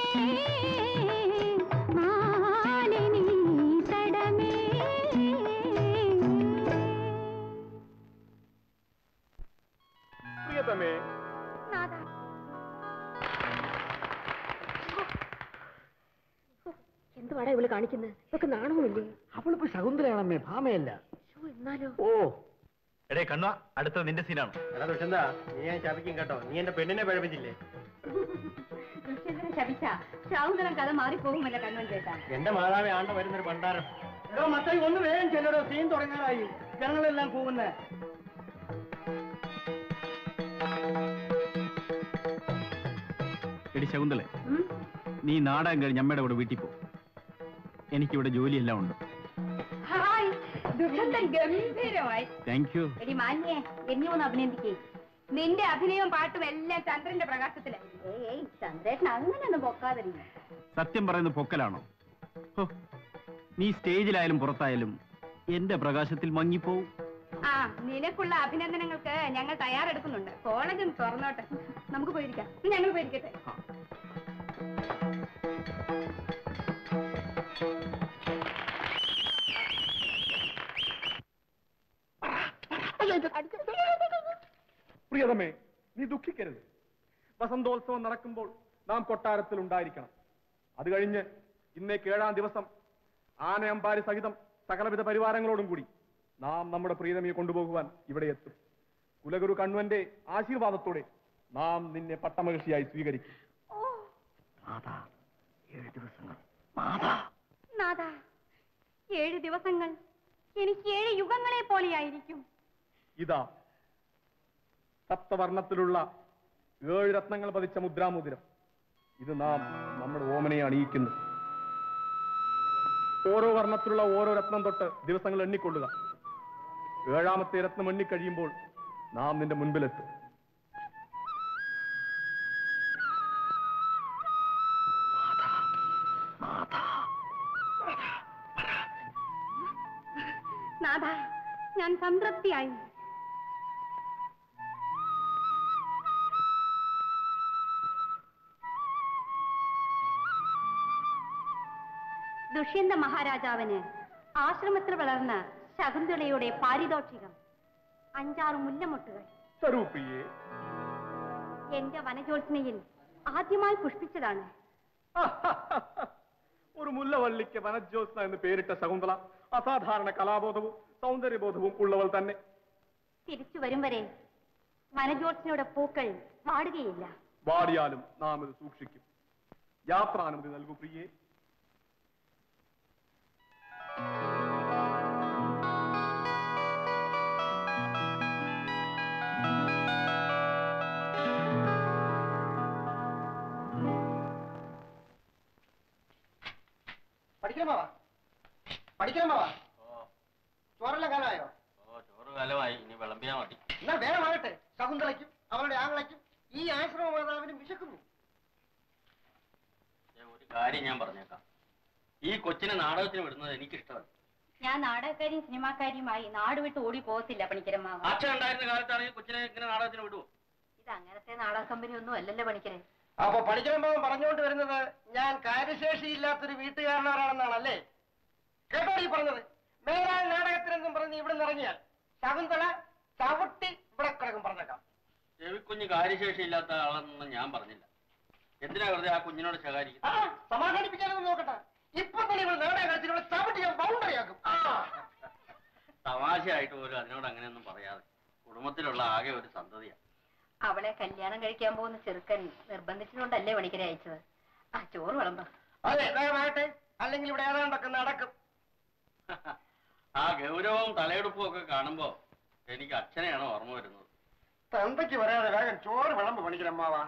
മാലിനി തടമേ. പ്രിയതമേ, എന്തുവാടാ ഇവള് കാണിക്കുന്നത്? ഇതൊക്കെ നാണവുമില്ലേ? അവളിപ്പോ ശകുന്തളയാണമ്മേ, ഭാമയല്ല. എന്നാലോ? ഓ എടേ കണ്ണ, അടുത്ത നിന്റെ സീനാണ്. എടാ ദുഷ്യന്താ, നീ ഞാൻ ശപിക്കും കേട്ടോ. നീ എന്റെ പെണ്ണിനെ പഴപ്പിച്ചില്ലേ? ദുഷ്യന്തനെ ശപിച്ച ശകുന്തളം കഥ മാറിപ്പോകുമല്ല കണ്ണൻ ചേട്ടാ. എന്റെ മാതാവേ, ആണ്ട വരുന്നൊരു ഭണ്ഡാരം. എടോ മത്തായി, ഒന്ന് വേഗം ചെല്ലടോ, സീൻ തുടങ്ങാനായി. ജനങ്ങളെല്ലാം പോകുന്നേ. എടി ശകുന്തളെ, നീ നാടകം കഴിഞ്ഞ് അമ്മയുടെ കൂടെ വീട്ടിൽ പോ. എനിക്കിവിടെ ജോലിയെല്ലാം ഉണ്ട്. ദുഷ്യന്തൻ ഗംഭീരമായി. Thank you. എടി മാന്യേ, എന്നെ ഒന്ന് അഭിനന്ദിക്കേ. നിന്റെ അഭിനയവും പാട്ടും എല്ലാം ചന്ദ്രന്റെ പ്രകാശത്തിലായിരുന്നു. ഏയ് ചന്ദ്രേട്ടൻ അങ്ങനെയൊന്നും പൊക്കാതിരിക്കും. സത്യം പറയുന്നത് പൊക്കലാണോ? ഹോ, നീ സ്റ്റേജിലായാലും പുറത്തായാലും എന്റെ പ്രകാശത്തിൽ മങ്ങിപ്പോവും. ആ, നിനക്കുള്ള അഭിനന്ദനങ്ങൾക്ക് ഞങ്ങൾ തയ്യാറെടുക്കുന്നുണ്ട്. കോളേജും തുറന്നോട്ടെ, നമുക്ക് പോയിരിക്കാം. ഞങ്ങൾ പോയിരിക്കട്ടെ. പ്രിയതമേ, നീ ദുഃഖിക്കരുത്. വസന്തോത്സവം നടക്കുമ്പോൾ നാം കൊട്ടാരത്തിൽ ഉണ്ടായിരിക്കണം. അത് കഴിഞ്ഞ് ഇന്നേക്ക് 7-ാം ദിവസം ആനയമ്പാരി സഹിതം സകലവിധ പരിവാരങ്ങളോടും കൂടി നാം നമ്മുടെ പ്രിയതമയെ കൊണ്ടുപോകുവാൻ ഇവിടെ എത്തും. കുലഗുരു കണ്വന്റെ ആശീർവാദത്തോടെ നാം നിന്നെ പട്ടമഹിഷിയായി സ്വീകരിക്കും. 7 ദിവസങ്ങൾ. 7 ദിവസങ്ങൾ എനിക്ക് 7 യുഗങ്ങളെ പോലെയായിരിക്കും. ഇതാ സപ്തവർണ്ണത്തിലുള്ള 7 രത്നങ്ങൾ പതിച്ച മുദ്രാമോതിരം. ഇത് നാം നമ്മുടെ ഓമനയെ അണിയിക്കുന്നു. ഓരോ വർണ്ണത്തിലുള്ള ഓരോ രത്നം തൊട്ട് ദിവസങ്ങൾ എണ്ണിക്കൊള്ളുക. 7-ാമത്തെ രത്നം എണ്ണിക്കഴിയുമ്പോൾ നാം നിന്റെ മുൻപിലെത്തും. നാഥ, ഞാൻ സംതൃപ്തിയായി. ദുഷ്യന്ത മഹാരാജാവിന് ആശ്രമത്തിൽ വളർന്ന ശകുന്തളയുടെ പാരിതോഷികം 5-6 മുല്ലമൊട്ടുകൾ. സ്വരൂപിയെ, എന്റെ വനജോത്സനയിൽ ആദ്യമായി പുഷ്പിച്ചതാണ്. ഒരു മുല്ലവള്ളിക്ക് വനജ്യോത്സന എന്ന് പേരിട്ട ശകുന്തള അസാധാരണ കലാബോധവും സൗന്ദര്യബോധവും ഉള്ളവൾ തന്നെ. തിരിച്ചു വരും വരെ വനജോത്സനയുടെ പൂക്കൾ വാടുകയില്ല. വാടിയാലും നാം ഇത് സൂക്ഷിക്കും. യാത്രാനുമതി നൽകൂ പ്രിയേ. പഠിക്കണമാവാ, ചോറെല്ലാം കാലമായോ? ചോറ് കാലമായി, ഇനി വിളമ്പിയാ മതി. എന്നാൽ വേഗമാകട്ടെ. ശകുന്തളയ്ക്കും അവളുടെ ആങ്ങളയ്ക്കും ഈ ആശ്രമ മാതാവിനും വിശക്കുന്നു. ഒരു കാര്യം ഞാൻ പറഞ്ഞേക്കാം, ഈ കൊച്ചിനെ നാടകത്തിന് വിടുന്നത് എനിക്കിഷ്ടമല്ല. ഞാൻ നാടകക്കാരിയും സിനിമാക്കാരിയുമായി നാട് വിട്ട് ഓടി പോകത്തില്ല പണിക്കരമാവ. അച്ഛൻ ഉണ്ടായിരുന്ന കാലത്താണെങ്കിൽ കൊച്ചിനെ ഇങ്ങനെ നാടകത്തിന് വിടുവോ? ഇത് അങ്ങനത്തെ നാടക കമ്പനി ഒന്നും അല്ലല്ലോ പണിക്കരെ. അപ്പൊ പഠിക്കണമാവൻ പറഞ്ഞുകൊണ്ട് വരുന്നത് ഞാൻ കാര്യശേഷിയില്ലാത്തൊരു വീട്ടുകാരനവരാണെന്നാണല്ലേ? കേട്ടോ ഈ പറഞ്ഞത്? മേലാൽ നാടകത്തിനെന്നും പറഞ്ഞ് ഇവിടെ നിന്ന് ഇറങ്ങിയാൽ ശകുന്തള ചവിട്ടി ഇവിടെ കിടക്കും. പറഞ്ഞേക്കാം, ചെവിക്കുഞ്ഞ് കാര്യശേഷി ഇല്ലാത്ത ആളെന്നൊന്നും ഞാൻ പറഞ്ഞില്ല. എന്തിനാ വെറുതെ ആ കുഞ്ഞിനോട് ശകാരിക്കും? സമാധാനിപ്പിക്കാനൊന്നും നോക്കട്ടെ. ഇപ്പൊ തന്നെ ഇവിടെ നാടക കളിച്ചിട്ട് ഇവിടെ ചവിട്ടി ഞാൻ ബൗണ്ടറിയാക്കും. തമാശയായിട്ട് പോലും അതിനോട് അങ്ങനെയൊന്നും പറയാതെ. കുടുംബത്തിലുള്ള ആകെ ഒരു സന്തതിയാണ്. അവളെ കല്യാണം കഴിക്കാൻ പോകുന്ന ചെറുക്കൻ നിർബന്ധിച്ചുകൊണ്ടല്ലേ പണിക്കരെ അയച്ചത്. ആ ചോറ് വിളമ്പ. അതെ, വേഗമാകട്ടെ, അല്ലെങ്കിൽ ഇവിടെ ഏതാണ്ടൊക്കെ നടക്കും. ആ ഗൗരവവും തലയെടുപ്പും ഒക്കെ കാണുമ്പോ എനിക്ക് അച്ഛനെയാണ് ഓർമ്മ വരുന്നത്. തന്തയ്ക്ക് പറയാതെ വേഗം ചോറ് വിളമ്പ് പണിക്കരമ്മാവാ.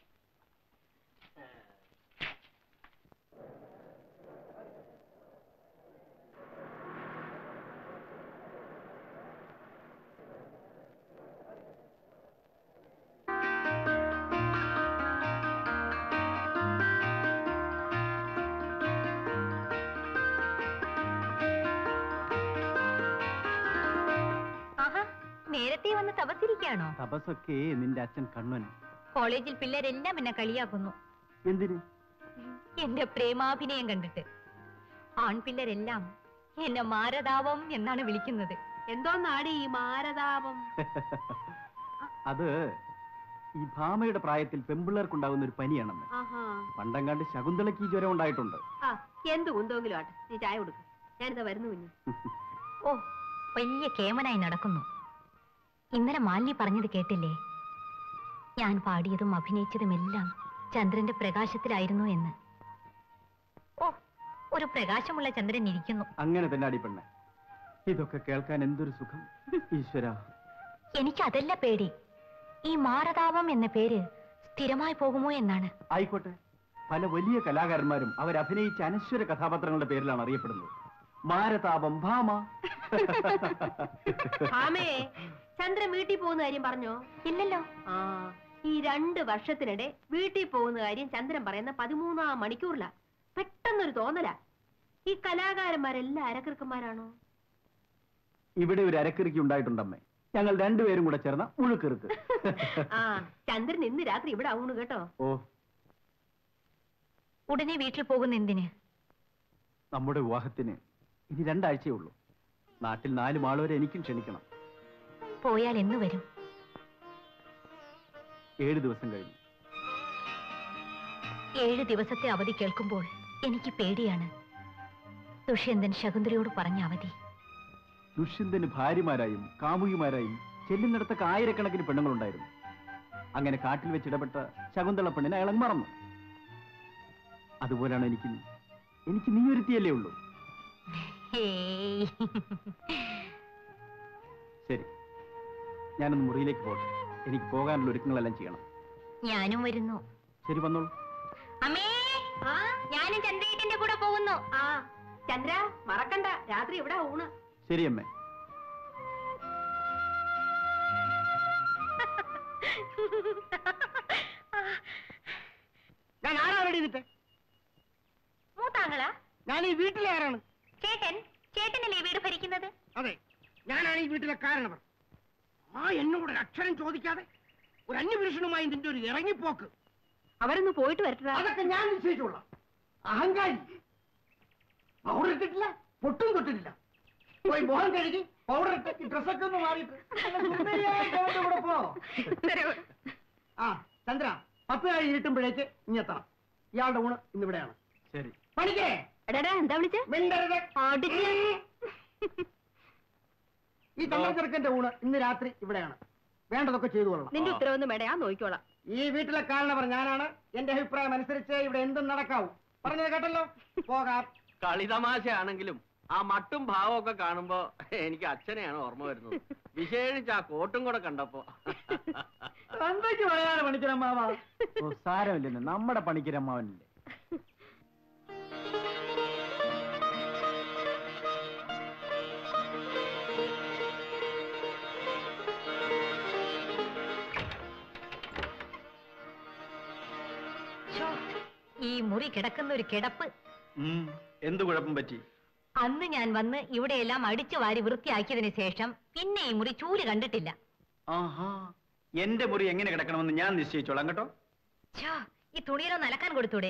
നേരത്തെ വന്ന് തപസ്സിരിക്കാണോ? തപസ്സൊക്കെ നിന്റെ അച്ഛൻ കണ്വൻ. കോളേജിൽ പിള്ളേരെല്ലാം എന്നെ കളിയാക്കുന്നു. എന്തിന്? എന്റെ പ്രേമാഭിനയം കണ്ടിട്ട്. ആൺപിള്ളരെല്ലാം എന്നെ മാരതാപം എന്നാണ് വിളിക്കുന്നത്. എന്തോന്നാടി ഈ മാരതാപം? അത് ഈ ഭാമയുടെ പ്രായത്തിൽ പെമ്പിള്ളേർക്കുണ്ടാകുന്ന ഒരു പനിയാണെന്ന്. ആഹാ. പണ്ടങ്ങാണ്ട് ശകുന്തളയ്ക്ക് ഈ ജ്വരം ഉണ്ടായിട്ടുണ്ട്. ആ, എന്ത് കുന്തമെങ്കിലും ആട്ടെ, നീ ചായ കൊടുക്കും. ഞാനിതാ വരുന്നു കുഞ്ഞു. ഓ, വലിയ കേമനായി നടക്കുന്നു. ഇന്നലെ മാലിനി പറഞ്ഞത് കേട്ടില്ലേ? ഞാൻ പാടിയതും അഭിനയിച്ചതുമെല്ലാം ചന്ദ്രന്റെ പ്രകാശത്തിലായിരുന്നു എന്ന്. ഓ, ഒരു പ്രകാശമുള്ള ചന്ദ്രൻ ഇരിക്കുന്നു. അങ്ങനെ തന്നെ അടിപ്പെണ്ണ. ഇതൊക്കെ കേൾക്കാൻ എന്തൊരു സുഖം. ഈശ്വര, എനിക്ക് അതല്ല പേടി. ഈ മാരതാപം എന്ന പേര് സ്ഥിരമായി പോകുമോ എന്നാണ്. ആയിക്കോട്ടെ, പല വലിയ കലാകാരന്മാരും അവരഭിനയിച്ച അനശ്വര കഥാപാത്രങ്ങളുടെ പേരിലാണ് അറിയപ്പെടുന്നത്. മാരതാപം, ഭാമ. ഭാമേ, ചന്ദ്രൻ വീട്ടിൽ പോകുന്ന കാര്യം പറഞ്ഞോ? ഇല്ലല്ലോ. ആ, ഈ 2 വർഷത്തിനിടെ വീട്ടിൽ പോകുന്ന കാര്യം ചന്ദ്രൻ പറയുന്ന 13-ാം മണിക്കൂറിലാ. പെട്ടെന്നൊരു തോന്നലാ. ഈ കലാകാരന്മാരെല്ലാം അരക്കിറുക്കന്മാരാണോ? ഇവിടെ ഒരു അരക്കിറുക്കി ഉണ്ടായിട്ടുണ്ടമ്മേ. ഞങ്ങൾ രണ്ടുപേരും കൂടെ ചേർന്ന മുഴുക്കിറുക്ക്. ആ, ചന്ദ്രൻ ഇന്ന് രാത്രി ഇവിടെ ആവണു കേട്ടോ. ഓ, ഉടനെ വീട്ടിൽ പോകുന്ന എന്തിന്? നമ്മുടെ വിവാഹത്തിന് ഇനി 2 ആഴ്ചയേ ഉള്ളൂ. നാട്ടിൽ 4 മാൾ വരെ എനിക്കും ക്ഷണിക്കണം. പോയാൽ എന്ന് വരും? 7 ദിവസം കഴിഞ്ഞു. 7 ദിവസത്തെ അവധി കേൾക്കുമ്പോൾ എനിക്ക് പേടിയാണ്. ദുഷ്യന്തൻ ശകുന്തളയോട് പറഞ്ഞ അവധി. ദുഷ്യന്തന് ഭാര്യമാരായും കാമുകിമാരായും ചെല്ലുന്നിടത്തൊക്കെ ആയിരക്കണക്കിന് പെണ്ണുങ്ങളുണ്ടായിരുന്നു. അങ്ങനെ കാട്ടിൽ വെച്ചിടപെട്ട ശകുന്തള പെണ്ണിനെ അയാൾ മറന്നു. അതുപോലാണ് എനിക്ക് നീ ഒരുത്തിയല്ലേ ഉള്ളൂ. ഹേയ്. ശരി, ഞാനൊന്ന് മുറിയിലേക്ക് പോട്ടെ. എനിക്ക് പോകാനുള്ള ഒരുക്കങ്ങളെല്ലാം ചെയ്യണം. ഞാനും വരുന്നു. ശരി, വന്നോളൂ. അമ്മേ, ഞാനും ചന്ദ്രേട്ടന്റെ കൂടെ പോകുന്നു. ആ, ചന്ദ്ര മറക്കണ്ട, രാത്രി ഇവിടെ ഊണ്. ശരി അമ്മേ. ഞാൻ ആരാണ് ചെയ്തിട്ട്? മൂത്താങ്ങളാ? ഞാൻ ഈ വീട്ടിലെ ആരാണ്? ചേട്ടനല്ലേ വീട് ഭരിക്കുന്നത്? അതെ, ഞാനാണ് ഈ വീട്ടിലെ കാരണവർ. എന്നോട് ഒരു അക്ഷരം ചോദിക്കാതെ ഒരു അന്യപുരുഷനുമായി നിന്റെ ഒരു ഇറങ്ങിപ്പോക്ക്. അവരൊന്ന് പോയിട്ട് വരട്ടെ. അതൊക്കെ ഞാൻ നിശ്ചയിച്ചോളാം. അഹങ്കാരി. പൗഡർ ഇട്ടിട്ടില്ല, പൊട്ടും തൊട്ടിട്ടില്ല. പോയി മുഖം കഴുകി പൗഡർ ഇട്ട് ഡ്രസ്സൊക്കെ ഒന്ന് മാറിയിട്ട് കൂടെ പോ. ആ, ചന്ദ്ര, 10 കഴിഞ്ഞ് ഇരുട്ടുമ്പോഴേക്ക് ഇനി എത്തണം. ഇയാളുടെ ഊണ് ഇന്നിവിടെയാണ്. ശരി. പണിക്കേ. എടാ, എന്താ വിളിച്ചേ? മിണ്ടരുത്. അടിച്ച്. ഈ ചന്ദ്രചെറുക്കന്റെ ഊണ് ഇന്ന് രാത്രി ഇവിടെയാണ്. വേണ്ടതൊക്കെ ചെയ്തു കൊള്ളണം. നിന്റെ ഉത്തരവൊന്നും വേണ്ട, ഞാൻ നോക്കിക്കോളാം. ഈ വീട്ടിലെ കാരണവർ ഞാനാണ്. എന്റെ അഭിപ്രായം അനുസരിച്ച് ഇവിടെ എന്തും നടക്കാവൂ. പറഞ്ഞത് കേട്ടല്ലോ. പോകാം. കളിതമാശയാണെങ്കിലും ആ മട്ടും ഭാവവും ഒക്കെ കാണുമ്പോ എനിക്ക് അച്ഛനെയാണ് ഓർമ്മ വരുന്നത്. വിശേഷിച്ച് ആ കോട്ടും കൂടെ കണ്ടപ്പോ. എന്തൊക്കെ പറയാനാണ് പണിക്കരമ്മാവ? ഓ, സാരമില്ലെന്ന്, നമ്മുടെ പണിക്കരമ്മാവനല്ലേ. ഈ മുറി കിടക്കുന്ന ഒരു കിടപ്പ്. എന്ത് കുഴപ്പം പറ്റി? അന്ന് ഞാൻ വന്ന് ഇവിടെയെല്ലാം അടിച്ചു വാരി വൃത്തിയാക്കിയതിനു ശേഷം പിന്നെ ഈ മുറി ചൂല് കണ്ടിട്ടില്ല. ആഹാ, എന്റെ മുറി എങ്ങനെ കിടക്കണമെന്ന് ഞാൻ നിശ്ചയിച്ചോളാം കേട്ടോ. ഈ തുണിയിലൊന്ന് അലക്കാൻ കൊടുത്തൂടെ?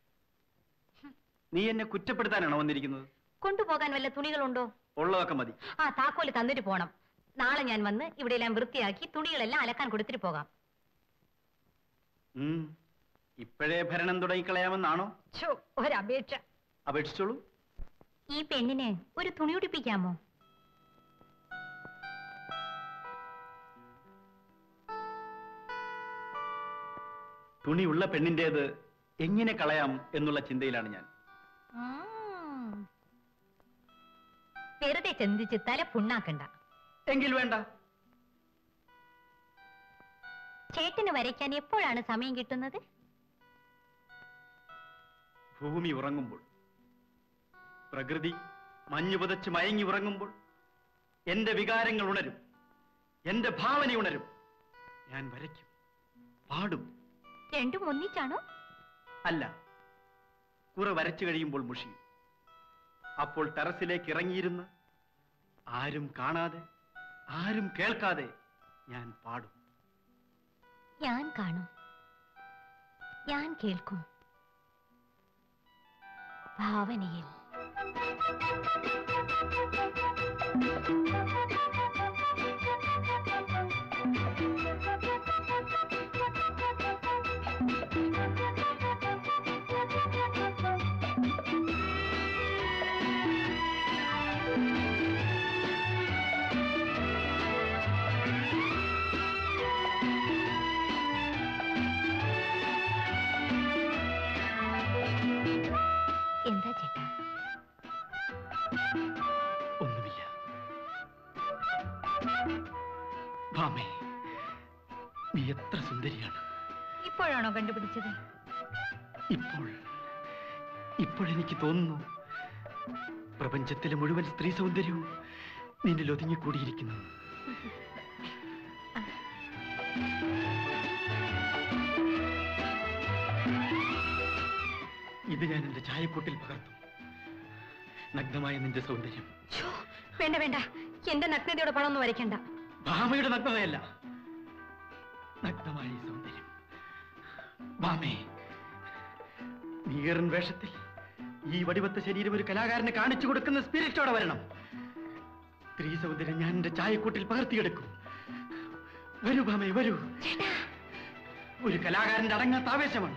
നീ എന്നെ കുറ്റപ്പെടുത്താനാണോ വന്നിരിക്കുന്നത്? കൊണ്ടുപോകാൻ വല്ല തുണികളുണ്ടോ? ഉള്ളതൊക്കെ മതി. ആ താക്കോല് തന്നിട്ട് പോണം. നാളെ ഞാൻ വന്ന് ഇവിടെയെല്ലാം വൃത്തിയാക്കി തുണികളെല്ലാം അലക്കാൻ കൊടുത്തിട്ട് പോകാം. ഇപ്പോഴേ ഭരണം തുടങ്ങിക്കളയാമെന്നാണോ? ഒരപേക്ഷ. അപേക്ഷിച്ചോളൂ. ഈ പെണ്ണിന് ഒരു തുണി ഉടുപ്പിക്കാമോ? തുണിയുള്ള പെണ്ണിന്റേത് എങ്ങനെ കളയാം എന്നുള്ള ചിന്തയിലാണ് ഞാൻ. വെറുതെ ചിന്തിച്ച് തല പുണ്ണാക്കണ്ട. എങ്കിൽ വേണ്ട. ചേട്ടന് വരയ്ക്കാൻ എപ്പോഴാണ് സമയം കിട്ടുന്നത്? ഭൂമി ഉറങ്ങുമ്പോൾ, പ്രകൃതി മഞ്ഞു പുതച്ച് മയങ്ങി ഉറങ്ങുമ്പോൾ എന്റെ വികാരങ്ങൾ ഉണരും, എന്റെ ഭാവന ഉണരും. ഞാൻ വരയ്ക്കും, പാടും. രണ്ടും ഒന്നിച്ചാണോ? അല്ല, കുറെ വരച്ചു കഴിയുമ്പോൾ മുഷിയും. അപ്പോൾ ടെറസിലേക്ക് ഇറങ്ങിയിരുന്ന് ആരും കാണാതെ, ആരും കേൾക്കാതെ ഞാൻ പാടും. ഞാൻ കാണും, ഞാൻ കേൾക്കും, ഭാവനയിൽ. എന്താ ചേട്ടാ? ഒന്നുമില്ല. ഭാമേ, നീ എത്ര സുന്ദരിയാണ്. ഇപ്പോഴാണോ കണ്ടുപിടിച്ചത്? ഇപ്പോഴെനിക്ക് തോന്നുന്നു പ്രപഞ്ചത്തിലെ മുഴുവൻ സ്ത്രീ സൗന്ദര്യവും നിന്നിൽ ഒതുങ്ങിക്കൂടിയിരിക്കുന്നു. ഇത് ഞാൻ എന്റെ ചായക്കൂട്ടിൽ പകർത്തും. നഗ്നമായ നിന്റെ സൗന്ദര്യം. വേണ്ട വേണ്ട, എന്റെ നഗ്നതയുടെ പണമൊന്നും വരയ്ക്കണ്ട. ഭാമയുടെ നഗ്നതയല്ല, നഗ്നമായ ഈ സൗന്ദര്യം. ഭാമേ, നീറൻ വേഷത്തിൽ ഈ വടിവത്ത ശരീരം ഒരു കലാകാരനെ കാണിച്ചു കൊടുക്കുന്ന സ്പിരിറ്റോടെ വരണം. സ്ത്രീ സൗന്ദര്യം ഞാൻ എന്റെ ചായക്കൂട്ടിൽ പകർത്തിയെടുക്കും. വരൂ ഭാമേ, വരൂ. ഒരു കലാകാരന്റെ അടങ്ങാത്ത ആവേശമാണ്.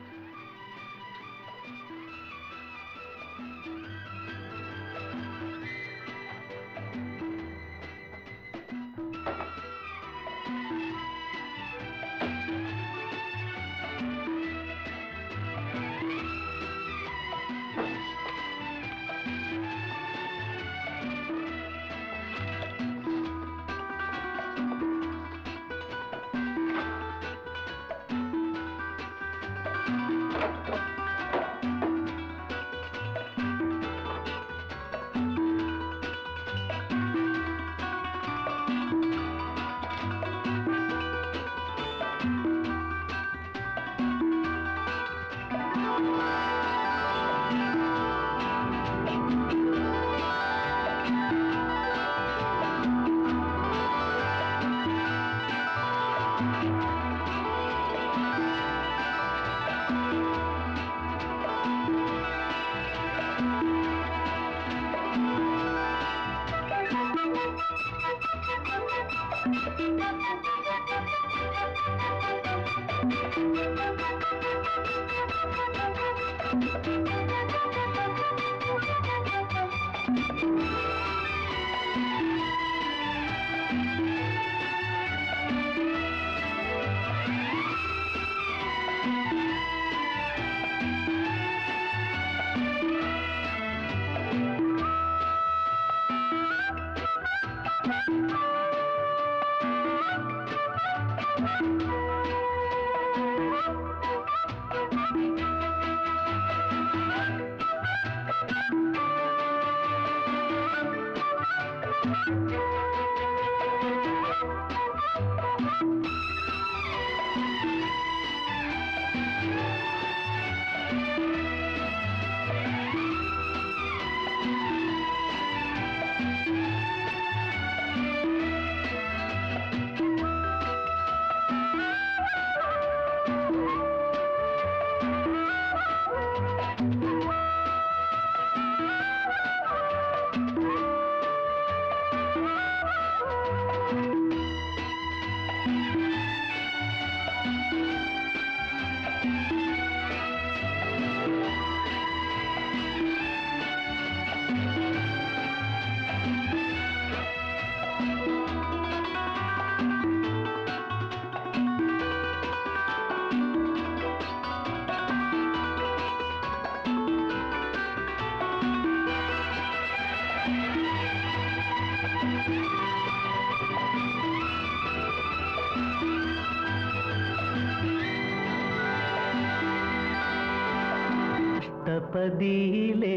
അഷ്ടപതിയിലെ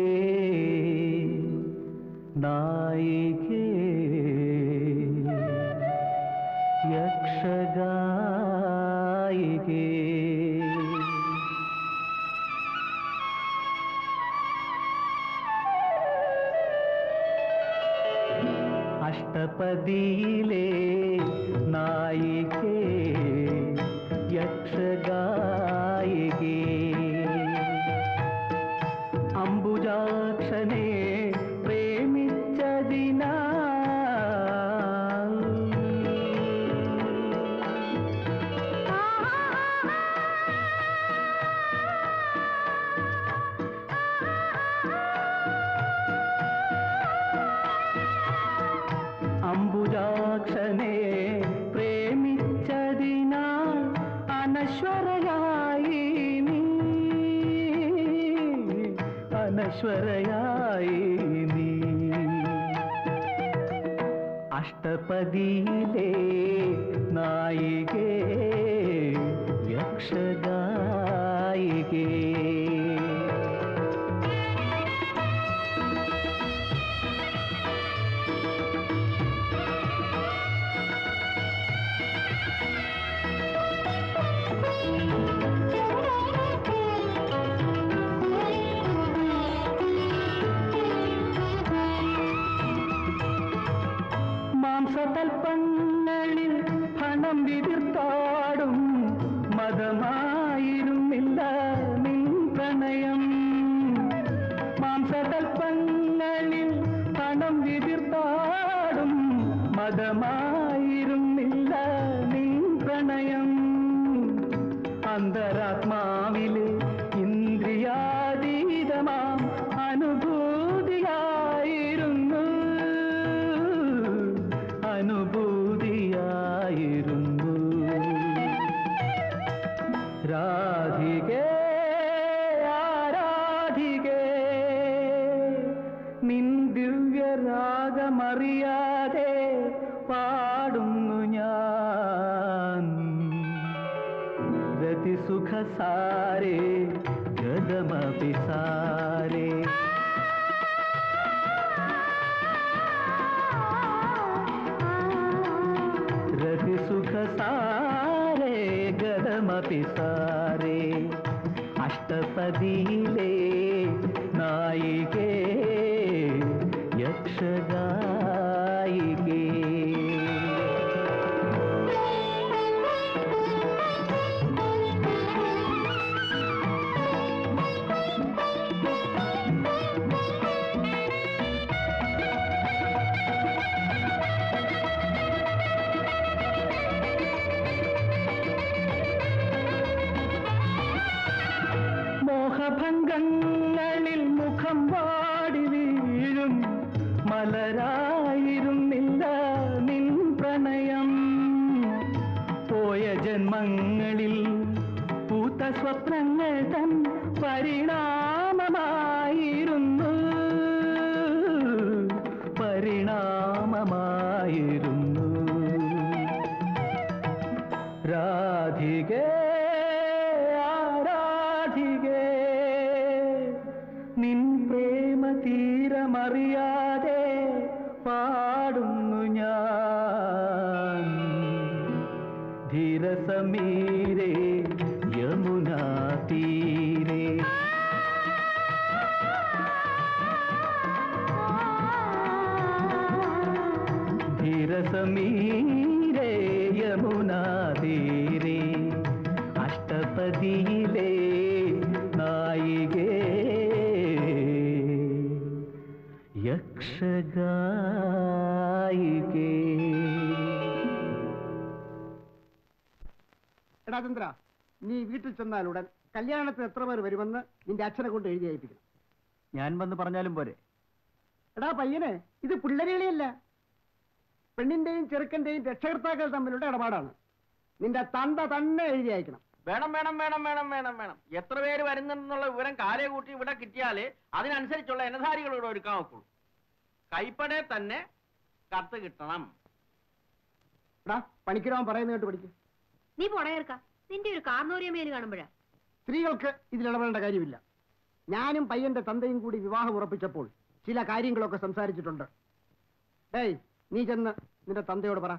നായികേ യക്ഷഗായികേ അഷ്ടപതിയിലെ നായികേ യക്ഷഗായികേ ദക്ഷനെ പ്രേമിച്ചതിനാൽ അനശ്വരയായി നീ, അനശ്വരയായി നീ. അഷ്ടപദിയിലെ നായികേ യക്ഷഗായികേ. മാംസതൽപ്പങ്ങളിൽ ഫണം വിതിർത്താടും മതമായിരുന്നില്ല നിൻ പ്രണയം. മാംസതൽപ്പങ്ങളിൽ ഫണം വിതിർത്താടും മതമായിരുന്നില്ല നിൻ പ്രണയം. അന്തരാത്മാവിലെ ഇന്ദ്രിയാതീതമാം അനുഭൂതിയായിരുന്നു, അനുഭൂതിയായിരുന്നു. രാധികേ ആരാധികേ നിൻ ദിവ്യരാഗമറിയാതെ പാടുന്നു ഞാൻ. രതിസുഖസാരേ ഗതമപി സാരേ. രതിസുഖസാരേ ഗതമപി സാരേ. അഷ്ടപദിയിലെ നായികേ യക്ഷഗായികേ. മോഹഭംഗങ്ങളിൽ മുഖം വാടി വീഴും മലരായിരുന്നില്ല നിൻ പ്രണയം. പോയ ജന്മങ്ങളിൽ പൂത്ത സ്വപ്നങ്ങൾ തൻ പരിണാമമായിരുന്നു, പരിണാമമായിരുന്നു. രാധികേ ആരാധികേ നിൻ പ്രേമ തീരമറിയാതെ പാടുന്നു ഞാൻ. ധീരസമീരേ യമുനാ തീരേ. ധീരസമീരേ യമുനാ തീരേ. അഷ്ടപദിയിലെ നായികേ യക്ഷഗായികേ. എടാ ചന്ദ്ര, നീ വീട്ടിൽ ചെന്നാലുടൻ കല്യാണത്തിന് എത്ര പേർ വരുമെന്ന് നിന്റെ അച്ഛനെ കൊണ്ട് എഴുതി അയപ്പിക്കണം. ഞാൻ വന്ന് പറഞ്ഞാലും പോരെ? എടാ പയ്യനെ, ഇത് പിള്ളേരികളിയല്ല, പെണ്ണിന്റെയും ചെറുക്കന്റെയും രക്ഷകർത്താക്കൾ തമ്മിലുള്ള ഇടപാടാണ്. നിന്റെ തന്ത തന്നെ എഴുതി അയക്കണം. വേണം വേണം വേണം വേണം വേണം വേണം. എത്ര പേര് വരുന്നുണ്ടെന്നുള്ള വിവരം കാലേ കൂട്ടി ഇവിടെ കിട്ടിയാലേ അതിനനുസരിച്ചുള്ള എനധാരികൾ ഇവിടെ ഒരുക്കാൻ നോക്കുള്ളൂ. കൈപ്പടെ തന്നെ കത്ത് കിട്ടണം. എടാ പണിക്കരാൻ പറയുന്ന കേട്ട് പഠിക്കും. നീ പോണേർക്ക, നിന്റെ ഒരു കാർന്നോരിയ മേല് കാണുമ്പോഴാ. സ്ത്രീകൾക്ക് ഇതിലിടപെടേണ്ട കാര്യമില്ല. ഞാനും പയ്യന്റെ തന്തയും കൂടി വിവാഹം ഉറപ്പിച്ചപ്പോൾ ചില കാര്യങ്ങളൊക്കെ സംസാരിച്ചിട്ടുണ്ട്. ഡേയ്, നീ ചെന്ന് നിന്റെ തന്തയോട് പറ.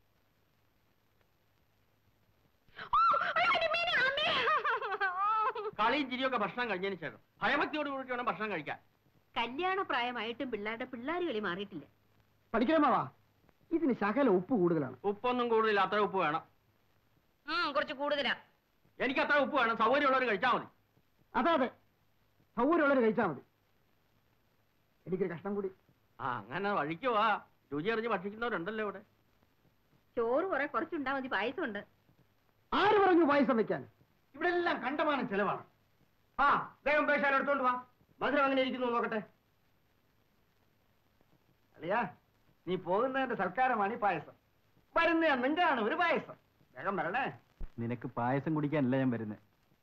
കളിയും ചിരിയൊക്കെ ഭക്ഷണം കഴിഞ്ഞതിന് ശേഷം ഭയഭക്തിയോട് കൂടി വേണം ഭക്ഷണം കഴിക്കാൻ. കല്യാണ പ്രായമായിട്ടും പിള്ളേരുടെ പിള്ളേർ കളി മാറിയിട്ടില്ല. പഠിക്കണമാവാ, ഇതിന് ശകല ഉപ്പ് കൂടുതലാണ്. ഉപ്പൊന്നും കൂടുതലില്ല, അത്ര ഉപ്പ് വേണം. കുറച്ച് കൂടുതലാ. എനിക്ക് അത്ര ഉപ്പ് വേണം. സൗകര്യമുള്ളവർ കഴിച്ചാൽ മതി. അതെ അതെ, സൗകര്യമുള്ളവർ കഴിച്ചാൽ മതി. എനിക്കൊരു കഷ്ണം കൂടി. അങ്ങനെ വഴിക്കുവാ. രുചി അറിഞ്ഞ് ഭക്ഷിക്കുന്നവരുണ്ടല്ലോ ഇവിടെ. ചോറ് കുറച്ചുണ്ടാ മതി, പായസം ഉണ്ട്. ആര് പറഞ്ഞു പായസം വെക്കാൻ? ഇവിടെ എല്ലാം കണ്ടമാനം ചെലവാണ്. ആ വേഗം പേശാൻ എടുത്തോണ്ട് വാ. മധുരം അങ്ങനെ ഇരിക്കുന്നു നോക്കട്ടെ. അല്ലയാ, നീ പോകുന്നതിന്റെ സൽക്കാരമാണ് ഈ പായസം. വരുന്ന അന്നും കാണും ഒരു പായസം. വേഗം വരണേ. നിനക്ക് പായസം കുടിക്കാനല്ല ഞാൻ വരുന്നത്.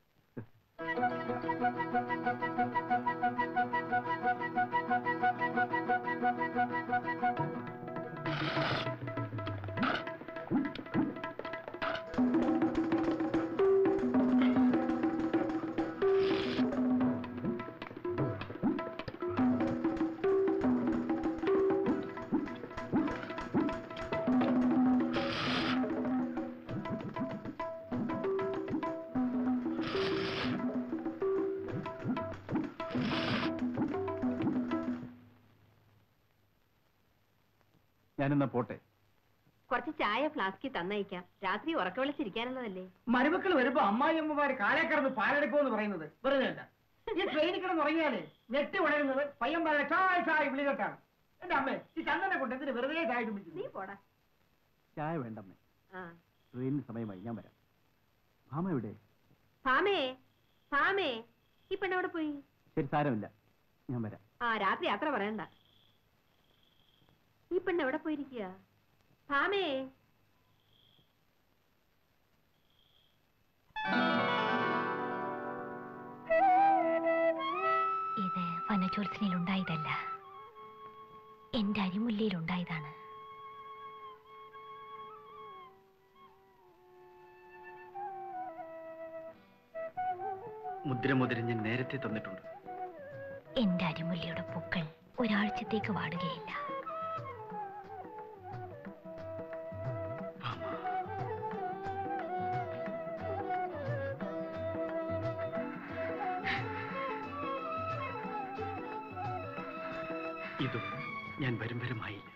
ഞാനെന്നാ പോട്ടെ. കുറച്ച് ചായ ഫ്ലാസ്കിൽ തന്നയക്കാം. രാത്രി ഉറക്ക വിളിച്ചിരിക്കാനുള്ളതല്ലേ. മരുമക്കൾ വരുമ്പോ അമ്മായിയമ്മമാര് കാലേ കിടന്ന് പാലെടുക്കുമെന്ന് പറയുന്നത് വെറുതെ അല്ല. ഈ ട്രെയിനിൽ കിടന്ന് ഉറങ്ങിയാലേ ഞെട്ടി ഉണരുന്നത് പയ്യന്മാരുടെ ചായ ചായ വിളികെട്ടാണ്. എന്റെ അമ്മേ, ഈ ചന്ദനെ കൊണ്ട് എന്തിന് വെറുതെ ചായ ചുമിച്ചു? നീ പോടാ. ചായ വേണ്ടമ്മേ, ആ ട്രെയിനിന് സമയമായി, ഞാൻ വരാം. ഭാമ എവിടെ? ഭാമേ, ഭാമേ, ഈ പെണ്ണെവിടെ പോയി? ശരി, സാരമില്ല, ഞാൻ വരാം. ആ രാത്രി യാത്ര പറയണ്ട. ഈ പെണ്ണ് എവിടെ പോയിരിക്കുക? ഭാമേ. ഇത് വനജോത്സനിലുണ്ടായതല്ല, എന്റെ അരിമുല്ലയിലുണ്ടായതാണ്. മുദ്ര ഞാൻ നേരത്തെ തന്നിട്ടുണ്ട്. എന്റെ അരിമുല്ലയുടെ പൂക്കൾ ഒരാഴ്ചത്തേക്ക് വാടുകയില്ല. ഇതും ഞാൻ വരും വരമായില്ല.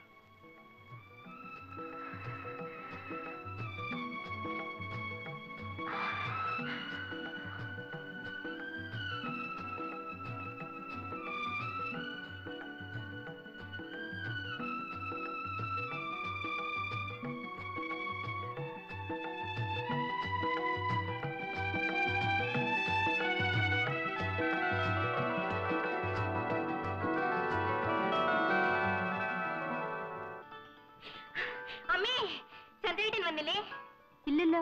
അമ്മേ, ചന്ദ്രേട്ടൻ വന്നില്ലേ? ഇല്ലല്ലോ.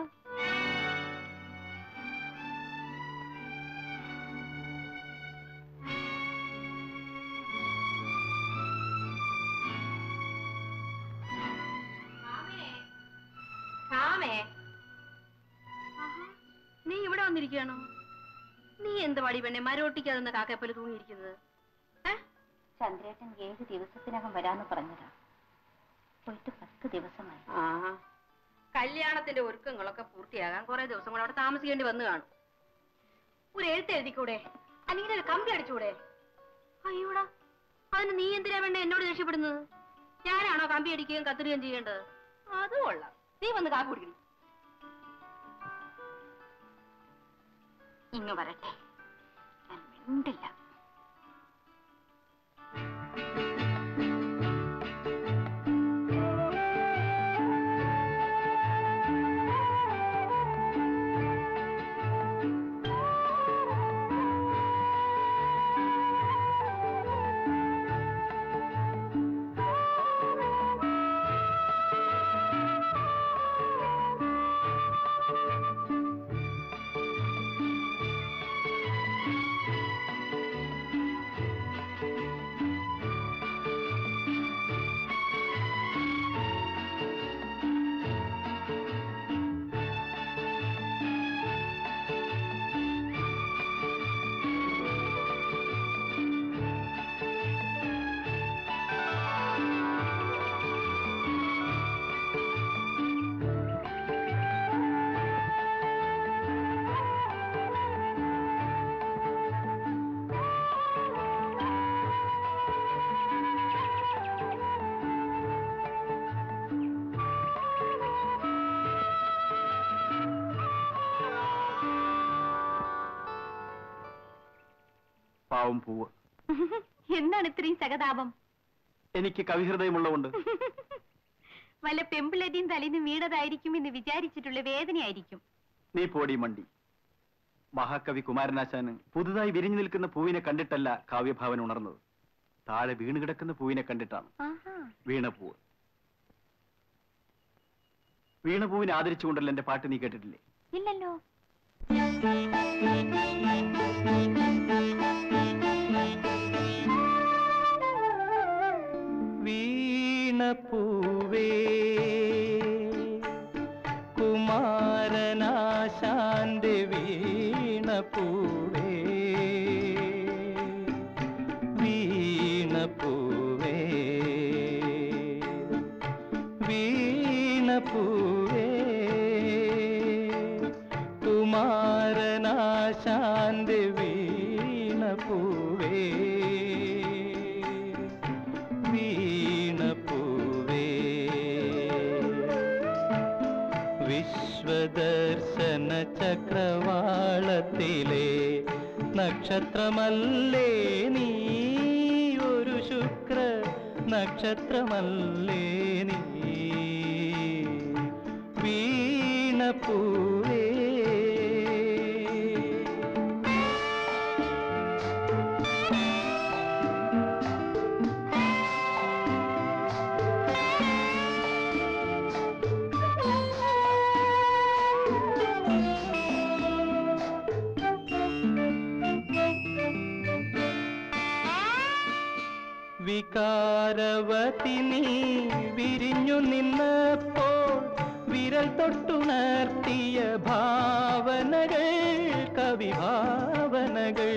നീ ഇവിടെ വന്നിരിക്കുകയാണോ? നീ എന്ത് വടി പെണ്ണെ മരോട്ടിക്കാതെന്ന കാക്കപ്പല് തൂങ്ങിയിരിക്കുന്നത്? ചന്ദ്രേട്ടൻ 7 ദിവസത്തിനകം വരാന്ന് പറഞ്ഞതാ. പോയിട്ട് 10 ദിവസമായി. കല്യാണത്തിന്റെ ഒരുക്കങ്ങളൊക്കെ പൂർത്തിയാകാൻ കുറെ ദിവസം കൂടെ അവിടെ താമസിക്കേണ്ടി വന്നു കാണും. ഒരു എഴുത്ത് എഴുതിക്കൂടെ? അല്ലെങ്കിൽ ഒരു കമ്പി അടിച്ചുകൂടെ? അയ്യോടാ, അതിന് നീ എന്തിനാ വേണ്ട എന്നോട് രക്ഷപ്പെടുന്നത്? ഞാനാണോ കമ്പി അടിക്കുകയും കത്തിരിക്കുകയും ചെയ്യേണ്ടത്? അത് കൊള്ളാം. നീ വന്ന് കാപ്പി കുടിക്കണം. ഇങ്ങ് വരട്ടെ, ഞാൻ മിണ്ടില്ല. പാവം പൂവ്. എന്താണ് ഇത്രയും സഹതാപം? എനിക്ക് കവിഹൃദയമുള്ളതുകൊണ്ട്. വല്ല പെമ്പിളരിയും തലേന്ന് വീണതായിരിക്കും എന്ന് വിചാരിച്ചിട്ടുള്ള വേദനയായിരിക്കും. നീ പോടി മണ്ടി. മഹാകവി കുമാരനാശാന് പുതുതായി വിരിഞ്ഞു നിൽക്കുന്ന പൂവിനെ കണ്ടിട്ടല്ല കാവ്യഭാവന ഉണർന്നത്, താഴെ വീണ് കിടക്കുന്ന പൂവിനെ കണ്ടിട്ടാണ്. വീണ പൂവ്. വീണപൂവിനെ ആദരിച്ചുകൊണ്ടല്ലോ എന്റെ പാട്ട് നീ കേട്ടിട്ടില്ലേ? ഇല്ലല്ലോ. വീണപൂവേ കുമാരനാശാന്റെ വീണപൂവേ വീണപൂവേ വീണപൂവേ കുമാരനാശാന്റെ വീണപൂവേ വീണപൂവേ വിശ്വദർശന ചക്രവാളത്തിലെ നക്ഷത്രമല്ലേ നീ, ഒരു ശുക്ര നക്ഷത്രമല്ലേ നീ വീണപൂവേ. വികാരവതി നീ വിരിഞ്ഞു നിന്നപ്പോൾ വിരൽ തൊട്ടുണർത്തിയ ഭാവനകൾ കവിഭാവനകൾ.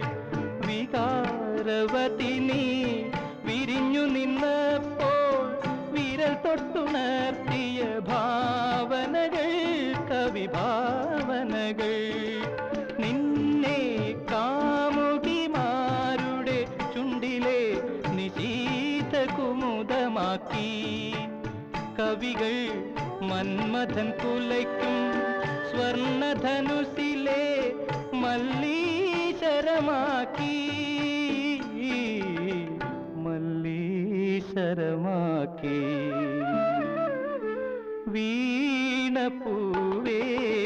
വികാരവതി നീ വിരിഞ്ഞു നിന്നപ്പോൾ വിരൽ തൊട്ടുണർത്തിയ ഭാവനകൾ കവിഭാവനകൾ. നിന്നെ കാമുകിമാരുടെ ചുണ്ടിലെ നിശീത കുമുദമാക്കി കവികൾ മന്മഥൻ കുലയ്ക്കും സ്വർണധനുസിലെ മല്ലീശരമാക്കി മല്ലീശരമാക്കി വീണപൂവേ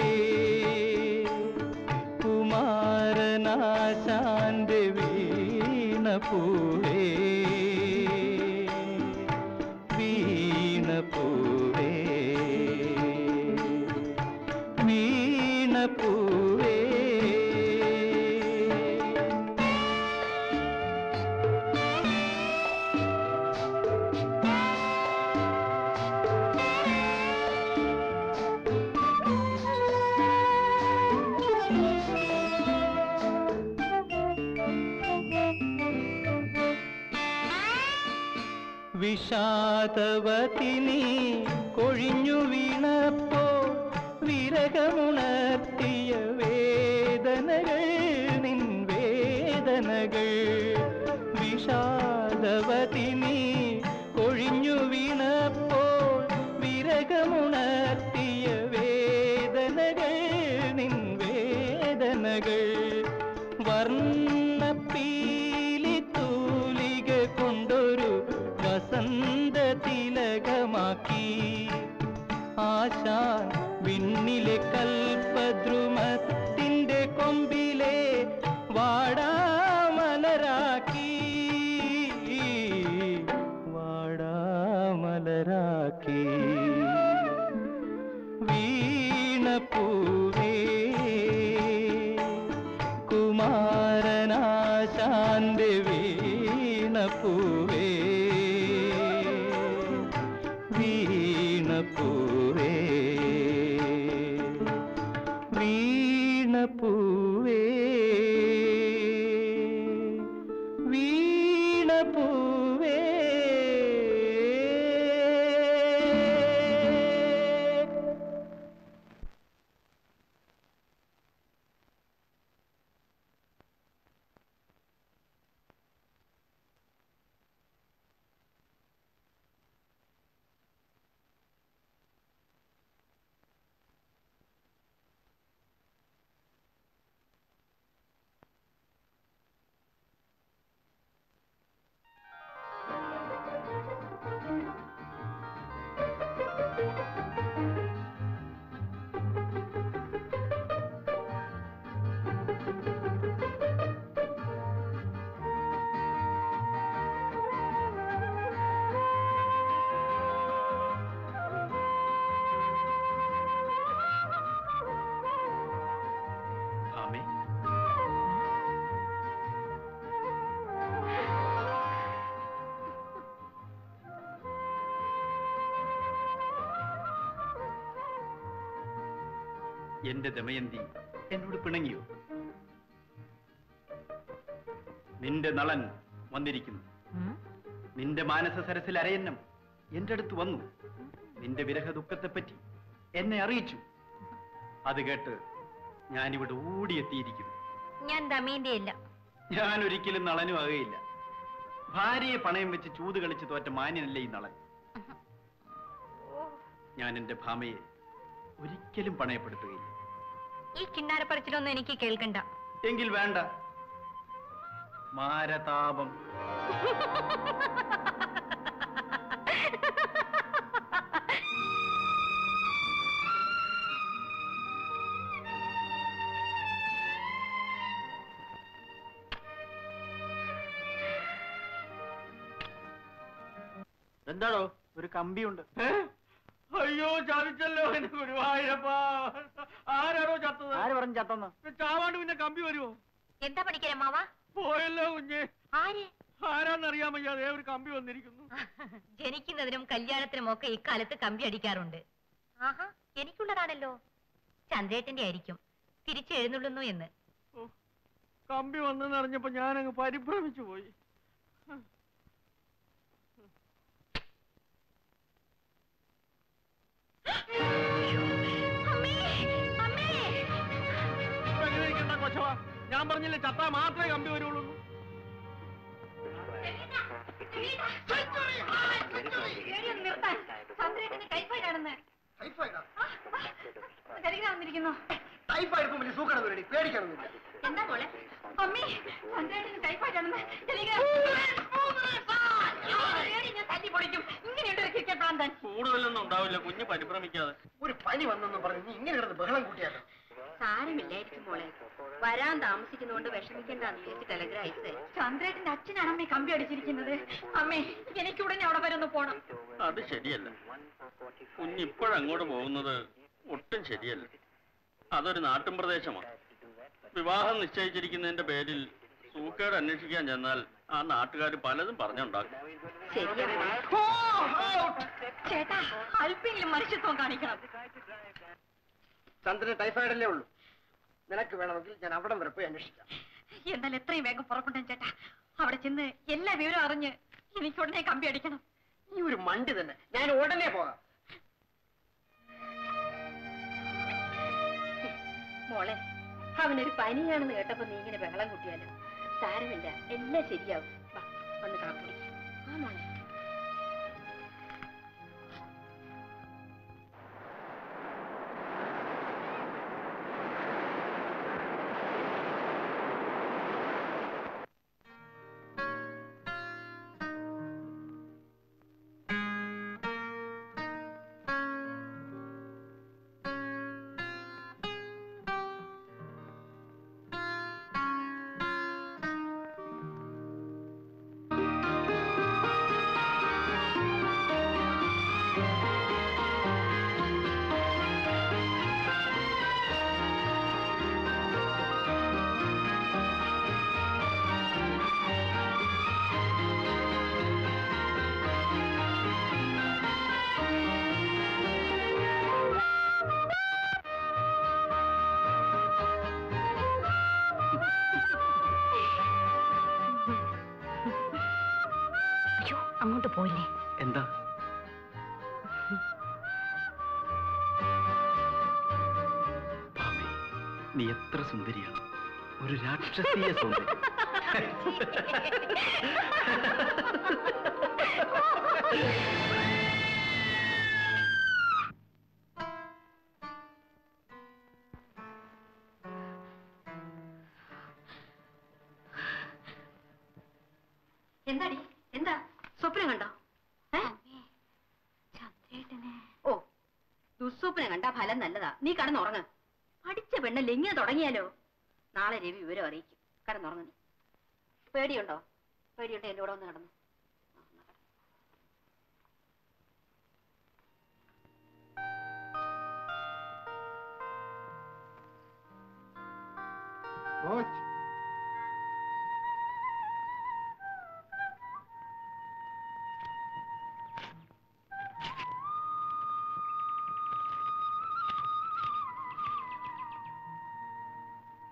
കുമാരനാശാന്റെ വീണപൂവേ വീണപൂവേ വീണപൂവേ. വിഷാദവതി നീ കൊഴിഞ്ഞു വീണപ്പോൾ വിരഹമുണർത്തിയ വേദനകൾ നിൻ വേദനകൾ. വിഷാദവതി നീ കൊഴിഞ്ഞു വീണപ്പോൾ വിരഹമുണർത്തിയ വേദനകൾ നിൻ വേദനകൾ. വർണ്ണപ്പീലി തൂലിക കൊണ്ടൊരു വസന്ത തിലകമാക്കി ആശാൻ വിണ്ണിലെ കൽപദ്രുമത്തിന്റെ കൊമ്പിലെ വാടാമലരാക്കി വാടാമലരാക്കി വീണപൂവേ കുമാരനാശാന്റെ വീണപൂവേ വീണപൂവേ വീണപൂവേ വീണപൂവേ. എന്റെ ദമയന്തി എന്നോട് പിണങ്ങിയോ? നിന്റെ നളൻ വന്നിരിക്കുന്നു. നിന്റെ മാനസ സരസിൽ അരയന്നം എന്റെ അടുത്ത് വന്നു. നിന്റെ വിരഹ ദുഃഖത്തെപ്പറ്റി എന്നെ അറിയിച്ചു. അത് കേട്ട് ഞാനിവിടെ ഓടിയെത്തിയിരിക്കുന്നു. ഞാൻ ദമയന്തിയല്ല. ഞാൻ ഒരിക്കലും നളനും ആകുകയില്ല. ഭാര്യയെ പണയം വെച്ച് ചൂത് കളിച്ച് തോറ്റ മാന്യനല്ലേ ഈ നളൻ. ഞാൻ എന്റെ ഭാമയെ ഒരിക്കലും പണയപ്പെടുത്തുകയില്ല. ഈ കിണ്ണാരപ്പറച്ചിലൊന്നും എനിക്ക് കേൾക്കണ്ട. എങ്കിൽ വേണ്ട. മാരതാപം. എന്താണോ? ഒരു കമ്പിയുണ്ട്. അയ്യോ ചതിച്ചല്ലോ എന്റെ ഗുരുവായൂരപ്പ. ആരാണോ ചത്തത്? ആര് പറഞ്ഞു ചത്തെന്ന്? ചാവാണ്ട് പിന്നെ കമ്പി വരുമോ? എന്താ പണിക്കരമ്മാവ? പോയല്ലോ കുഞ്ഞെ. ആര്? ആരാന്നറിയാൻ വയ്യാതെ ഒരു കമ്പി വന്നിരിക്കുന്നു. ജനിക്കുന്നതിനും കല്യാണത്തിനും ഒക്കെ ഇക്കാലത്ത് കമ്പി അടിക്കാറുണ്ട്. ആഹാ, എനിക്കുള്ളതാണല്ലോ. ചന്ദ്രേട്ടന്റെ ആയിരിക്കും. തിരിച്ചു എഴുന്നള്ളുന്നു എന്ന്. കമ്പി വന്നെന്ന് അറിഞ്ഞപ്പോ ഞാനങ്ങ് പരിഭ്രമിച്ചു പോയി. കൊച്ചവാ, ഞാൻ പറഞ്ഞില്ലേ ചത്താ മാത്രമേ കമ്പി വരുള്ളൂ. ചന്ദ്രേട്ടന് ടൈഫോയിഡാണെന്ന് വന്നിരിക്കുന്നു. ടൈഫോയിഡ് സൂക്കട പേടിക്കണമെന്നില്ല. എന്താ പോലെ അമ്മേ, ചന്ദ്രേട്ടന് ടൈഫോയിഡാണെന്ന് ഞാൻ തല്ലി പൊളിക്കും. ഇങ്ങനെയുണ്ട് ഒരു ക്രിക്കറ്റ് പ്രാന്തൻ. കൂടുതലൊന്നും ഉണ്ടാവില്ല, കുഞ്ഞ് പരിഭ്രമിക്കാതെ. ഒരു പനി വന്നെന്ന് പറഞ്ഞ് നീ ഇങ്ങനെ കിടന്ന് ബഹളം കൂട്ടിയാലോ? സാരമില്ലായിരിക്കും മോളെ. വരാൻ താമസിക്കുന്നോണ്ട് വിഷമിക്കണ്ടെന്ന് വിചാരിച്ച് ടെലഗ്രാം അയച്ചേ. ചന്ദ്രേട്ടന്റെ അച്ഛനാണ് അമ്മേ കമ്പി അടിച്ചിരിക്കുന്നത്. അമ്മേ, എനിക്ക് ഉടനെ അവിടെ വരെ ഒന്ന് പോണം. അത് ശരിയല്ല. കുഞ്ഞിപ്പോഴങ്ങോട്ട് പോകുന്നത് ഒട്ടും ശരിയല്ല. അതൊരു നാട്ടിൻ പ്രദേശമാണ്. വിവാഹം നിശ്ചയിച്ചിരിക്കുന്നതിന്റെ പേരിൽ സൂക്കേട് അന്വേഷിക്കാൻ ചെന്നാൽ ആ നാട്ടുകാർ പലതും പറഞ്ഞുണ്ടാക്കും. ചേട്ടാ, അല്പെങ്കിലും മനുഷ്യത്വം കാണിക്കണം. ചന്ദ്രന് ടൈഫോയിഡല്ലേ ഉള്ളൂ. നിനക്ക് വേണമെങ്കിൽ ഞാൻ അവിടം വരെ പോയി അന്വേഷിക്കാം. എന്നാൽ എത്രയും വേഗം പുറപ്പെട്ടു ചേട്ടാ. അവിടെ ചെന്ന് എല്ലാ വിവരം അറിഞ്ഞ് എനിക്ക് ഉടനെ കമ്പി അടിക്കണം. നീ ഒരു മണ്ടി തന്നെ. ഞാൻ ഉടനെ പോകാം. മോളെ, അവനൊരു പനിയാണെന്ന് കേട്ടപ്പോ നീ ഇങ്ങനെ ബഹളം കൂട്ടിയാലും സാരമില്ല, എല്ലാം ശരിയാവും. വന്ന് കാപ്പി. ആ മോളെ, അങ്ങോട്ട് പോയില്ലേ? എന്താ? ഭാമേ, നീ എത്ര സുന്ദരിയാണ്. ഒരു രാക്ഷസീയ സൗന്ദര്യം. എന്താടി? എന്താ സ്വപ്നം കണ്ടോ? ചന്ദ്രേട്ടനെ. ഓ, ദുസ്വപ്നം കണ്ടാ ഫലം നല്ലതാ. നീ കടന്നുറങ്ങ. പഠിച്ച പെണ്ണല്ലേ ഇങ്ങനെ തുടങ്ങിയാലോ? നാളെ രവി വിവരം അറിയിക്കും. കടന്നുറങ്ങ. നീ പേടിയുണ്ടോ? പേടിയുണ്ടോ? എന്റെ കൂടെ ഒന്ന് കടന്നു.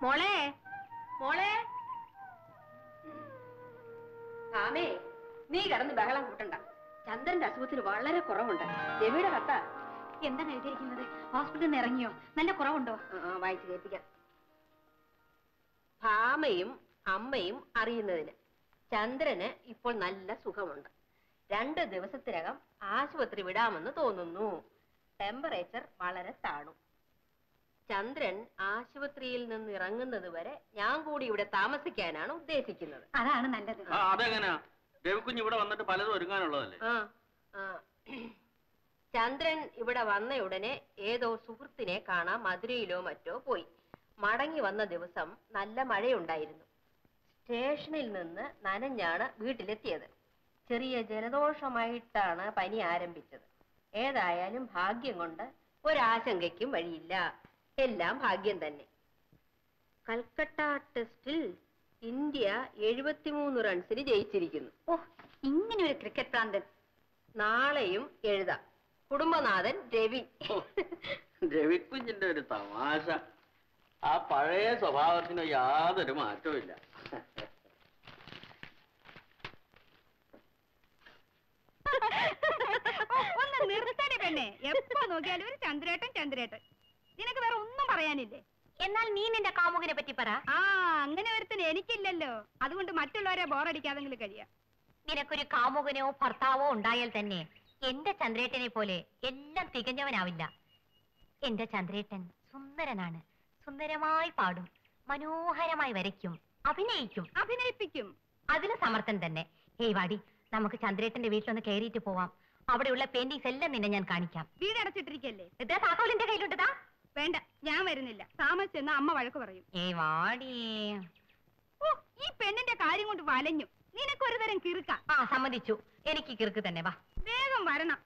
മോളെ മോളെ ആമേ, നീ കിടന്ന് ബഹളം കൂട്ടണ്ട. ചന്ദ്രന്റെ അസുഖത്തിന് വളരെ കുറവുണ്ട്. രവിയുടെ കത്ത എന്താണ് എഴുതിയിരിക്കുന്നത്? ഹോസ്പിറ്റലിൽ നിന്ന് ഇറങ്ങിയോ? നല്ല കുറവുണ്ടോ? വായിച്ചു കേൾപ്പിക്കാം. ഭാമയും അമ്മയും അറിയുന്നതിന് ചന്ദ്രന് ഇപ്പോൾ നല്ല സുഖമുണ്ട്. 2 ദിവസത്തിനകം ആശുപത്രി വിടാമെന്ന് തോന്നുന്നു. ടെമ്പറേച്ചർ വളരെ താണു. ചന്ദ്രൻ ആശുപത്രിയിൽ നിന്ന് ഇറങ്ങുന്നത് വരെ ഞാൻ കൂടി ഇവിടെ താമസിക്കാനാണ് ഉദ്ദേശിക്കുന്നത്. അതാണ് നല്ലത്. അതെങ്ങനെയാ? രവിക്കുഞ്ഞ് ഇവിടെ വന്നിട്ട് പലതും ഒരുങ്ങാനുള്ളതല്ലേ? ചന്ദ്രൻ ഇവിടെ വന്ന ഉടനെ ഏതോ സുഹൃത്തിനെ കാണാൻ മധുരയിലോ മറ്റോ പോയി. മടങ്ങി വന്ന ദിവസം നല്ല മഴയുണ്ടായിരുന്നു. സ്റ്റേഷനിൽ നിന്ന് നനഞ്ഞാണ് വീട്ടിലെത്തിയത്. ചെറിയ ജലദോഷമായിട്ടാണ് പനി ആരംഭിച്ചത്. ഏതായാലും ഭാഗ്യം കൊണ്ട് ഒരാശങ്കയ്ക്കും വഴിയില്ല. എല്ലാം ഭാഗ്യം തന്നെ. കൽക്കട്ട ടെസ്റ്റിൽ ഇന്ത്യ 73 റൺസിന് ജയിച്ചിരിക്കുന്നു. ഓ, ഇങ്ങനെ ഒരു ക്രിക്കറ്റ് പ്രാന്തൻ. നാളെയും എഴുതാം. കുടുംബനാഥൻ രവി. രവിക്കുഞ്ഞിന്റെ ഒരു തമാശ. ആ പഴയ സ്വഭാവത്തിന് യാതൊരു മാറ്റവും ഇല്ല. ഒന്ന് നിർത്തടി പെണ്ണെ. എപ്പോ നോക്കിയാലും ഒരു ചന്ദ്രേട്ടൻ ചന്ദ്രേട്ടൻ. നിനക്ക് വേറെ ഒന്നും പറയാനില്ലേ? എന്നാൽ നീ നിന്റെ കാമുകനെ പറ്റി പറ. ആ, അങ്ങനെ ഒരുത്തിന് എനിക്കില്ലല്ലോ. അതുകൊണ്ട് മറ്റുള്ളവരെ ബോറടിക്കാതെങ്കിലും കഴിയാം. നിനക്കൊരു കാമുകനോ ഭർത്താവോ ഉണ്ടായാൽ തന്നെ എന്റെ ചന്ദ്രേട്ടനെ പോലെ എല്ലാം തികഞ്ഞവനാവില്ല. എന്റെ ചന്ദ്രേട്ടൻ സുന്ദരനാണ്. സുന്ദരമായി പാടും, മനോഹരമായി വരയ്ക്കും, അഭിനയിപ്പിക്കും. അതിന് സമർത്ഥൻ തന്നെ. ഹേയ് വാടി, നമുക്ക് ചന്ദ്രേട്ടന്റെ വീട്ടിലൊന്ന് കയറിയിട്ട് പോവാം. അവിടെയുള്ള പെയിന്റിങ്സ് എല്ലാം നിന്നെ ഞാൻ കാണിക്കാം. വീടടച്ചിട്ടിരിക്കല്ലേ? താക്കോലിന്റെ കയ്യിലുണ്ടതാ. വേണ്ട, ഞാൻ വരുന്നില്ല. താമസിച്ചെന്ന് അമ്മ വഴക്ക് പറയും. ഏയ് വാടി. ഓ, ഈ പെണ്ണിന്റെ കാര്യം കൊണ്ട് വലഞ്ഞു. നിനക്കൊരു തരം കിറുക്ക. സമ്മതിച്ചു, എനിക്ക് കിറുക്ക് തന്നെ. വാ, വേഗം വരണം.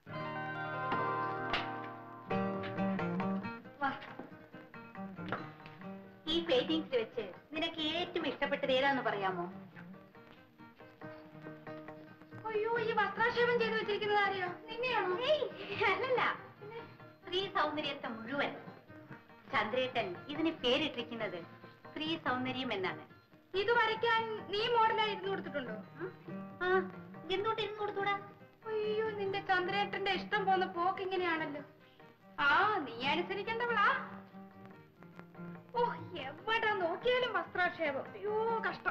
ഈ പെയിന്റിങ്സ് വെച്ച് നിനക്ക് ഏറ്റവും ഇഷ്ടപ്പെട്ടത് ഏതാന്ന് പറയാമോ? അയ്യോ, ഈ വസ്ത്രാക്ഷേപം ചെയ്ത് വെച്ചിരിക്കുന്നത് ആരെയോ? നിന്നെയാണോ? അല്ലല്ല, സ്ത്രീ സൗന്ദര്യത്തെ മുഴുവൻ. ചന്ദ്രേട്ടൻ ഇതിന് പേരിട്ടിരിക്കുന്നത് സ്ത്രീ സൗന്ദര്യം എന്നാണ്. ഇത് വരയ്ക്കാൻ നീ മോഡലായി ഇരുന്ന് കൊടുത്തിട്ടുണ്ടോ? എന്തുകൊണ്ട് ഇരുന്ന് കൊടുത്തൂടാ? അയ്യോ, നിന്റെ ചന്ദ്രേട്ടന്റെ ഇഷ്ടം പോന്ന പോക്ക് ഇങ്ങനെയാണല്ലോ. നീ അനുസരിക്കേണ്ടവളാ. ഓ, എവിടെ നോക്കിയാലും വസ്ത്രാക്ഷേപം. അയ്യോ, കഷ്ടം.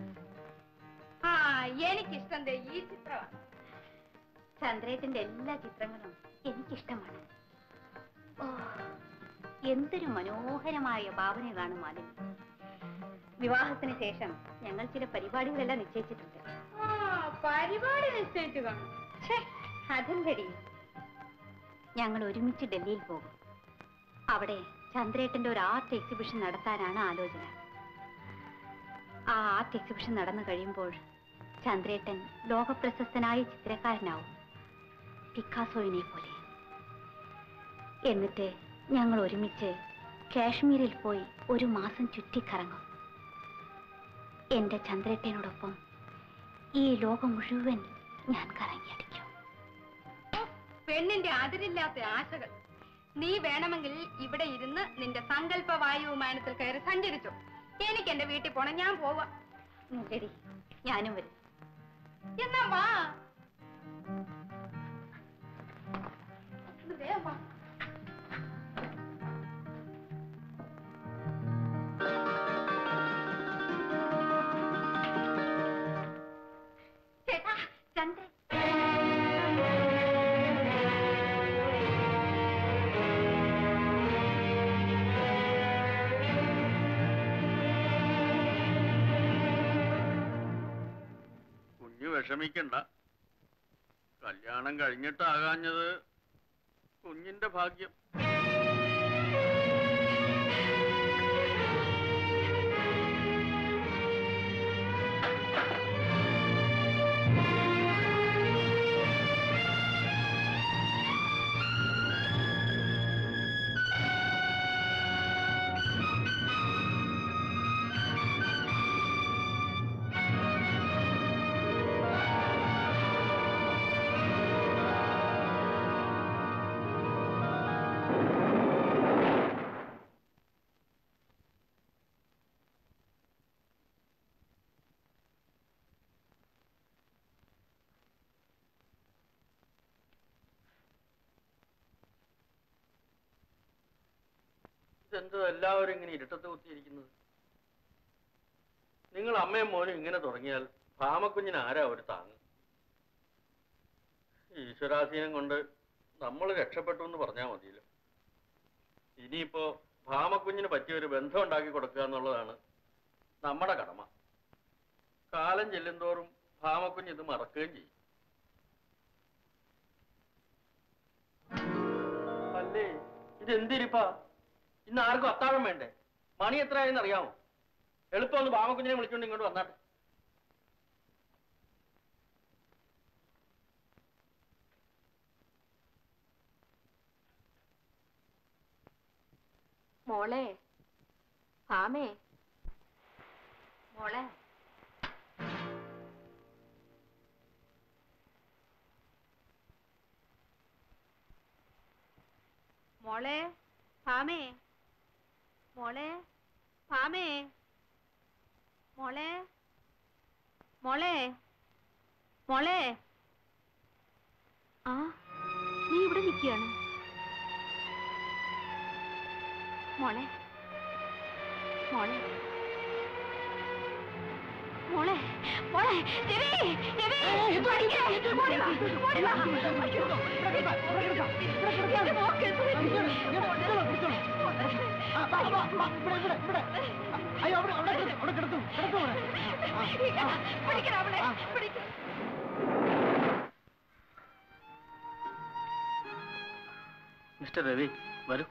എനിക്കിഷ്ടം ഈ ചിത്രമാണ്. ചന്ദ്രേട്ടന്റെ എല്ലാ ചിത്രങ്ങളും എനിക്കിഷ്ടമാണ്. ഓ, എന്തൊരു മനോഹരമായ ഭാവനകളാണ് മാലിനി. വിവാഹത്തിന് ശേഷം ഞങ്ങൾ ചില പരിപാടികളെല്ലാം നിശ്ചയിച്ചിട്ടുണ്ട്. പരിപാടി നിശ്ചയിച്ചു കാണും. അതെന്തടി, ഞങ്ങൾ ഒരുമിച്ച് ഡൽഹിയിൽ പോകും. അവിടെ ചന്ദ്രേട്ടന്റെ ഒരു ആർട്ട് എക്സിബിഷൻ നടത്താനാണ് ആലോചന. ആ ആർട്ട് എക്സിബിഷൻ നടന്നു കഴിയുമ്പോൾ ചന്ദ്രേട്ടൻ ലോകപ്രശസ്തനായ ചിത്രകാരനാവും, പിക്കാസോയിനെ പോലെ. എന്നിട്ട് ഞങ്ങൾ ഒരുമിച്ച് കാശ്മീരിൽ പോയി 1 മാസം ചുറ്റിക്കറങ്ങും. എന്റെ ചന്ദ്രേട്ടനോടൊപ്പം ഈ ലോകം മുഴുവൻ ഞാൻ കറങ്ങിയടിക്കും. പെണ്ണിന്റെ അതിരില്ലാത്ത ആശകൾ. നീ വേണമെങ്കിൽ ഇവിടെ ഇരുന്ന് നിന്റെ സങ്കല്പ വായു വിമാനത്തിൽ കയറി സഞ്ചരിച്ചോ. എനിക്ക് എന്റെ വീട്ടിൽ പോണം. ഞാൻ പോവാ. ശരി, ഞാനും വരും. എന്നാ വാ. വേഗം വാ. ചേട്ടാ, ചന്ദ്രൻ. വിഷമിക്കണ്ട. കല്യാണം കഴിഞ്ഞിട്ടാകാഞ്ഞത് കുഞ്ഞിന്റെ ഭാഗ്യം. ഇതെന്തോ എല്ലാവരും ഇങ്ങനെ ഇരുട്ടത്ത് കുത്തിയിരിക്കുന്നത്? നിങ്ങൾ അമ്മയും മോനും ഇങ്ങനെ തുടങ്ങിയാൽ ഭാമക്കുഞ്ഞിന് ആരാ ഒരു താങ്ങ്? ഈശ്വരാധീനം കൊണ്ട് നമ്മൾ രക്ഷപ്പെട്ടു എന്ന് പറഞ്ഞാൽ മതിയല്ലോ. ഇനിയിപ്പോ ഭാമക്കുഞ്ഞിന് പറ്റിയൊരു ബന്ധം ഉണ്ടാക്കി കൊടുക്കുക എന്നുള്ളതാണ് നമ്മുടെ കടമ. കാലം ചെല്ലുന്തോറും ഭാമക്കുഞ്ഞ് ഇത് മറക്കുകയും ചെയ്യും. അല്ലേ, ഇതെന്തിരിപ്പാ? ഇന്ന് ആർക്കും അത്താഴം വേണ്ടേ? മണി എത്രയായെന്ന് അറിയാമോ? എളുപ്പം ഒന്ന് ഭാമക്കുഞ്ഞിനെ വിളിച്ചോണ്ട് ഇങ്ങോട്ട് വന്നാട്ടെ. മോളെ, ഭാമേ, മോളെ. മോളെ, ഭാമേ, മോളെ, ഭാമേ, മോളെ, മോളെ, മോളെ. ആ, നീ ഇവിടെ നിൽക്കുകയാണ് മോളെ, മോളെ, മോളെ, മോളെ. രവി, രവി, പഠിക്കാൻ, ഓടി വാ, ഓടി വാ. അയ്യോ, എന്റെ മോക്ക് എന്ത് പറ്റി? പിടിക്കണം അവളെ, പിടിക്കണം. മിസ്റ്റർ രവി, വരൂ.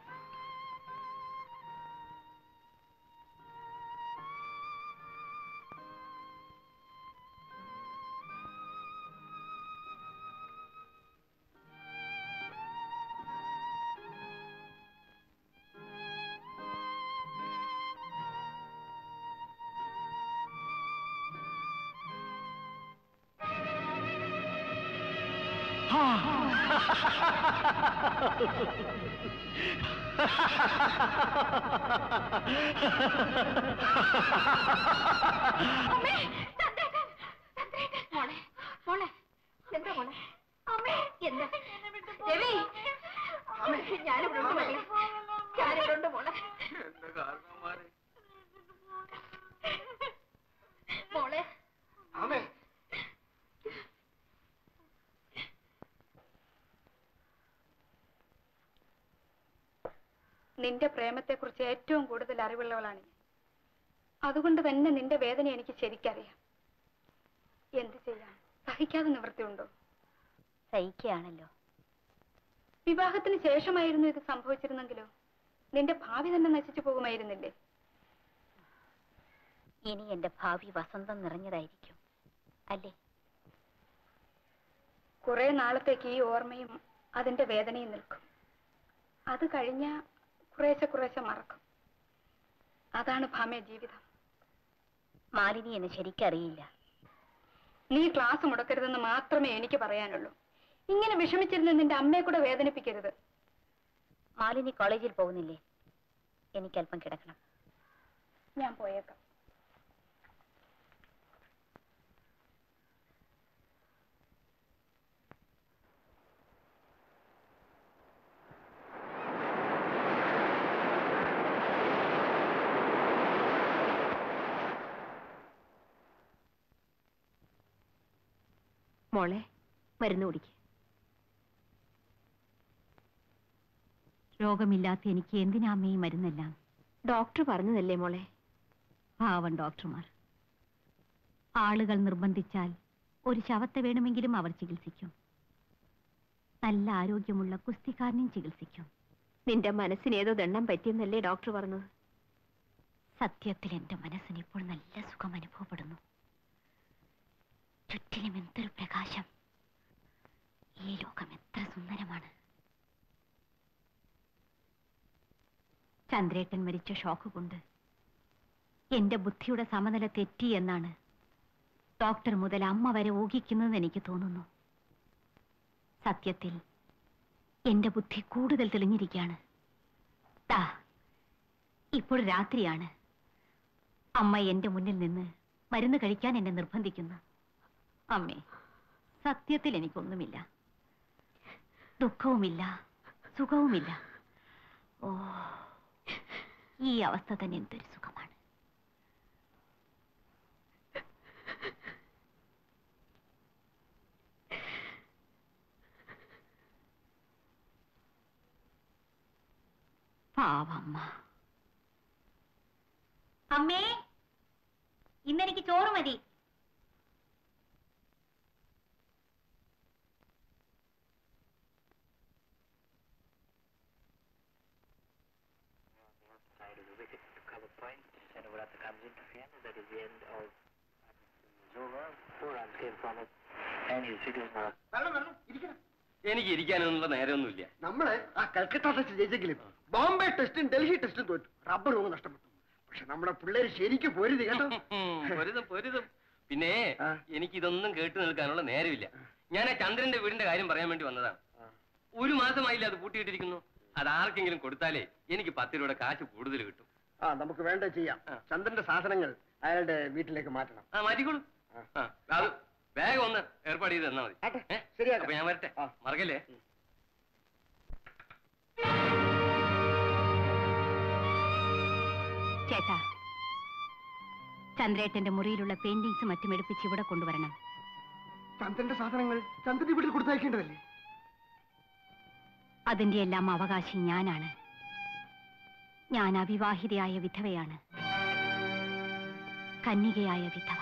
അമ്മേ, ചന്ദ്രേട്ടൻ, ചന്ദ്രേട്ടൻ. മോളെ, മോളെ, എന്താ മോളെ? അമ്മേ, എന്താ? രവി, ഞാനിവിടെ ഉണ്ട് മോളെ, ഞാനിവിടെ ഉണ്ട് മോളെ. മോളെ, ആമേ, നിന്റെ പ്രേമത്തെക്കുറിച്ച് ഏറ്റവും കൂടുതൽ അറിവുള്ളവളാണ് ഞാൻ. അതുകൊണ്ട് തന്നെ നിന്റെ വേദന എനിക്ക് ശരിക്കറിയാം. എന്ത് ചെയ്യാം, സഹിക്കാതെ നിവൃത്തിയുണ്ടോ? സഹിക്കുകയാണല്ലോ. വിവാഹത്തിന് ശേഷമായിരുന്നു ഇത് സംഭവിച്ചിരുന്നെങ്കിലോ നിന്റെ ഭാവി തന്നെ നശിച്ചു പോകുമായിരുന്നില്ലേ? ഇനി എന്റെ ഭാവി വസന്തം നിറഞ്ഞതായിരിക്കും അല്ലേ? കുറെ നാളത്തേക്ക് ഈ ഓർമ്മയും അതിന്റെ വേദനയും നിൽക്കും. അത് കഴിഞ്ഞ കുറേശ്ശെ കുറേശ്ശെ മറക്കും. അതാണ് ഭാമേ ജീവിതം. മാലിനി എന്നെ ശരിക്കറിയില്ല. നീ ക്ലാസ് മുടക്കരുതെന്ന് മാത്രമേ എനിക്ക് പറയാനുള്ളൂ. ഇങ്ങനെ വിഷമിച്ചിരുന്ന് നിന്റെ അമ്മയെ കൂടെ വേദനിപ്പിക്കരുത്. മാലിനി കോളേജിൽ പോകുന്നില്ലേ? എനിക്കല്പം കിടക്കണം. ഞാൻ പോയേക്കാം. മോളെ, മരുന്ന് കുടിക്ക്. രോഗമില്ലാത്ത എനിക്ക് എന്തിനാ അമ്മ ഈ മരുന്നെല്ലാം? ഡോക്ടർ പറഞ്ഞതല്ലേ മോളെ? പാവം ഡോക്ടർമാർ. ആളുകൾ നിർബന്ധിച്ചാൽ ഒരു ശവത്തെ വേണമെങ്കിലും അവർ ചികിത്സിക്കും. നല്ല ആരോഗ്യമുള്ള കുസ്തിക്കാരനെയും ചികിത്സിക്കും. നിന്റെ മനസ്സിന് ഏതോ ദണ്ണം പറ്റിയെന്നല്ലേ ഡോക്ടർ പറഞ്ഞത്? സത്യത്തിൽ എന്റെ മനസ്സിന് ഇപ്പോൾ നല്ല സുഖം അനുഭവപ്പെടുന്നു. ചുറ്റിലും എന്തൊരു പ്രകാശം! ഈ ലോകം എത്ര സുന്ദരമാണ്! ചന്ദ്രേട്ടൻ മരിച്ച ഷോക്ക് കൊണ്ട് എന്റെ ബുദ്ധിയുടെ സമനില തെറ്റി എന്നാണ് ഡോക്ടർ മുതൽ അമ്മ വരെ ഊഹിക്കുന്നത് എനിക്ക് തോന്നുന്നു. സത്യത്തിൽ എന്റെ ബുദ്ധി കൂടുതൽ തെളിഞ്ഞിരിക്കുകയാണ്. ഇപ്പോൾ രാത്രിയാണ്. അമ്മ എന്റെ മുന്നിൽ നിന്ന് മരുന്ന് കഴിക്കാൻ എന്നെ നിർബന്ധിക്കുന്നു. അമ്മേ, സത്യത്തിൽ എനിക്കൊന്നുമില്ല. ദുഃഖവുമില്ല, സുഖവുമില്ല. ഓ, ഈ അവസ്ഥ തന്നെ എന്തൊരു സുഖമാണ്. പാവമ്മ. അമ്മേ, ഇന്നെനിക്ക് ചോറ് മതി. എനിക്ക് ഇരിക്കാനൊന്നുള്ള നേരമൊന്നുമില്ല. നമ്മള് ആ കൽക്കട്ട ടെസ്റ്റ് ജയിച്ചെങ്കിലും ബോംബെ ടെസ്റ്റും ഡൽഹി ടെസ്റ്റും തോറ്റു. റബ്ബർ രോഗം നഷ്ടപ്പെട്ടു. പക്ഷെ നമ്മുടെ പിള്ളേര് ശരിക്കും പൊരുതി കേട്ടോ. പൊരുതും. പിന്നെ എനിക്ക് ഇതൊന്നും കേട്ടു നിൽക്കാനുള്ള നേരമില്ല. ഞാൻ ആ ചന്ദ്രന്റെ വീടിന്റെ കാര്യം പറയാൻ വേണ്ടി വന്നതാണ്. 1 മാസമായില്ല അത് പൂട്ടിയിട്ടിരിക്കുന്നു. അത് ആർക്കെങ്കിലും കൊടുത്താലേ എനിക്ക് 10 രൂപയുടെ കാശ് കൂടുതൽ കിട്ടും. നമുക്ക് വേണ്ട ചെയ്യാം. ചന്ദ്രന്റെ സാധനങ്ങൾ അയാളുടെ വീട്ടിലേക്ക് മാറ്റണം. മാറ്റിക്കോളൂ. അത് വേഗം ഒന്ന് ഏർപ്പാട് ചെയ്ത് തന്നാ മതി. ശരിയാക്കാം. അപ്പൊ ഞാൻ വരട്ടെ, മറക്കല്ലേ. ചേട്ടാ, ചന്ദ്രേട്ടന്റെ മുറിയിലുള്ള പെയിന്റിങ്സ് മറ്റും എടുപ്പിച്ച് ഇവിടെ കൊണ്ടുവരണം. ചന്ദ്രന്റെ സാധനങ്ങൾ ചന്ദ്രന്റെ വീട്ടിൽ കൊടുത്തയക്കേണ്ടതല്ലേ? അതിന്റെ എല്ലാം അവകാശി ഞാനാണ്. ഞാൻ അവിവാഹിതയായ വിധവയാണ്, കന്യകയായ വിധവ.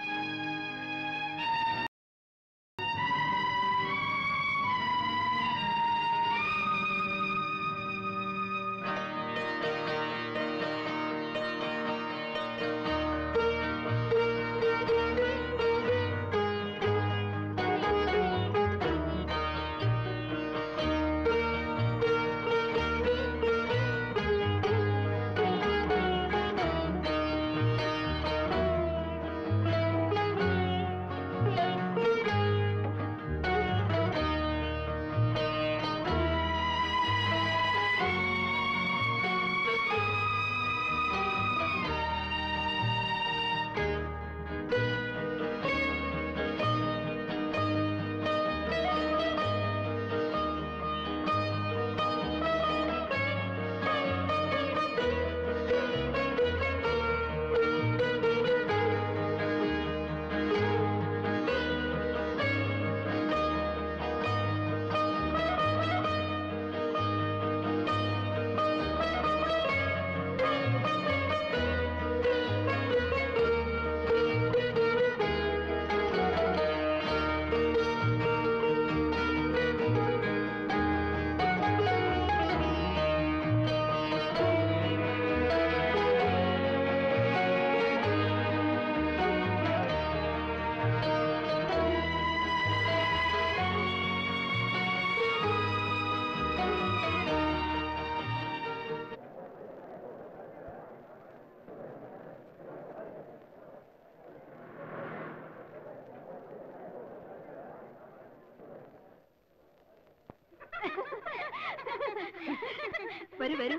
വരൂ.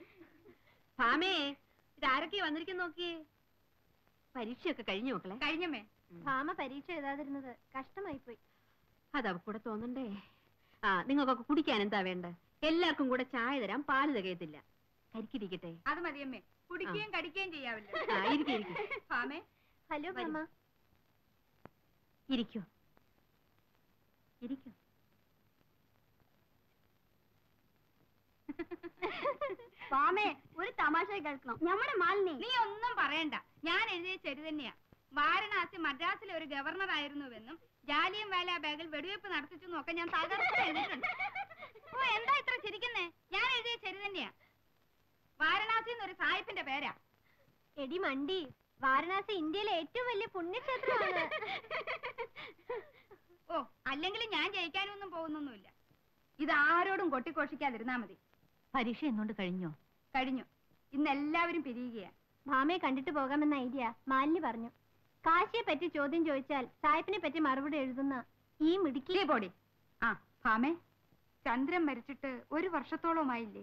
ഭാമേ, ഇതാരൊക്കെ വന്നിരിക്കുന്നു നോക്കിയേ. പരീക്ഷയൊക്കെ കഴിഞ്ഞു മക്കളെ? കഴിഞ്ഞമ്മേ. ഭാമ പരീക്ഷ എഴുതാതിരുന്നത് കഷ്ടമായി പോയി. അതവക്കൂടെ തോന്നണ്ടേ. നിങ്ങൾക്കൊക്കെ കുടിക്കാൻ എന്താ വേണ്ട? എല്ലാവർക്കും കൂടെ ചായ തരാം, പാല് തികയത്തില്ല. കരിക്കിരിക്കട്ടെ. അത് മതിയമ്മേ, കുടിക്കുകയും കടിക്കുകയും ചെയ്യാവില്ല. ഭാമേ. ഹലോ ഭാമ. ഇരിക്കൂ. ഭാമേ, ഒരു തമാശ കേൾക്കണം. നമ്മുടെ മാലിനി. നീ ഒന്നും പറയണ്ട, ഞാൻ എഴുതിയ ശരി തന്നെയാ. വാരണാസി മദ്രാസിലെ ഒരു ഗവർണർ ആയിരുന്നുവെന്നും ജാലിയൻ വാല ബാഗിൽ വെടിവെപ്പ് നടത്തിച്ചെന്നും ഒക്കെ ഞാൻ തകർത്ത് എഴുതിയിട്ടുണ്ട്. ഓ, എന്താ ഇത്ര ചിരിക്കുന്നേ? ഞാൻ എഴുതിയ ശരി തന്നെയാ. വാരണാസി എന്നൊരു സാഹിബിന്റെ പേരാ. എടി മണ്ടി, വാരണാസി ഇന്ത്യയിലെ ഏറ്റവും വലിയ പുണ്യക്ഷേത്രമാണ്. ഓ, അല്ലെങ്കിൽ ഞാൻ ജയിക്കാനൊന്നും പോകുന്നൊന്നുമില്ല. ഇത് ആരോടും കൊട്ടിഘോഷിക്കാതിരുന്നാ മതി. പരീക്ഷ എന്നുകൊണ്ട് കഴിഞ്ഞോ? കഴിഞ്ഞു. ഇന്ന് എല്ലാവരും പിരിയുകയാ. ഭാമയെ കണ്ടിട്ട് പോകാമെന്ന ഐഡിയ മാലിനി പറഞ്ഞു. കാശിയെ പറ്റി ചോദ്യം ചോദിച്ചാൽ സാഹിബിനെ പറ്റി മറുപടി എഴുതുന്ന ഈ മിടുക്കി പൊടി. ഭാമേ, ചന്ദ്രൻ മരിച്ചിട്ട് 1 വർഷത്തോളമായില്ലേ?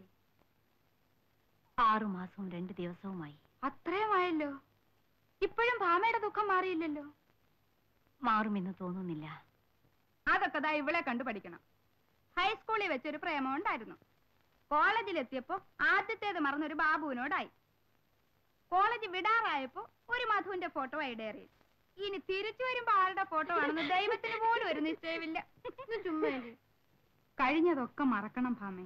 6 മാസവും 2 ദിവസവുമായി. അത്രയുമായല്ലോ. ഇപ്പോഴും ഭാമയുടെ ദുഃഖം മാറിയില്ലല്ലോ. മാറുമെന്ന് തോന്നുന്നില്ല. അതൊക്കെ ദാ ഇവളെ കണ്ടുപഠിക്കണം. ഹൈസ്കൂളിൽ വെച്ചൊരു പ്രേമം ഉണ്ടായിരുന്നു. കോളേജിലെത്തിയപ്പോ ആദ്യത്തേത് മറന്നൊരു ബാബുവിനോടായി. കോളേജ് വിടാറായപ്പോ ഒരു മധുവിന്റെ ഫോട്ടോ ഡയറിയിൽ. ഇനി തിരിച്ചു വരുമ്പോ ആരുടെ ഫോട്ടോ ആണെന്ന് ദൈവത്തിന് പോലും ഒരു നിശ്ചയമില്ല. ചുമ്മാ കഴിഞ്ഞതൊക്കെ മറക്കണം ഭാമേ.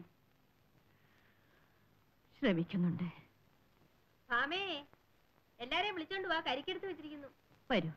ശ്രമിക്കുന്നുണ്ട്. ഭാമേ, എല്ലാരെയും വിളിച്ചോണ്ട് വാ, കരിക്കെടുത്ത് വെച്ചിരിക്കുന്നു. വരൂ.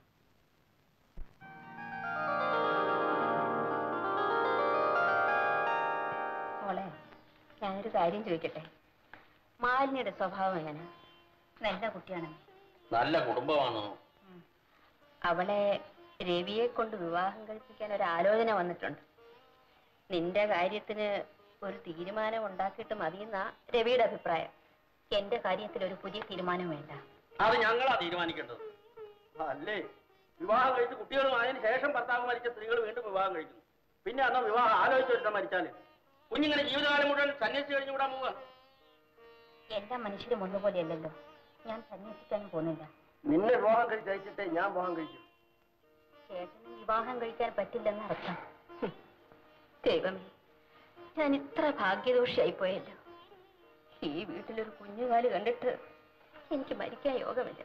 മോളെ, ഞാനൊരു കാര്യം ചോദിക്കട്ടെ? മാലിന്യയുടെ സ്വഭാവം എങ്ങനെ? നല്ല കുട്ടിയാണേ. നല്ല കുടുംബമാണോ? അവളെ രവിയെ കൊണ്ട് വിവാഹം കഴിപ്പിക്കാൻ ഒരു ആലോചന വന്നിട്ടുണ്ട്. നിന്റെ കാര്യത്തിന് ഒരു തീരുമാനം ഉണ്ടാക്കിയിട്ട് മതിയെന്നാ രവിയുടെ അഭിപ്രായം. എന്റെ കാര്യത്തിൽ ഒരു പുതിയ തീരുമാനം വേണ്ട. അത് ഞങ്ങളാ തീരുമാനിക്കേണ്ടത്. അല്ലേ, വിവാഹം കഴിച്ച് കുട്ടികളുമായതിനു ശേഷം ഭർത്താവ് മരിച്ച സ്ത്രീകൾ വീണ്ടും വിവാഹം കഴിക്കുന്നു. പിന്നെ അന്ന് വിവാഹം ആലോചിച്ച് വരുത്താൻ മരിച്ചാല് കുഞ്ഞിങ്ങനെ ജീവിതകാലം മുഴുവൻ സന്യസിച്ച് കഴിഞ്ഞു വിടാൻ പോവാ. എല്ലാ മനുഷ്യരും ഒന്നുപോലെയല്ലല്ലോ. ഞാൻ സന്യസിക്കാനും പോകുന്നില്ല. നിന്നെ വിവാഹം കഴിച്ചയച്ചിട്ടേ ഞാൻ വിവാഹം കഴിക്കും. ചേട്ടന് വിവാഹം കഴിക്കാൻ പറ്റില്ലെന്ന് അർത്ഥം. ദൈവമേ, ഞാൻ ഇത്ര ഭാഗ്യദോഷിയായി പോയല്ലോ. ഈ വീട്ടിലൊരു കുഞ്ഞുകാല് കണ്ടിട്ട് എനിക്ക് മരിക്കാൻ യോഗമില്ല.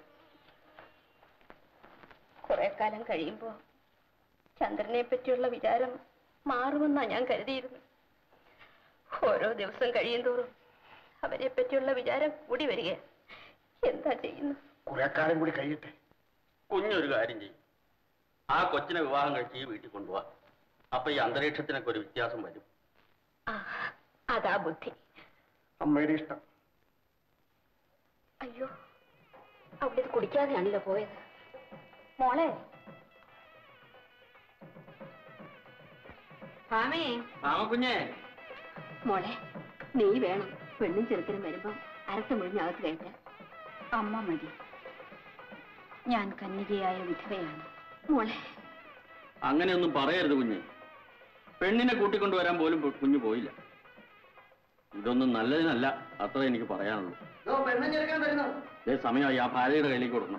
കുറെ കാലം കഴിയുമ്പോ ചന്ദ്രനെ പറ്റിയുള്ള വിചാരം മാറുമെന്നാ ഞാൻ കരുതിയിരുന്നു. ഓരോ ദിവസം കഴിയും തോറും അവരെ പറ്റിയുള്ള വിചാരം കൂടി വരിക. എന്താ ചെയ്യുന്നു? കുറെ കാലം കൂടി കഴിയട്ടെ. കുഞ്ഞൊരു കാര്യം ചെയ്യും, ആ കൊച്ചിനെ വിവാഹം കഴിച്ച് ഈ വീട്ടിൽ കൊണ്ടുപോവാ. അപ്പൊ ഈ അന്തരീക്ഷത്തിനൊക്കെ ഒരു വ്യത്യാസം വരും. അതാ ബുദ്ധി. അമ്മയുടെ ഇഷ്ടം. അയ്യോ, അവിടെ ഇത് കുടിക്കാതെയാണല്ലോ പോയത്. മോളെ, ഭാമേ. കുഞ്ഞേ, മോളെ, നീ വേണം പെണ്ണും ചെറുക്കനും വരുമ്പോ അരത്ത് മുഴിഞ്ഞകത്ത് കയറ്റാൻ. അമ്മ മതി. ഞാൻ കന്യകയായ വിധവയാണ്. മോളെ, അങ്ങനെയൊന്നും പറയരുത് കുഞ്ഞ്. പെണ്ണിനെ കൂട്ടിക്കൊണ്ടുവരാൻ പോലും കുഞ്ഞു പോയില്ല. ഇതൊന്നും നല്ലതിനല്ല, അത്ര എനിക്ക് പറയാനുള്ളൂ. ഇതേ സമയമായി ആ ഭാര്യയുടെ കയ്യിലേക്ക് കൊടുക്കണം.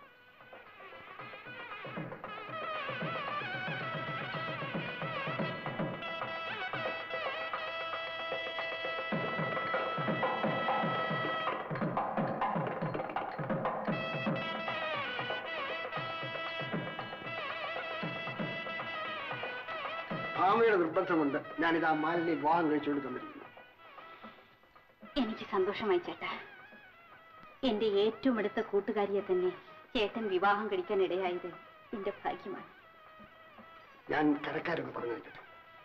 ഭാമയുടെ നിർബന്ധം കൊണ്ട് ഞാനിത് ആ മാലിനെ വിവാഹം കഴിച്ചുകൊണ്ട് തന്നിരിക്കുന്നു. എനിക്ക് സന്തോഷമായി ചേട്ടാ. എന്റെ ഏറ്റവും അടുത്ത കൂട്ടുകാരിയെ തന്നെ ചേട്ടൻ വിവാഹം കഴിക്കാൻ ഇടയായത് എന്റെ ഭാഗ്യമാണ്. ഞാൻ കരക്കാരൊന്ന് പറഞ്ഞു വെക്കട്ടെ.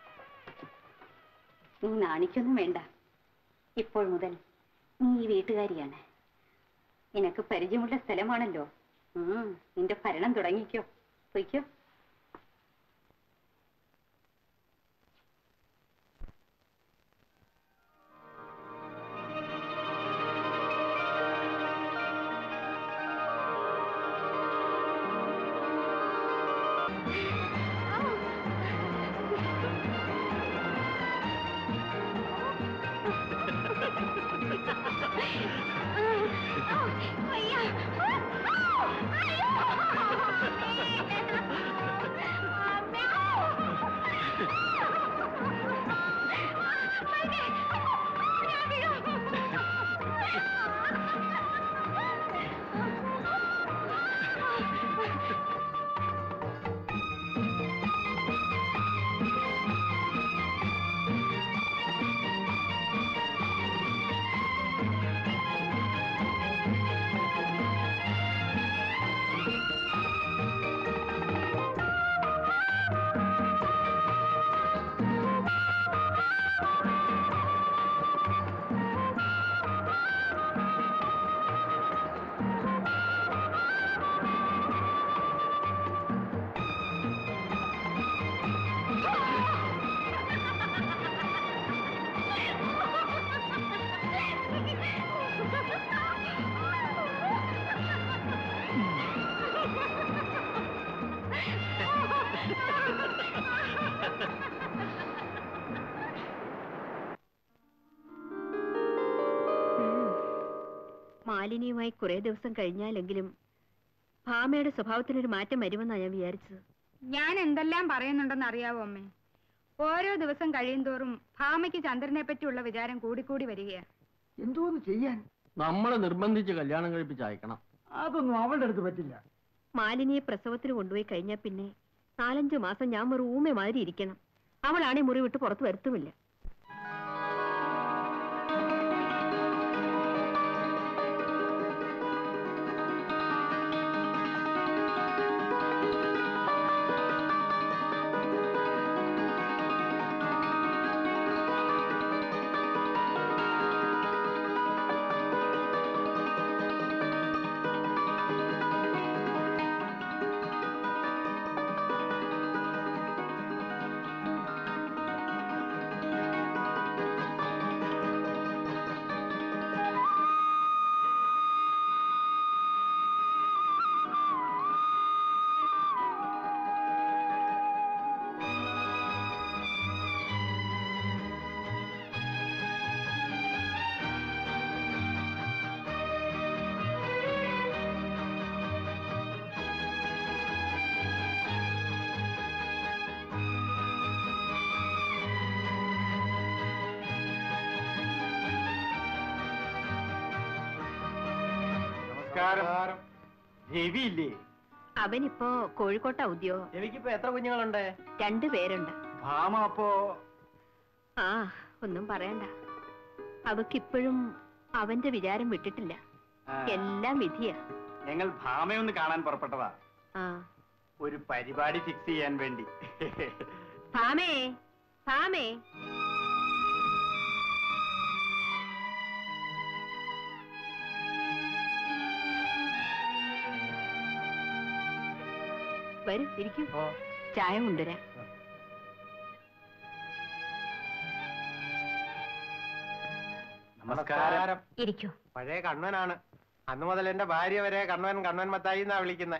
നീ നാണിക്കൊന്നും വേണ്ട. ഇപ്പോൾ മുതൽ നീ ഈ വീട്ടുകാരിയാണ്. നിനക്ക് പരിചയമുള്ള സ്ഥലമാണല്ലോ. നിന്റെ ഭരണം തുടങ്ങിക്കോ. പൊയ്ക്കോ. മാലിന്യവുമായി കുറെ ദിവസം കഴിഞ്ഞാലെങ്കിലും ഭാമയുടെ സ്വഭാവത്തിനൊരു മാറ്റം വരുമെന്നാണ് ഞാൻ വിചാരിച്ചത്. ഞാൻ എന്തെല്ലാം പറയുന്നുണ്ടെന്ന് അറിയാവോ അമ്മേ? ഓരോ ദിവസം കഴിയുന്തോറും ഭാമയ്ക്ക് ചന്ദ്രനെ പറ്റിയുള്ള വിചാരം കൂടിക്കൂടി വരികയാ. എന്തോന്ന് ചെയ്യാൻ? നമ്മളെ നിർബന്ധിച്ച് കല്യാണം കഴിപ്പിച്ച് അയക്കണം. അതൊന്നും അവളുടെ അടുത്ത് പറ്റില്ല. മാലിനിയെ പ്രസവത്തിന് കൊണ്ടുപോയി കഴിഞ്ഞാൽ പിന്നെ 4-5 മാസം ഞാൻ ഒരു ഊമ മാതിരി ഇരിക്കണം. അവളാണെ മുറി വിട്ട് പുറത്ത് വരുത്തുമില്ല. രവിയില്ലേ? അവനിപ്പോ കോഴിക്കോട്ട ഉദ്യോഗം. രവിക്കിപ്പോ എത്ര കുഞ്ഞുങ്ങളുണ്ട്? 2 പേരുണ്ട്. ഭാമ അപ്പോ? ആ, ഒന്നും പറയണ്ട. അവക്കിപ്പോഴും അവന്റെ വിചാരം വിട്ടിട്ടില്ല. എല്ലാം വിധിയാ. ഞങ്ങൾ ഭാമയൊന്ന് കാണാൻ പുറപ്പെട്ടതാ. ആ, ഒരു പരിപാടി ഫിക്സ് ചെയ്യാൻ വേണ്ടി. ഭാമേ, ഭാമേ. വരൂ, ഇരിക്കൂ. ചായ കൊണ്ടുവരാം. നമസ്കാരം. ഇരിക്കൂ. പഴയ കണ്ണനാണ്. അന്നു മുതൽ എന്റെ ഭാര്യ വരെ കണ്ണൻ മത്തായി എന്നാ വിളിക്കുന്നത്.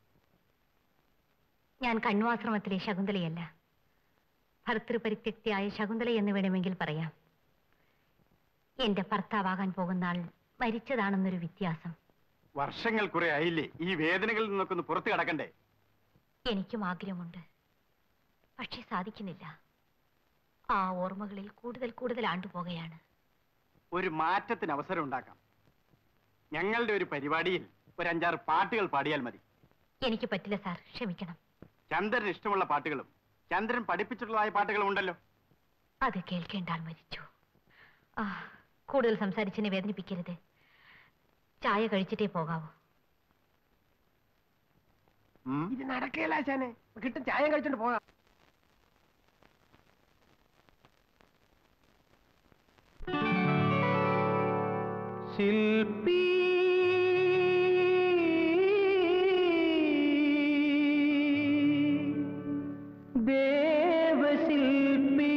ഞാൻ കണ്വാശ്രമത്തിലെ ശകുന്തളയല്ല, ഭർതൃപരിത്യക്തിയായ ശകുന്തള എന്ന് വേണമെങ്കിൽ പറയാം. എന്റെ ഭർത്താവാകാൻ പോകുന്ന ആൾ മരിച്ചതാണെന്നൊരു വ്യത്യാസം. വർഷങ്ങൾ കുറെ ആയില്ലേ ഈ വേദനകളിൽ നിന്നൊക്കെ ഒന്ന് പുറത്തു കടക്കണ്ടേ? എനിക്കും ആഗ്രഹമുണ്ട്, പക്ഷെ സാധിക്കുന്നില്ല. ആ ഓർമ്മകളിൽ കൂടുതൽ ആണ്ടുപോകുകയാണ്. ഒരു മാറ്റത്തിന് അവസരം ഉണ്ടാക്കാം. ഞങ്ങളുടെ ഒരു പരിപാടിയിൽ ഒരു 5-6 പാട്ടുകൾ പാടിയാൽ മതി. എനിക്ക് പറ്റില്ല സാർ, ക്ഷമിക്കണം. ചന്ദ്രന് ഇഷ്ടമുള്ള പാട്ടുകളും ചന്ദ്രൻ പഠിപ്പിച്ചിട്ടുള്ളതായ പാട്ടുകളും ഉണ്ടല്ലോ. അത് കേൾക്കേണ്ട ആൾ മരിച്ചു. കൂടുതൽ സംസാരിച്ചെന്നെ വേദനിപ്പിക്കരുത്. ചായ കഴിച്ചിട്ടേ പോകാവൂ. ഇത് നടക്കേല ആശാനെ. കിട്ടും ചായ കഴിച്ചോണ്ട് പോകാം. ശില്പി ദേവശില്പി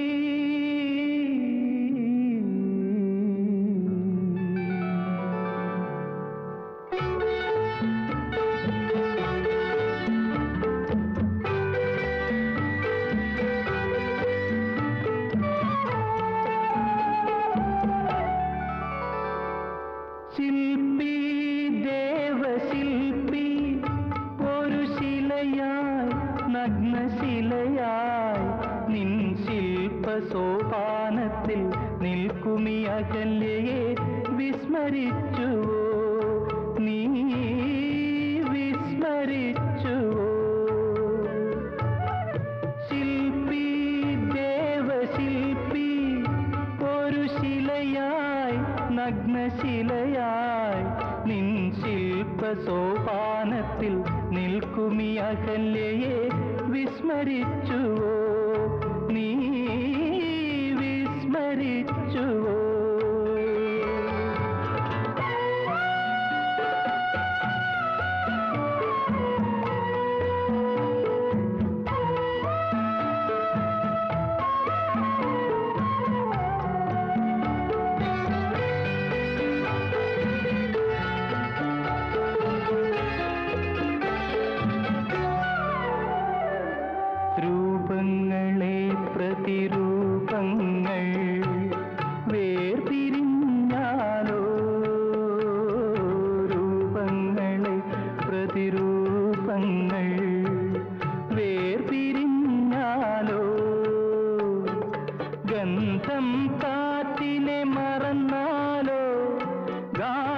ശില്പി ദേവശില്പി ഒരു ശിലയായി നഗ്നശിലയായി നിൻ ശില്പ സോപാനത്തിൽ നിൽക്കുമി അകല്യയെ വിസ്മരിച്ചുവോ നീ വിസ്മരിച്ചുവോ? ശില്പി ദേവശില്പി ഒരു ശിലയായി നഗ്നശിലയായി നിൻ ശില്പ സോപാനത്തിൽ നിൽക്കുമി അകല്യയെ വിസ്മരിച്ചുവോ നീ വിസ്മരിച്ചുവോ? രൂപങ്ങളെ പ്രതിരൂപങ്ങൾ വേർപിരിഞ്ഞാലോ? രൂപങ്ങളെ പ്രതിരൂപങ്ങൾ വേർപിരിഞ്ഞാലോ? ഗന്ധം കാറ്റിനെ മറന്നാലോ?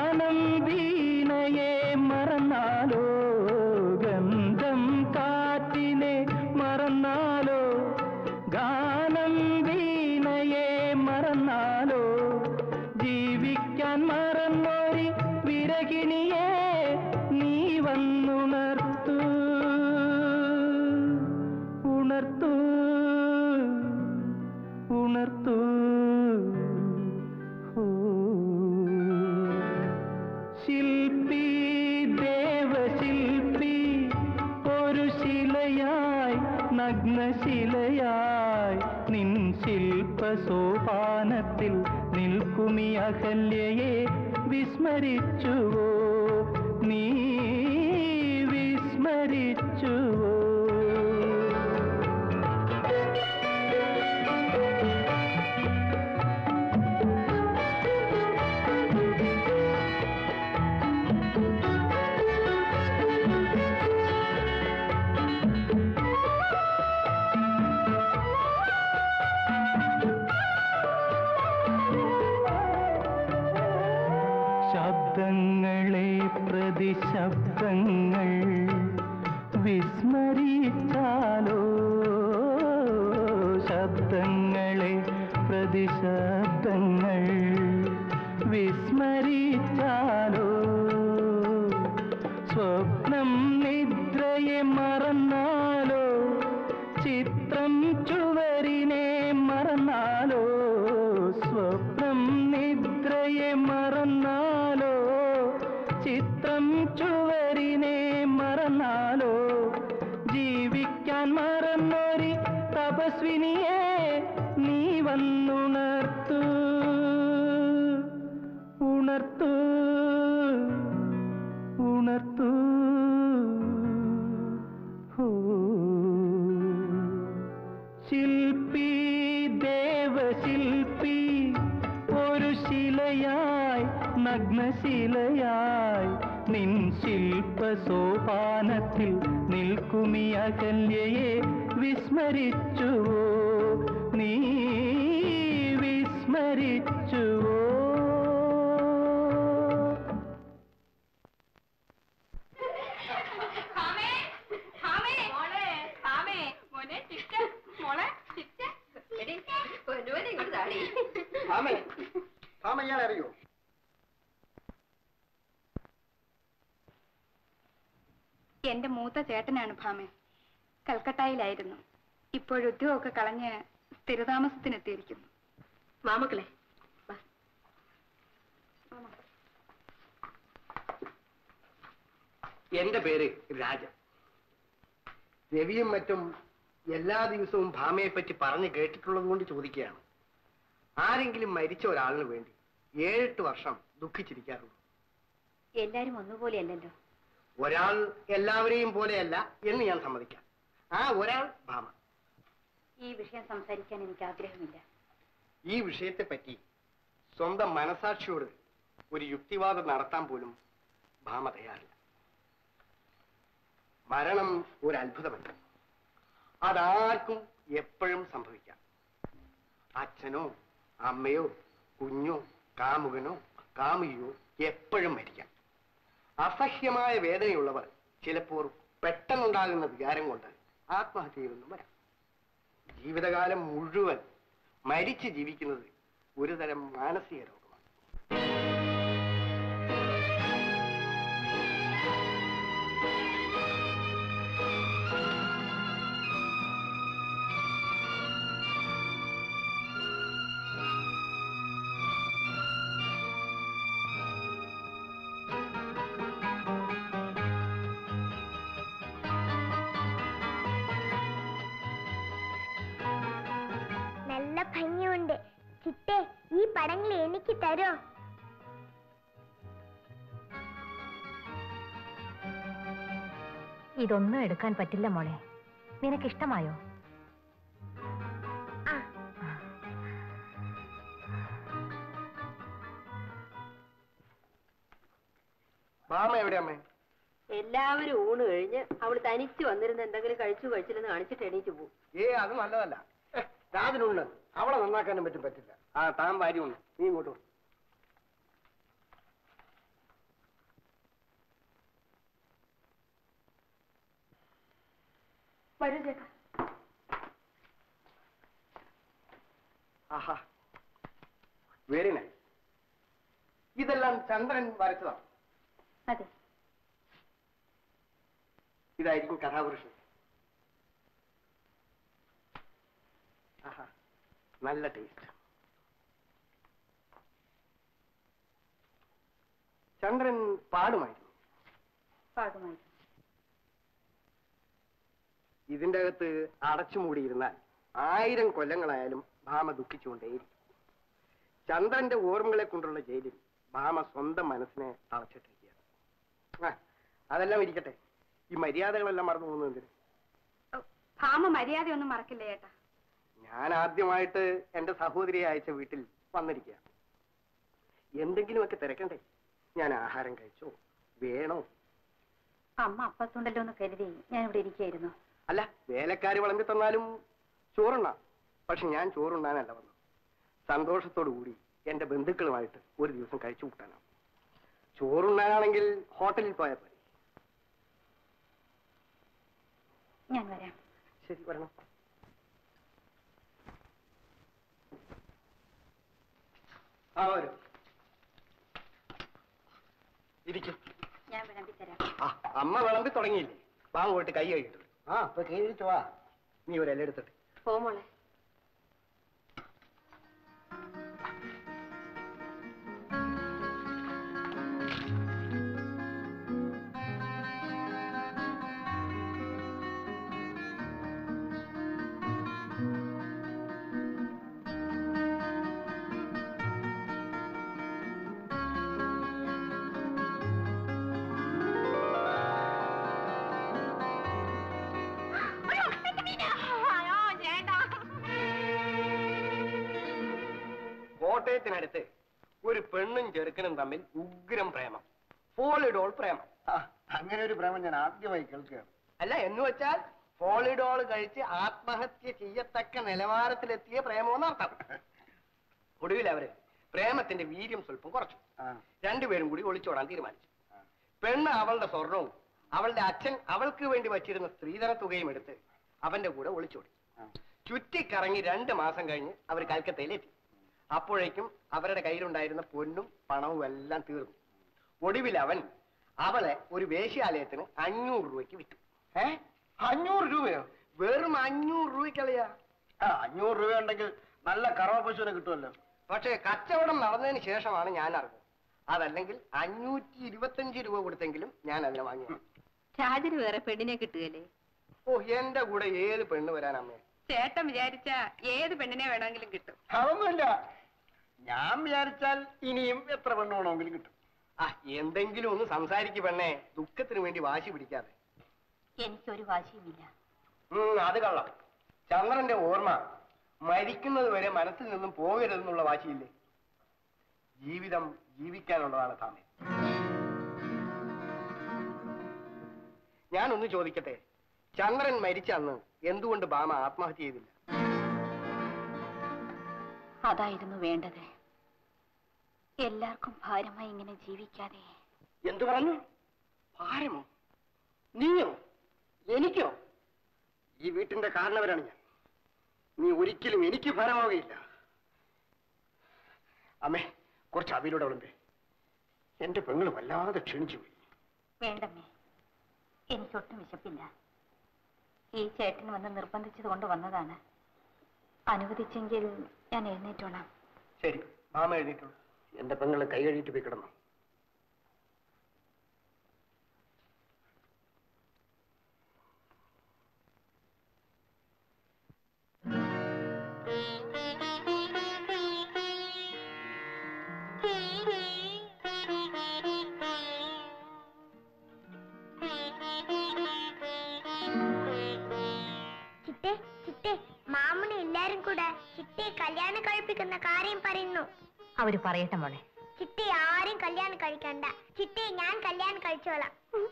നഗ്നശിലയായി നിൻ ശില്പസോപാനത്തിൽ നിൽക്കുമി അഹല്യയെ വിസ്മരിച്ചുവോ നീ വിസ്മരിച്ചുവോ? ശബ്ദങ്ങളെ പ്രതിശബ്ദങ്ങൾ വിസ്മരിച്ചാലോ? ശബ്ദങ്ങളെ പ്രതിശബ്ദങ്ങൾ വിസ്മരിച്ചാലോ? സ്വപ്നം നിദ്രയെ മറന്നാലോ? ചിത്രം ചുവരിനെ മറന്നാലോ? സ്വപ്നം നിദ്രയെ മറന്നാലോ? ചിത്രം ചുവരിനെ മറന്നാലോ? ജീവിക്കാൻ മറന്നൊരു തപസ്വിനിയെ നീ വന്നുണർത്തു ഉണർത്തു ഉണർത്തു. ശില്പി ദേവശില്പി ഒരു ശിലയായി നഗ്നശിലയായി നിൻ ശില്പസോപാനത്തിൽ നിൽക്കുമി അഹല്യയെ വിസ്മരിച്ചുവോ നീ വിസ്മരിച്ചുവോ? ഇയാളെ അറിയോ? എന്റെ മൂത്ത ചേട്ടനാണ് ഭാമേ. കൽക്കട്ടയിലായിരുന്നു. ഇപ്പോഴുദ്യോഗമൊക്കെ കളഞ്ഞ് സ്ഥിരതാമസത്തിനെത്തിയിരിക്കുന്നു. മാമക്കളെ എന്റെ പേര് രാജൻ. രവിയും മറ്റും എല്ലാ ദിവസവും ഭാമയെ പറ്റി പറഞ്ഞു കേട്ടിട്ടുള്ളത് കൊണ്ട് ചോദിക്കുകയാണ്. ആരെങ്കിലും മരിച്ച ഒരാളിന് വേണ്ടി 7-8 വർഷം ദുഃഖിച്ചിരിക്കാറുള്ളൂ. എല്ലാരും ഒന്നുപോലെയല്ലല്ലോ. ഒരാൾ എല്ലാവരെയും പോലെയല്ല എന്ന് ഞാൻ സമ്മതിക്കാം. ആ ഒരാൾ ഭാമ. ഈ വിഷയം സംസാരിക്കാൻ എനിക്ക് ആഗ്രഹമില്ല. ഈ വിഷയത്തെ പറ്റി സ്വന്തം മനസാക്ഷിയോട് ഒരു യുക്തിവാദം നടത്താൻ പോലും ഭാമ തയ്യാറില്ല. മരണം ഒരു അത്ഭുതമല്ല. അതാർക്കും എപ്പോഴും സംഭവിക്കാം. അച്ഛനോ അമ്മയോ കുഞ്ഞോ കാമുകനോ കാമുകിയോ എപ്പോഴും മരിക്കാം. അസഹ്യമായ വേദനയുള്ളവർ ചിലപ്പോൾ പെട്ടെന്നുണ്ടാകുന്ന വികാരം കൊണ്ട് ആത്മഹത്യ ചെയ്തെന്നും വരാം. ജീവിതകാലം മുഴുവൻ മരിച്ച് ജീവിക്കുന്നത് ഒരുതരം മാനസിക രോഗമാണ്. നല്ല ഭംഗിയുണ്ട്. ചിട്ടേ, ഈ പടങ്ങൾ എനിക്ക് തരോ? ഇതൊന്നും എടുക്കാൻ പറ്റില്ല മോളെ. നിനക്കിഷ്ടമായോ? ഭാമ എവിടെ അമ്മേ? എല്ലാവരും ഊണ് കഴിഞ്ഞ് അവൾ തനിച്ച് വന്നിരുന്ന് എന്തെങ്കിലും കഴിച്ചില്ലെന്ന് കാണിച്ചിട്ട് എണീറ്റ് പോകും. അത് നല്ലതല്ല. രാജനുണ്ട്, അവളെ നന്നാക്കാനും പറ്റില്ല. ആ താൻ ഭാര്യയുണ്ട്, നീ ഇങ്ങോട്ട് വാ. വരൂ ചേട്ടാ. ആഹാ, വെരി നൈസ്. ഇതെല്ലാം ചന്ദ്രൻ വരച്ചതാണ്. അതെ. ഇതായിരിക്കും കഥാപുരുഷൻ. ആഹാ, നല്ല ടേസ്റ്റ്. ചന്ദ്രൻ പാടുമായിരുന്നു. ഇതിന്റെ അകത്ത് അടച്ചുമൂടിയിരുന്നാൽ 1000 കൊല്ലങ്ങളായാലും ഭാമ ദുഃഖിച്ചുകൊണ്ടേയിരിക്കും. ചന്ദ്രന്റെ ഓർമ്മകളെ കൊണ്ടുള്ള ജയിലിൽ ഭാമ സ്വന്തം മനസ്സിനെ തളച്ചിട്ടിരിക്കുകയാണ്. അതെല്ലാം ഇരിക്കട്ടെ, ഈ മര്യാദകളെല്ലാം മറന്നു പോകുന്നതിന് ഭാമ മര്യാദയൊന്നും മറക്കില്ല ചേട്ടാ. ഞാൻ ആദ്യമായിട്ട് എന്റെ സഹോദരിയെ അയച്ച വീട്ടിൽ വന്നിരിക്കുക. എന്തെങ്കിലുമൊക്കെ തിരക്കണ്ടേ? ഞാൻ ആഹാരം കഴിച്ചോ വേണോ? അമ്മ അപ്പത്തുണ്ടല്ലോ എന്ന് കരുതി ഞാൻ ഇവിടെ ഇരിക്കായിരുന്നു. അല്ല, വേലക്കാര് വിളമ്പി തന്നാലും ചോറുണ്ണാം. പക്ഷെ ഞാൻ ചോറുണ്ണാനല്ല വന്നു. സന്തോഷത്തോടു കൂടി എന്റെ ബന്ധുക്കളുമായിട്ട് ഒരു ദിവസം കഴിച്ചു കൂട്ടാനാണ്. ചോറുണ്ണാനാണെങ്കിൽ ഹോട്ടലിൽ പോയാൽ പോരെ. ഞാൻ വരാം. ശരി, വരണം. വരും. ഇരിക്കും. ഞാൻ വിളമ്പി തരാം. അമ്മ വിളമ്പി തുടങ്ങിയില്ലേ? വാങ്ങ പോയിട്ട് കൈ കഴിയിട്ടു. അപ്പൊ കഴിച്ചോ. നീ ഒരു എല്ലാം എടുത്തിട്ട് പോമോളെ. കോട്ടയത്തിനടുത്ത് ഒരു പെണ്ണും ചെറുക്കനും തമ്മിൽ ഉഗ്രം പ്രേമം, ഫോളിഡോൾ പ്രേമം. അങ്ങനെ ഒരു പ്രേമം ഞാൻ ആദ്യമായി കേൾക്കുകയാണ്. അല്ല, എന്ന് വെച്ചാൽ ഫോളിഡോൾ കഴിച്ച് ആത്മഹത്യ ചെയ്യത്തക്ക നിലവാരത്തിലെത്തിയ പ്രേമമെന്ന് അർത്ഥം. ഒടുവിൽ അവര് പ്രേമത്തിന്റെ വീര്യം സ്വല്പം കുറച്ചു. രണ്ടുപേരും കൂടി ഒളിച്ചോടാൻ തീരുമാനിച്ചു. പെണ്ണ് അവളുടെ സ്വർണവും അവളുടെ അച്ഛൻ അവൾക്ക് വേണ്ടി വച്ചിരുന്ന സ്ത്രീധന തുകയും എടുത്ത് അവന്റെ കൂടെ ഒളിച്ചോടി. ചുറ്റിക്കറങ്ങി 2 മാസം കഴിഞ്ഞ് അവർ കൽക്കത്തയിലെത്തി. അപ്പോഴേക്കും അവരുടെ കയ്യിലുണ്ടായിരുന്ന പൊന്നും പണവും എല്ലാം തീർന്നു. ഒടുവിൽ അവൻ അവളെ ഒരു വേശ്യാലയത്തിന് 500 രൂപയ്ക്ക് വിറ്റു. 500 രൂപയോ? വെറും 500 രൂപയ്ക്കളയാ. 500 രൂപ ഉണ്ടെങ്കിൽ നല്ല കറവ പശുവിനെ കിട്ടുമല്ലോ. പക്ഷേ കച്ചവടം നടന്നതിന് ശേഷമാണ് ഞാൻ അറിഞ്ഞത്. അതല്ലെങ്കിൽ 525 രൂപ കൊടുത്തെങ്കിലും ഞാൻ അതിനെ വാങ്ങി. രാജന് വേറെ പെണ്ണിനെ കിട്ടുകയല്ലേ? ഓ, എന്റെ കൂടെ ഏത് പെണ്ണ് വരാൻ അമ്മേ? ചേട്ടൻ വിചാരിച്ച ഏത് പെണ്ണിനെ വേണമെങ്കിലും കിട്ടും. അതൊന്നുമില്ല, ഞാൻ വിചാരിച്ചാൽ ഇനിയും എത്ര പെണ്ണ് വേണമെങ്കിലും കിട്ടും. എന്തെങ്കിലും ഒന്ന് സംസാരിക്കു പെണ്ണേ, ദുഃഖത്തിന് വേണ്ടി വാശി പിടിക്കാതെ. എനിക്കൊരു വാശിയുമില്ല. അത് കള്ളം. ചന്ദ്രന്റെ ഓർമ്മ മരിക്കുന്നത് വരെ മനസ്സിൽ നിന്നും പോകരുതെന്നുള്ള വാശിയില്ലേ? ജീവിതം ജീവിക്കാനുള്ളതാണ് സാമേ. ഞാനൊന്ന് ചോദിക്കട്ടെ, ചന്ദ്രൻ മരിച്ച അന്ന് എന്തുകൊണ്ട് ഭാമ ആത്മഹത്യ ചെയ്തില്ല? അതായിരുന്നു വേണ്ടത്. എല്ലാവർക്കും ഭാരമായി ഇങ്ങനെ ജീവിക്കാതെ. എന്തു പറഞ്ഞു? ഭാരമോ? നീയോ? എനിക്കോ? ഈ വീട്ടിന്റെ കാരണവരാണ് ഞാൻ. നീ ഒരിക്കലും എനിക്ക് ഭാരമാവുകയില്ല. അമ്മേ, കുറച്ച് അവിലൂടെ വിളമ്പേ. എന്റെ പെങ്ങള് വല്ലാതെ ക്ഷണിച്ചു പോയി. വേണ്ടമ്മേ, എനിക്കൊട്ടും വിശപ്പില്ല. ഈ ചേട്ടൻ വന്ന് നിർബന്ധിച്ചത് കൊണ്ട് വന്നതാണ്. അനുവദിച്ചെങ്കിൽ ഞാൻ എഴുന്നേറ്റോളാം. ശരി, മാമ എഴുന്നേറ്റുള്ളൂ. എന്റെ പെങ്ങള് കൈ കഴുകിയിട്ട് പോയി കിടന്നു. മാമന് എല്ലാരും കൂടെ ചിട്ടിയെ കല്യാണം കഴിപ്പിക്കുന്ന കാര്യം പറയുന്നു. അവര് പറയട്ടെ മോളെ. ചിട്ടി ആരും കല്യാണം കഴിക്കണ്ട, ചിട്ടിയെ ഞാൻ കല്യാണം കഴിച്ചോളാം.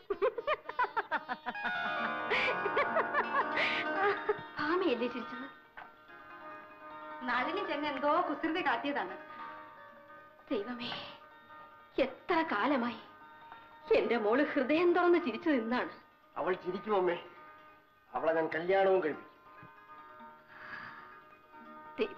ഭാമയല്ലേ ചിരിച്ചത്? നളിനി ചെന്ന് എന്തോ കുസൃതി കാട്ടിയതാണ്. ദൈവമേ, എത്ര കാലമായി എന്റെ മോള് ഹൃദയം തുറന്ന് ചിരിച്ചു നിന്നാണ്. അവൾ ചിരിക്കുമമ്മേ. അവളെ ഞാൻ കല്യാണവും കഴിപ്പിക്കും. ദൈവമേ,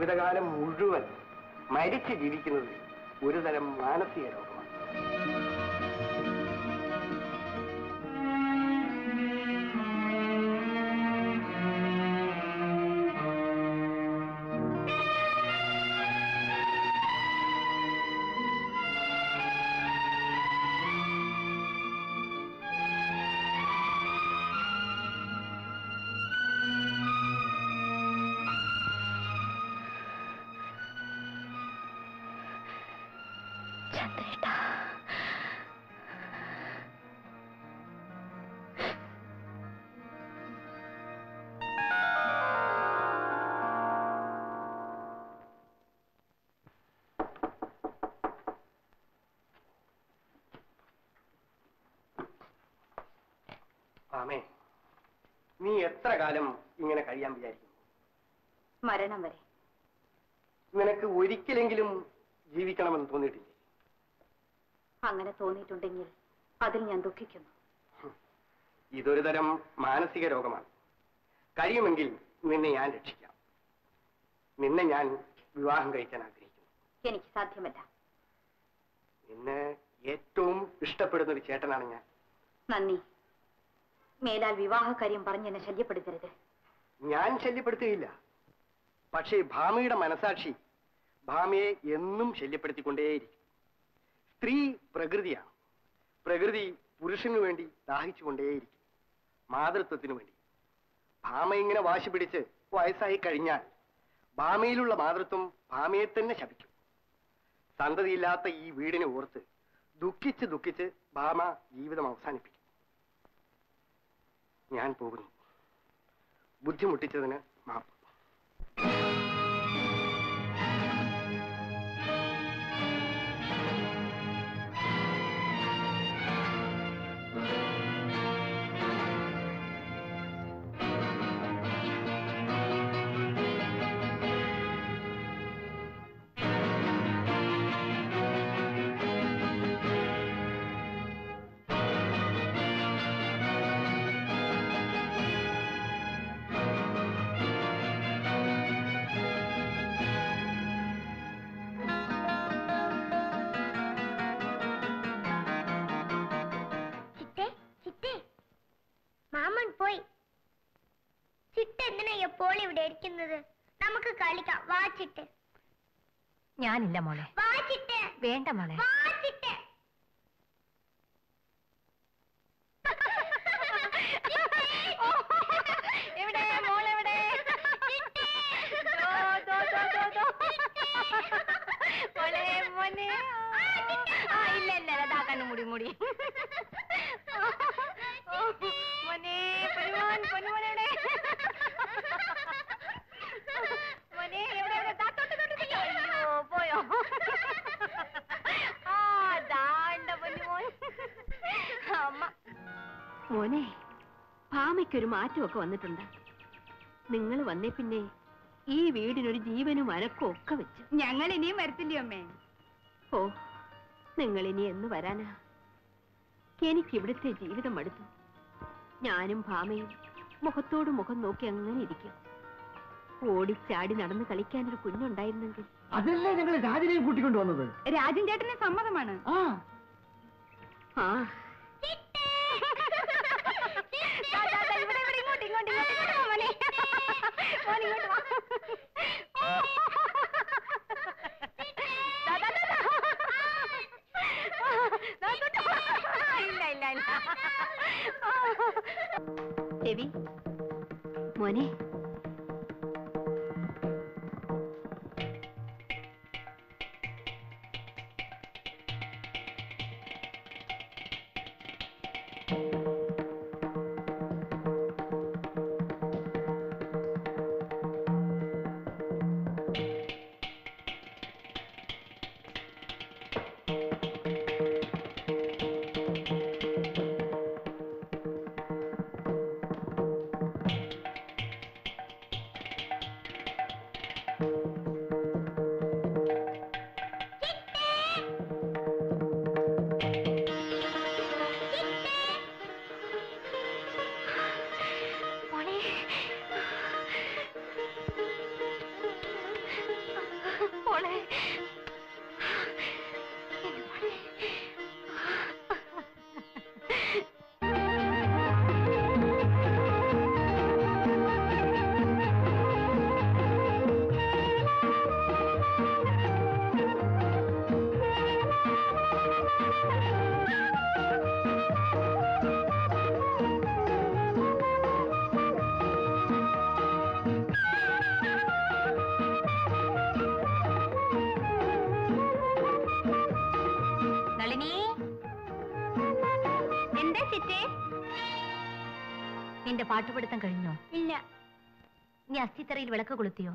ജീവിതകാലം മുഴുവൻ മരിച്ച് ജീവിക്കുന്നത് ഒരു തരം മാനസിക രോഗമാണ്. ആമേ, നീ എത്ര കാലം ഇങ്ങനെ കഴിയാൻ വിചാരിക്കുന്നു? മരണം വരെ. നിനക്ക് ഒരിക്കലെങ്കിലും ജീവിക്കണമെന്ന് തോന്നിയിട്ടില്ലേ? അങ്ങനെ തോന്നിയിട്ടുണ്ടെങ്കിൽ അതിൽ ഞാൻ ദുഃഖിക്കുന്നു. ഇതൊരു തരം മാനസിക രോഗമാണ്. കഴിയുമെങ്കിൽ നിന്നെ ഞാൻ രക്ഷിക്കാം. നിന്നെ ഞാൻ വിവാഹം കഴിക്കാൻ ആഗ്രഹിക്കുന്നു. എനിക്ക് സാധ്യമല്ല. നിന്നെ ഏറ്റവും ഇഷ്ടപ്പെടുന്ന ഒരു ചേട്ടനാണ് ഞാൻ. നന്ദി. മേലാൽ വിവാഹകാര്യം പറഞ്ഞ് എന്നെ ശല്യപ്പെടുത്തരുത്. ഞാൻ ശല്യപ്പെടുത്തുകയില്ല. പക്ഷേ ഭാമയുടെ മനസാക്ഷി ഭാമയെ എന്നും ശല്യപ്പെടുത്തിക്കൊണ്ടേയിരിക്കും. സ്ത്രീ പ്രകൃതിയാണ്. പ്രകൃതി പുരുഷനു വേണ്ടി ദാഹിച്ചുകൊണ്ടേയിരിക്കും, മാതൃത്വത്തിനു വേണ്ടി. ഭാമ ഇങ്ങനെ വാശി പിടിച്ച് വയസ്സായി കഴിഞ്ഞാൽ ഭാമയിലുള്ള മാതൃത്വം ഭാമയെ തന്നെ ശപിക്കും. സന്തതിയില്ലാത്ത ഈ വീടിനെ ഓർത്ത് ദുഃഖിച്ച് ദുഃഖിച്ച് ഭാമ ജീവിതം അവസാനിപ്പിക്കും. ഞാൻ പോകുന്നു. ബുദ്ധിമുട്ടിച്ചതിന് മാപ്പ്. നമുക്ക് കളിക്കാം. വാച്ചിട്ട്. ഞാനില്ല മോളെ. വാച്ചിട്ട്. വേണ്ട മോളെ. വാച്ചിട്ട്. എവിടെ മോളെവിടെ? മോളെ മോനെ. ഇല്ല ഇല്ല അതാ കണ്ണു മുടി മുടി. മോനെ പൊന്നുമോൻ പൊന്നുമോനെവിടെ? മോനെ എവിടെ എവിടെ? അയ്യോ പോയോ? ദാണ്ട പൊന്നുമോൻ. അമ്മ. മോനെ ഭാമയ്ക്കൊരു മാറ്റമൊക്കെ വന്നിട്ടുണ്ട്. നിങ്ങൾ വന്നേ പിന്നെ ഈ വീടിനൊരു ജീവനും അനക്കും ഒക്കെ വെച്ച്. ഞങ്ങൾ ഇനിയും വരത്തില്ലേ അമ്മേ? ഓ നിങ്ങൾ ഇനി എന്ന് വരാനാ? എനിക്കിവിടുത്തെ ജീവിതം മടുത്തു. ഞാനും ഭാമയും മുഖത്തോട് മുഖം നോക്കി അങ്ങനെ ഇരിക്കും. ഓടിച്ചാടി നടന്ന് കളിക്കാനൊരു കുഞ്ഞുണ്ടായിരുന്നെങ്കിൽ. അതല്ലേ ഞങ്ങൾ രാജനെയും കൂട്ടിക്കൊണ്ടു വന്നത്. രാജൻ ചേട്ടന് സമ്മതമാണ്. ആ രവി മോനെ ചിറ്റേ നിന്റെ പാട്ടുപിടുത്തം കഴിഞ്ഞോ? ഇല്ല. നീ അസ്ഥിത്തറയിൽ വിളക്ക് കൊളുത്തിയോ?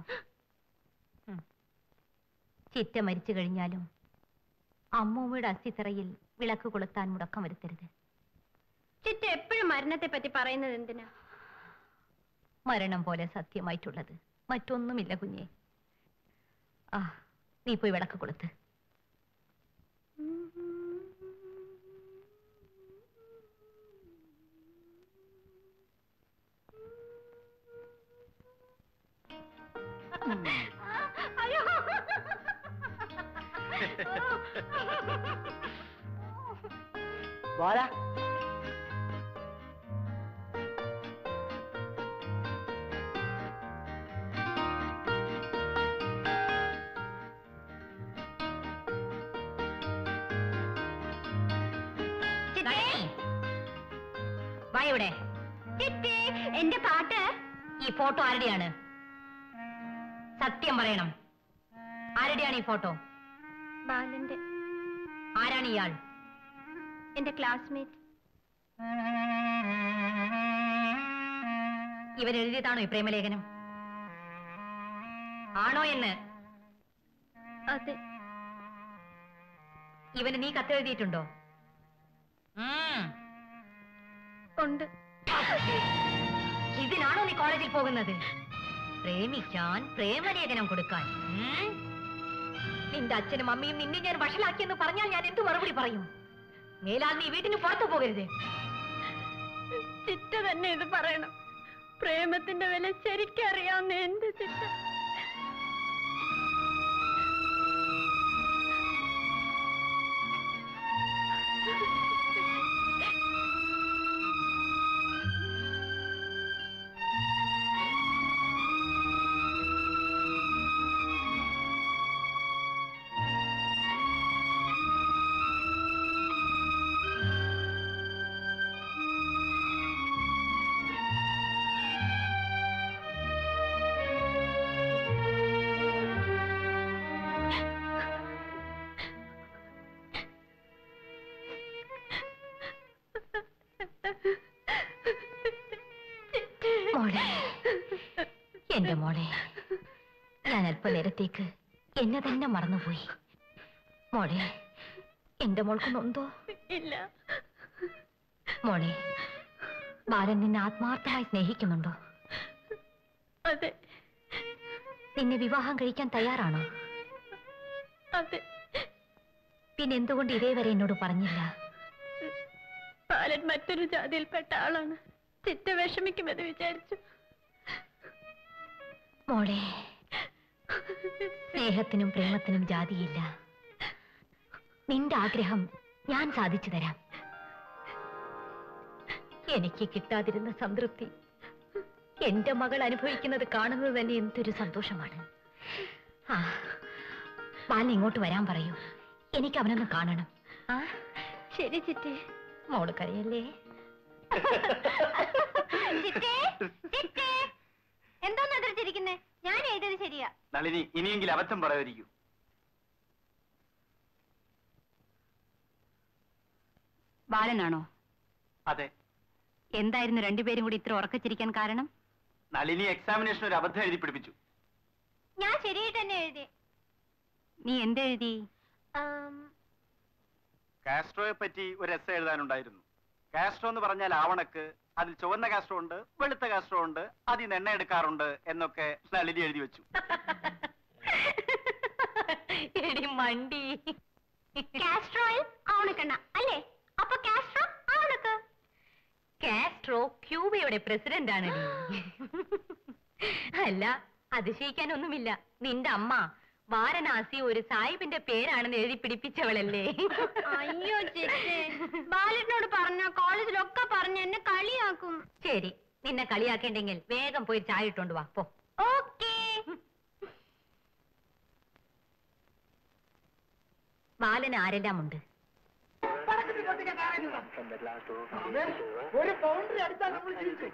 ചിറ്റ മരിച്ചു കഴിഞ്ഞാലും അമ്മൂമ്മയുടെ അസ്ഥിത്തറയിൽ വിളക്ക് കൊളുത്താൻ മുടക്കം വരുത്തരുത്. ചിറ്റ എപ്പോഴും മരണത്തെ പറ്റി പറയുന്നത് എന്തിനാ? മരണം പോലെ സത്യമായിട്ടുള്ളത് മറ്റൊന്നുമില്ല കുഞ്ഞെ. ആ, നീ പോയി വിളക്ക് കൊളുത്ത്. പോരാ. വായുടെ എന്റെ പാട്ട്. ഈ ഫോട്ടോ ആരുടെയാണ്? സത്യം പറയണം. ആരുടെയാണ് ഈ ഫോട്ടോ? ബാലന്റെ. ആരാണ് ഇയാൾ? എന്റെ ക്ലാസ്മേറ്റ്. ഇവൻ എഴുതിയതാണോ ഈ പ്രേമലേഖനം? ആണോ എന്ന്? അതെ. ഇവന് നീ കത്തെഴുതിയിട്ടുണ്ടോ? ഉണ്ട്. ഇതിനാണോ നീ കോളേജിൽ പോകുന്നത്? പ്രേമിക്കാൻ, പ്രേമലേഖനം കൊടുക്കാൻ? നിന്റെ അച്ഛനും അമ്മയും നിന്നെ ഞാൻ വഷളാക്കിയെന്ന് പറഞ്ഞാൽ ഞാൻ എന്ത് മറുപടി പറയും? മേലാൽ നീ വീട്ടിന് പുറത്തു പോകരുത്. ചിറ്റ തന്നെ ഇത് പറയണം. പ്രേമത്തിന്റെ വില ശരിക്കറിയാവുന്ന എന്റെ ചിറ്റ. മോളെ, എന്റെ മോളെ, ഞാൻ അല്പനേരത്തേക്ക് എന്നെ തന്നെ മറന്നുപോയി. മോളെ, എന്റെ മോൾക്ക് നൊന്തോ? ഇല്ല. മോളെ, ബാലൻ നിന്നെ ആത്മാർത്ഥമായി സ്നേഹിക്കുന്നുണ്ടോ? അതെ. നിന്നെ വിവാഹം കഴിക്കാൻ തയ്യാറാണോ? അതെ. പിന്നെ എന്തുകൊണ്ട് ഇതേവരെ എന്നോട് പറഞ്ഞില്ല? ബാലൻ മറ്റൊരു ജാതിയിൽപ്പെട്ട ആളാണ്. ചിറ്റ വിഷമിക്കുമെന്ന് വിചാരിച്ചു. മോളെ, സ്നേഹത്തിനും പ്രേമത്തിനും ജാതിയില്ല. നിന്റെ ആഗ്രഹം ഞാൻ സാധിച്ചു തരാം. എനിക്ക് കിട്ടാതിരുന്ന സംതൃപ്തി എന്റെ മകൾ അനുഭവിക്കുന്നത് കാണുന്നത് തന്നെ എന്തൊരു സന്തോഷമാണ്. ആ, ബാലൻ ഇങ്ങോട്ട് വരാൻ പറയൂ. എനിക്ക് അവനൊന്ന് കാണണം. ആ, ശരി ചിറ്റേ. മോള് കരയല്ലേ? എന്തോന്ന് എതിർത്തിരിക്കുന്നേ? ഞാൻ എഴുതിയത് ശരിയാ. നളിനി, ഇനിയെങ്കിലും അബദ്ധം പറയാതിരിക്കൂ. ബാലനാണോ? അതെ. എന്തായിരുന്നു രണ്ടുപേരും കൂടി ഇത്ര ഉറക്കച്ചിരിക്കാൻ കാരണം? നളിനി എക്സാമിനേഷൻ ഒരു അബദ്ധം എഴുതി പിടിപ്പിച്ചു. ഞാൻ ശരിയായിട്ട് തന്നെ എഴുതി. നീ എന്തെഴുതി? കാസ്ട്രോയെ പറ്റി ഒരു എസ്സേ എഴുതാനുണ്ടായിരുന്നു. കാസ്ട്രോ എന്ന് പറഞ്ഞാൽ ആവണക്ക്, അതിൽ ചുവന്ന കാസ്ട്രോ ഉണ്ട്, വെളുത്ത കാസ്ട്രോ ഉണ്ട്, അതിൽ നിന്ന് എണ്ണ എടുക്കാറുണ്ട് എന്നൊക്കെ നളിനി എഴുതി വെച്ചു. മണ്ടി. കാസ്ട്രോയിൽ ആവണക്കെണ്ണ അല്ലേ? അപ്പൊ കാസ്ട്രോ ആവണക്ക്. കാസ്ട്രോ ക്യൂബയുടെ പ്രസിഡന്റ് ആണ്. അല്ല, അതിശയിക്കാനൊന്നുമില്ല. നിന്റെ അമ്മ വാരണാസി ഒരു സാഹിബിന്റെ പേരാണെന്ന് എഴുതി പിടിപ്പിച്ചവളല്ലേ? അയ്യോ ചേച്ചി, ബാലനോട് പറഞ്ഞ കോളേജിലൊക്കെ പറഞ്ഞ എന്നെ കളിയാക്കും. ശരി, നിന്നെ കളിയാക്കേണ്ടെങ്കിൽ വേഗം പോയി ചായ ഇട്ടോണ്ട് വാ. പോ. ഓക്കേ. ബാലന് ആരെല്ലാം ഉണ്ട്? ഒരു ബൗണ്ടറി അടിച്ചാൽ നമ്മൾ ജയിച്ചു.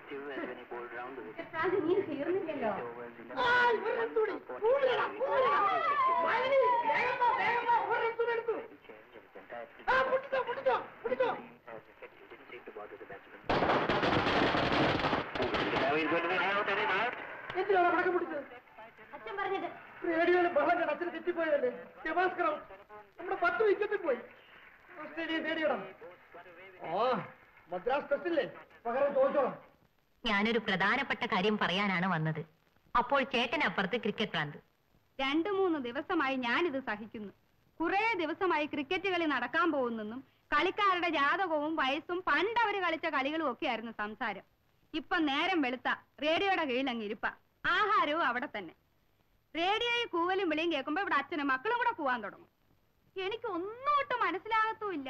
എന്തിനാണ് പടക്കം പൊട്ടിച്ചത്? അച്ഛൻ പറഞ്ഞത് റേഡിയോയിലെ ബഹളം കണ്ട് അച്ഛന് തെറ്റിപ്പോയതല്ലേ? ഗവാസ്കരം നമ്മുടെ 10 വിക്കറ്റിൽ പോയി. ഓസ്ട്രേലിയ നേടിയിടം. മദ്രാസ് ടെസ്റ്റില്ലേ, പകരം ചോദിച്ചോളാം. ഞാനൊരു പ്രധാനപ്പെട്ട കാര്യം പറയാനാണ് വന്നത്. അപ്പോൾ ചേട്ടനപ്പുറത്ത് ക്രിക്കറ്റ് പ്രാന്ത്. 2-3 ദിവസമായി ഞാനിത് സഹിക്കുന്നു. കുറെ ദിവസമായി ക്രിക്കറ്റ് കളി നടക്കാൻ പോകുന്നെന്നും കളിക്കാരുടെ ജാതകവും വയസ്സും പണ്ടവര് കളിച്ച കളികളും ഒക്കെ ആയിരുന്നു സംസാരം. ഇപ്പൊ നേരം വെളുത്ത റേഡിയോയുടെ കീഴിൽ അങ്ങ് ഇരിപ്പ. ആഹാരവും അവിടെ തന്നെ. റേഡിയോയിൽ കൂവലും വിളിയും കേൾക്കുമ്പോ ഇവിടെ അച്ഛനും മക്കളും കൂടെ കൂവാൻ തുടങ്ങും. എനിക്ക് ഒന്നോട്ട് മനസ്സിലാകത്തുമില്ല.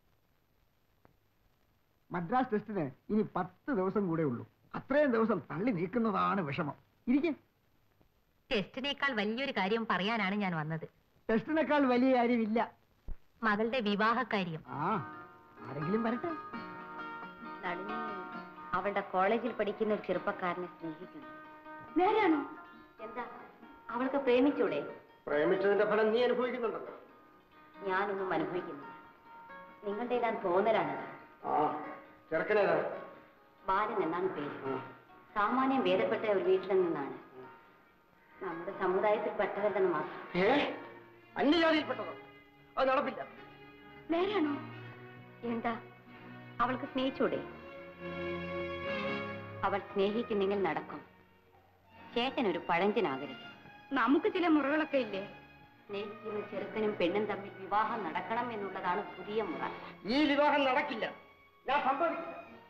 മദ്രാസ് ടെസ്റ്റിന് ഇനി 10 ദിവസം കൂടെ ഉള്ളൂ. അത്രയും ദിവസം തള്ളി നീക്കുന്നതാണ് വിഷമം. ഇരിക്കെ. ടെസ്റ്റിനേക്കാൾ വലിയൊരു കാര്യം പറയാനാണ് ഞാൻ വന്നത്. ടെസ്റ്റിനേക്കാൾ വലിയ കാര്യമില്ല. മകളുടെ വിവാഹകാര്യം. ആരെങ്കിലും വരട്ടെ. നളിനി അവളുടെ കോളേജിൽ പഠിക്കുന്ന ഒരു ചെറുപ്പക്കാരനെ സ്നേഹിക്കുന്നു. നേരാണോ? എന്താ, അവൾക്ക് പ്രേമിച്ചൂടെ? പ്രേമിച്ചതിന്റെ ഫലം നീ അനുഭവിക്കുന്നുണ്ടല്ലോ. ഞാനൊന്നും അനുഭവിക്കുന്നില്ല. നിങ്ങളുടെ എല്ലാം തോന്നലാണത്. ചെറുക്കനേതാ? ബാലൻ എന്നാണ് പേര്. സാമാന്യം ഭേദപ്പെട്ട ഒരു വീട്ടിൽ നിന്നാണ്. നമ്മുടെ സമുദായത്തിൽ പെട്ടതല്ലെന്ന് മാത്രം. അന്യജാതിയിൽപ്പെട്ടതോ? അത് നടപ്പില്ല. നേരാണോ? എന്താ, അവൾക്ക് സ്നേഹിച്ചൂടെ? അവൾ സ്നേഹിക്കുന്നെങ്കിൽ നടക്കും. ചേട്ടനൊരു പഴഞ്ചനാകരുത്. നമുക്ക് ചില മുറകളൊക്കെ ഇല്ലേ? സ്നേഹിക്കുന്ന ചെറുക്കനും പെണ്ണും തമ്മിൽ വിവാഹം നടക്കണം എന്നുള്ളതാണ് പുതിയ മുറ. ഈ വിവാഹം നടക്കില്ല. ഞാൻ സംഭവിക്കില്ല.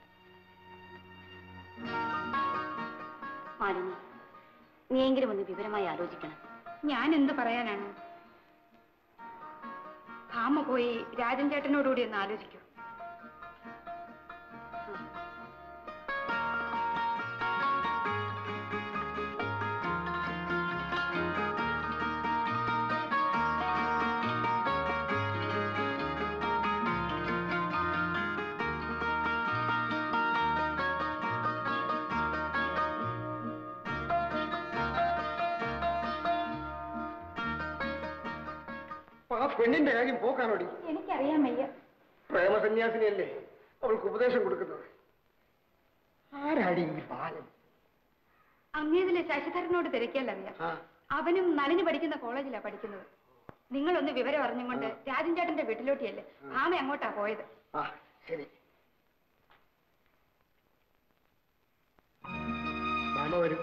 മാലിനി, നീയെങ്കിലും ഒന്ന് വിവരമായി ആലോചിക്കണം. ഞാൻ എന്ത് പറയാനാണ്? ഭാമ പോയി രാജൻ ചേട്ടനോടുകൂടി ഒന്ന് ആലോചിക്കൂ. ആ പെണ്ണിന്റെ കാര്യം പോക്കാനോടി? എനിക്കറിയാൻ വയ്യ. പ്രേമസന്യാസിനിയല്ലേ അവൾക്ക് ഉപദേശം കൊടുക്കുന്നത്? ആരാടി ഈ ബാലൻ? അങ്ങേതിലെ ശശിധരനോട് തിരക്കിയാലറിയാം. അവനും നളിന് പഠിക്കുന്ന കോളേജിലാ പഠിക്കുന്നത്. നിങ്ങളൊന്ന് വിവരം അറിഞ്ഞുകൊണ്ട് രാജൻ ചേട്ടന്റെ വീട്ടിലോട്ടിയല്ലേ ഭാമ അങ്ങോട്ടാ പോയത്. ശരി. ഭാമ വരും.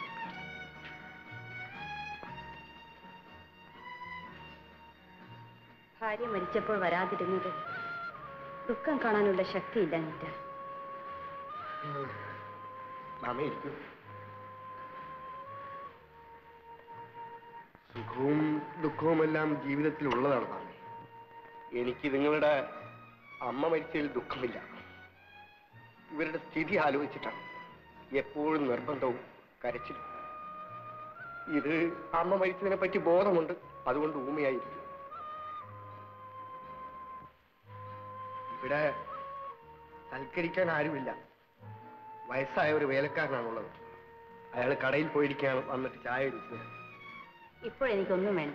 ഭാര്യ മരിച്ചപ്പോൾ വരാതിരുന്നത് ദുഃഖം കാണാനുള്ള ശക്തിയില്ല. എന്നിട്ട് സുഖവും ദുഃഖവുമെല്ലാം ജീവിതത്തിൽ ഉള്ളതാണ് മാമി. എനിക്ക് നിങ്ങളുടെ അമ്മ മരിച്ചതിൽ ദുഃഖമില്ല. ഇവരുടെ സ്ഥിതി ആലോചിച്ചിട്ടാണ് എപ്പോഴും നിർബന്ധവും കരച്ചിലും. ഇത് അമ്മ മരിച്ചതിനെ പറ്റി ബോധമുണ്ട്, അതുകൊണ്ട് ഊമയായിരിക്കും. ഇവിടെ സൽക്കരിക്കാൻ ആരുമില്ല. വയസ്സായ ഒരു വേലക്കാരനാണുള്ളത്. അയാൾ കടയിൽ പോയിരിക്കുകയാണ്, വന്നിട്ട് ചായ കുടിക്കുന്നത്. ഇപ്പോഴെനിക്കൊന്നും വേണ്ട.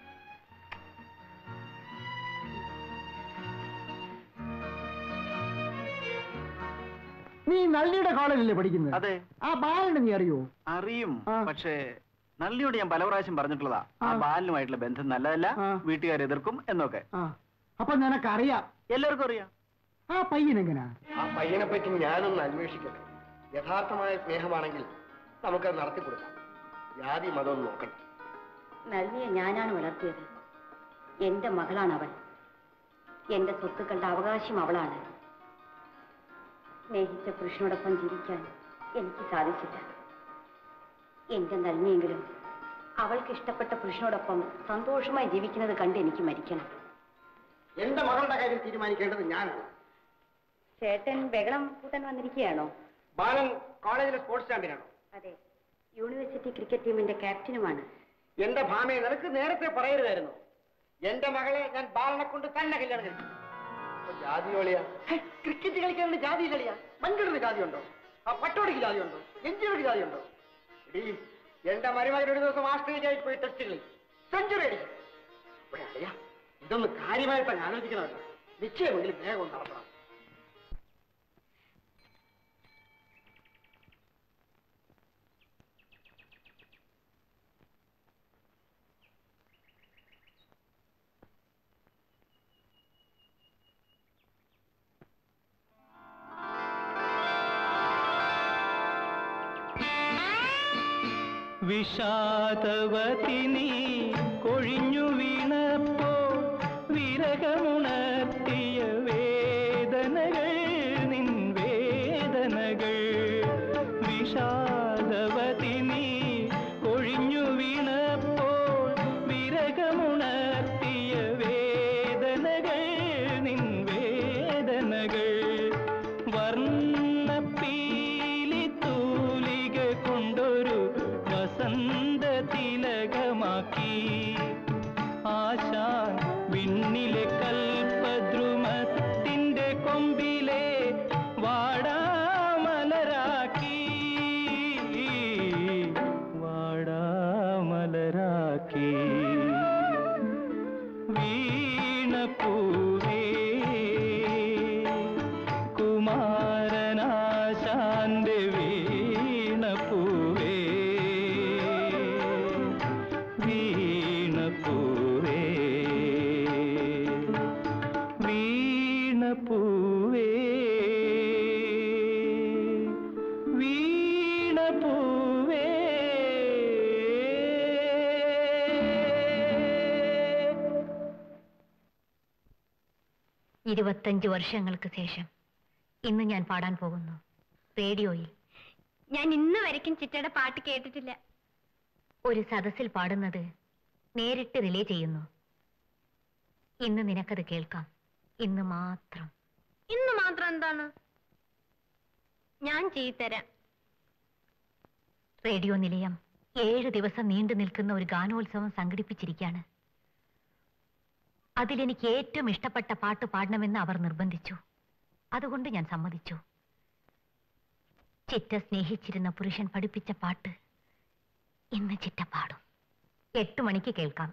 നീ നള്ളിയുടെ കോളേജിലല്ലേ പഠിക്കുന്നത്? അതെ. ആ ബാലനെ നീ അറിയോ? അറിയും, പക്ഷേ നള്ളിയോട് ഞാൻ പല പ്രാവശ്യം പറഞ്ഞിട്ടുള്ളതാ ആ ബാലനുമായിട്ടുള്ള ബന്ധം നല്ലതല്ല, വീട്ടുകാർ എതിർക്കും എന്നൊക്കെ. അപ്പൊ നിനക്കറിയാം? എല്ലാവർക്കും അറിയാം. ആ പയ്യനെങ്ങനാ? ആ പയ്യനെ പറ്റി ഞാനൊന്ന് അന്വേഷിക്കട്ടെ. യഥാർത്ഥമായ സ്നേഹമാണെങ്കിൽ നമുക്കത് നടത്തിക്കൊടുക്കാം. ജാതി മതം നോക്കണം. നളിനിയെ ഞാനാണ് വളർത്തിയത്. എന്റെ മകളാണ് അവൾ. എന്റെ സ്വത്തുക്കളുടെ അവകാശം അവളാണ്. സ്നേഹിച്ച പുരുഷനോടൊപ്പം ജീവിക്കാൻ എനിക്ക് സാധിച്ചില്ല. എന്റെ നളിനിയെങ്കിലും അവൾക്ക് ഇഷ്ടപ്പെട്ട പുരുഷനോടൊപ്പം സന്തോഷമായി ജീവിക്കുന്നത് കണ്ട് എനിക്ക് മരിക്കണം. എന്റെ മകളുടെ കാര്യം തീരുമാനിക്കേണ്ടത് ഞാനാണ്. ചേട്ടൻ ബഹളം കൂട്ടാൻ വന്നിരിക്കുകയാണോ? ബാലൻ കോളേജിലെ സ്പോർട്സ് ചാമ്പ്യനാണോ? അതെ, യൂണിവേഴ്സിറ്റി ക്രിക്കറ്റ് ടീമിന്റെ ക്യാപ്റ്റനുമാണ്. എന്റെ ഭാമയെ നിനക്ക് നേരത്തെ പറയരുതായിരുന്നു. എന്റെ മകളെ ഞാൻ ബാലനെ കൊണ്ട് തന്നെ കല്യാണം കഴിച്ചു. ജാതി കളിയാ? ക്രിക്കറ്റ് കളിക്കാനുള്ള ജാതി കളിയാ? മഞ്ചൂരിന് ജാതിയുണ്ടോ? ആ പട്ടോടിക്ക് ജാതിയുണ്ടോ? എഞ്ചിയോടിക്ക് ജാതിയുണ്ടോ? എടീ, എന്റെ മരുമകൻ ഒരു ദിവസം ആസ്ട്രേലിയയിൽ പോയി ടെസ്റ്റ് കളി സെഞ്ചുറി അടിക്കും. അറിയാ, ഇതൊന്ന് കാര്യമായിട്ട് അങ്ങ് ആലോചിക്കണമല്ലോ. നിശ്ചയമെങ്കിലും വേഗം നടത്തണം. വിഷാദവതി നീ കൊഴിഞ്ഞു വീണപ്പോൾ വിരഹമുണർത്തിയ വേദനകൾ നിൻ വേദനകൾ. വിഷാദവതി നീ കൊഴിഞ്ഞു വീണപ്പോൾ വിരഹമുണർത്തിയ വേദനകൾ നിൻ വേദനകൾ. വർണ്ണപ്പീലി തൂലിക കൊണ്ടൊരു വസന്ത തിലകമാക്കി ആശാൻ വിണ്ണിലെ കൽപദ്രുമത്തിന്റെ കൊമ്പിലെ വാടാമലരാക്കി വാടാമലരാക്കി. വീണപ്പൂവേ കുമാരനാശാന്റെ വീണപ്പൂവേ വീണപ്പൂവേ വീണപ്പൂവേ വീണപ്പൂവേ. 25 വർഷങ്ങൾക്ക് ശേഷം ഇന്ന് ഞാൻ പാടാൻ പോകുന്നു റേഡിയോയിൽ. ഞാൻ ഇന്ന് വരയ്ക്കും ചിറ്റയുടെ പാട്ട് കേട്ടിട്ടില്ല. ഒരു സദസ്സിൽ പാടുന്നത് നേരിട്ട് റിലേ ചെയ്യുന്നു. ഇന്ന് നിനക്കത് കേൾക്കാം. ഇന്ന് മാത്രം. ഇന്ന് മാത്രം എന്താണ്? ഞാൻ ചെയ്തുതരാം. റേഡിയോ നിലയം 7 ദിവസം നീണ്ടു നിൽക്കുന്ന ഒരു ഗാനോത്സവം സംഘടിപ്പിച്ചിരിക്കുകയാണ്. അതിലെനിക്ക് ഏറ്റവും ഇഷ്ടപ്പെട്ട പാട്ട് പാടണമെന്ന് അവർ നിർബന്ധിച്ചു. അതുകൊണ്ട് ഞാൻ സമ്മതിച്ചു. ചിറ്റ സ്നേഹിച്ചിരുന്ന പുരുഷൻ പഠിപ്പിച്ച പാട്ട് ഇന്ന് ചിറ്റ പാടും. 8 മണിക്ക് കേൾക്കാം.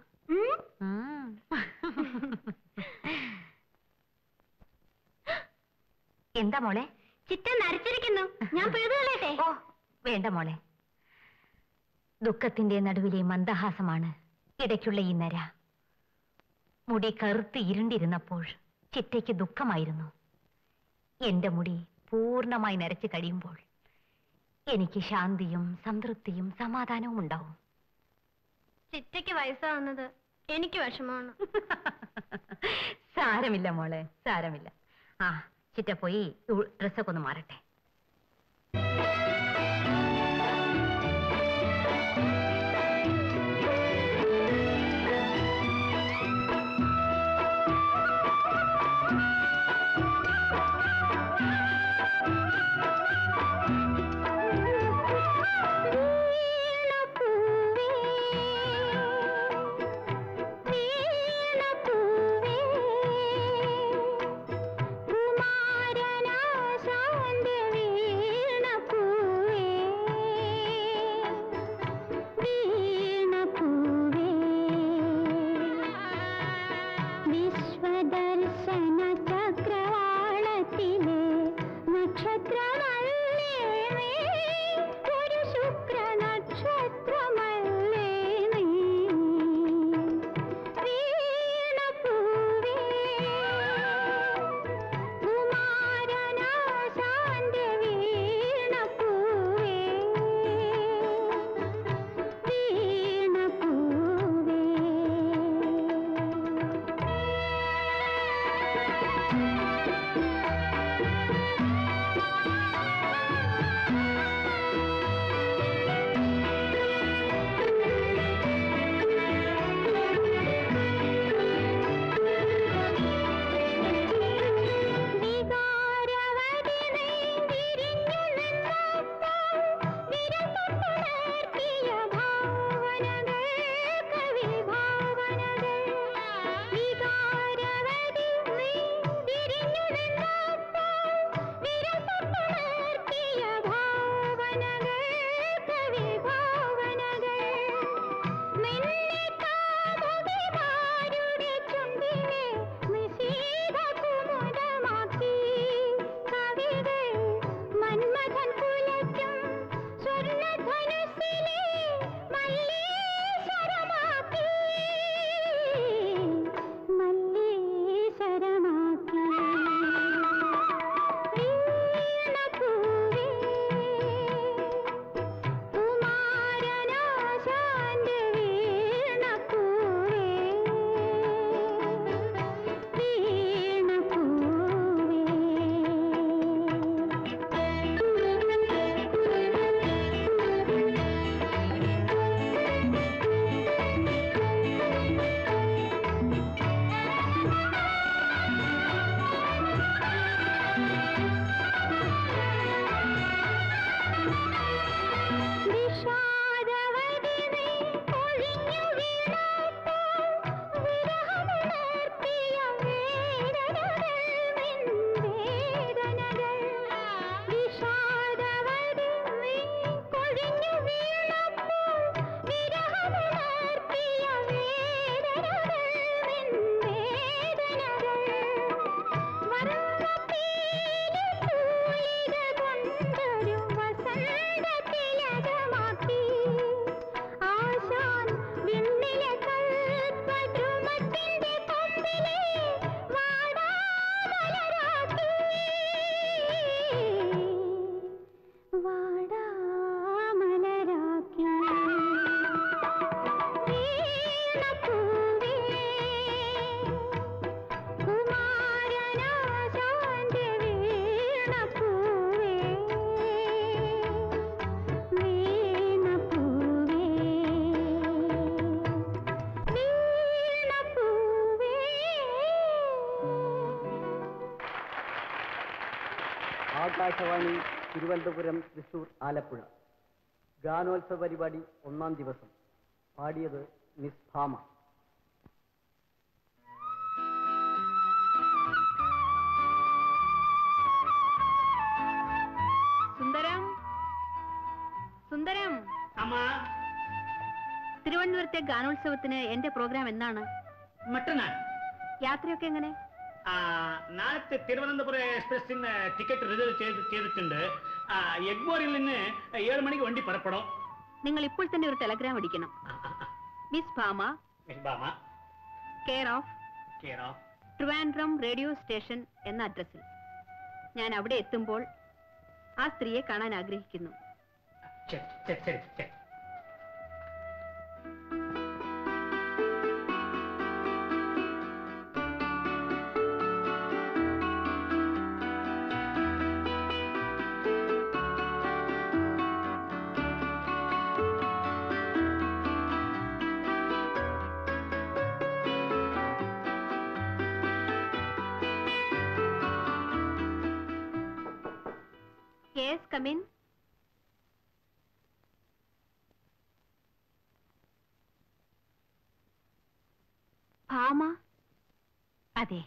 എന്താ മോളെ? ചിറ്റ നരച്ചിരിക്കുന്നു. ഞാൻ പിഴുതുകളയട്ടെ? ഓ വേണ്ട മോളെ. ദുഃഖത്തിന്റെ നടുവിലെ മന്ദഹാസമാണ് ഇടയ്ക്കുള്ള ഈ നര. മുടി കറുത്ത് ഇരുണ്ടിരുന്നപ്പോൾ ചിറ്റയ്ക്ക് ദുഃഖമായിരുന്നു. എന്റെ മുടി പൂർണ്ണമായി നരച്ചു കഴിയുമ്പോൾ എനിക്ക് ശാന്തിയും സംതൃപ്തിയും സമാധാനവും ഉണ്ടാവും. ചിറ്റയ്ക്ക് വയസ്സാവുന്നത് എനിക്ക് വിഷമമാണ്. സാരമില്ല മോളെ, സാരമില്ല. ആ ചിറ്റ പോയി ഡ്രസ്സൊക്കെ ഒന്ന് മാറട്ടെ. ആകാശവാണി തിരുവനന്തപുരം, തൃശൂർ, ആലപ്പുഴ. ഗാനോത്സവ പരിപാടി 1-ാം ദിവസം. പാടിയത് മിസ് ഭാമ. സുന്ദരം, സുന്ദരം. തിരുവനന്തപുരത്തെ ഗാനോത്സവത്തിന് എന്റെ പ്രോഗ്രാം എന്നാണ്? മറ്റന്നാൾ. യാത്രയൊക്കെ എങ്ങനെ? നാളത്തെ തിരുവനന്തപുരം എക്സ്പ്രസിന് ടിക്കറ്റ് റിസർവ് ചെയ്തിട്ടുണ്ട്. എഗ്മോറിൽ നിന്ന് 7 മണിക്ക് വണ്ടി പുറപ്പെടും. നിങ്ങൾ ഇപ്പോൾ തന്നെ ഒരു ടെലഗ്രാം അടിക്കണം. Miss Bhama, care of Trivandrum radio station എന്ന അഡ്രസ്സിൽ. ഞാൻ അവിടെ എത്തുമ്പോൾ ആ സ്ത്രീയെ കാണാൻ ആഗ്രഹിക്കുന്നു. Yes, come in. ഭാമ? അതെ,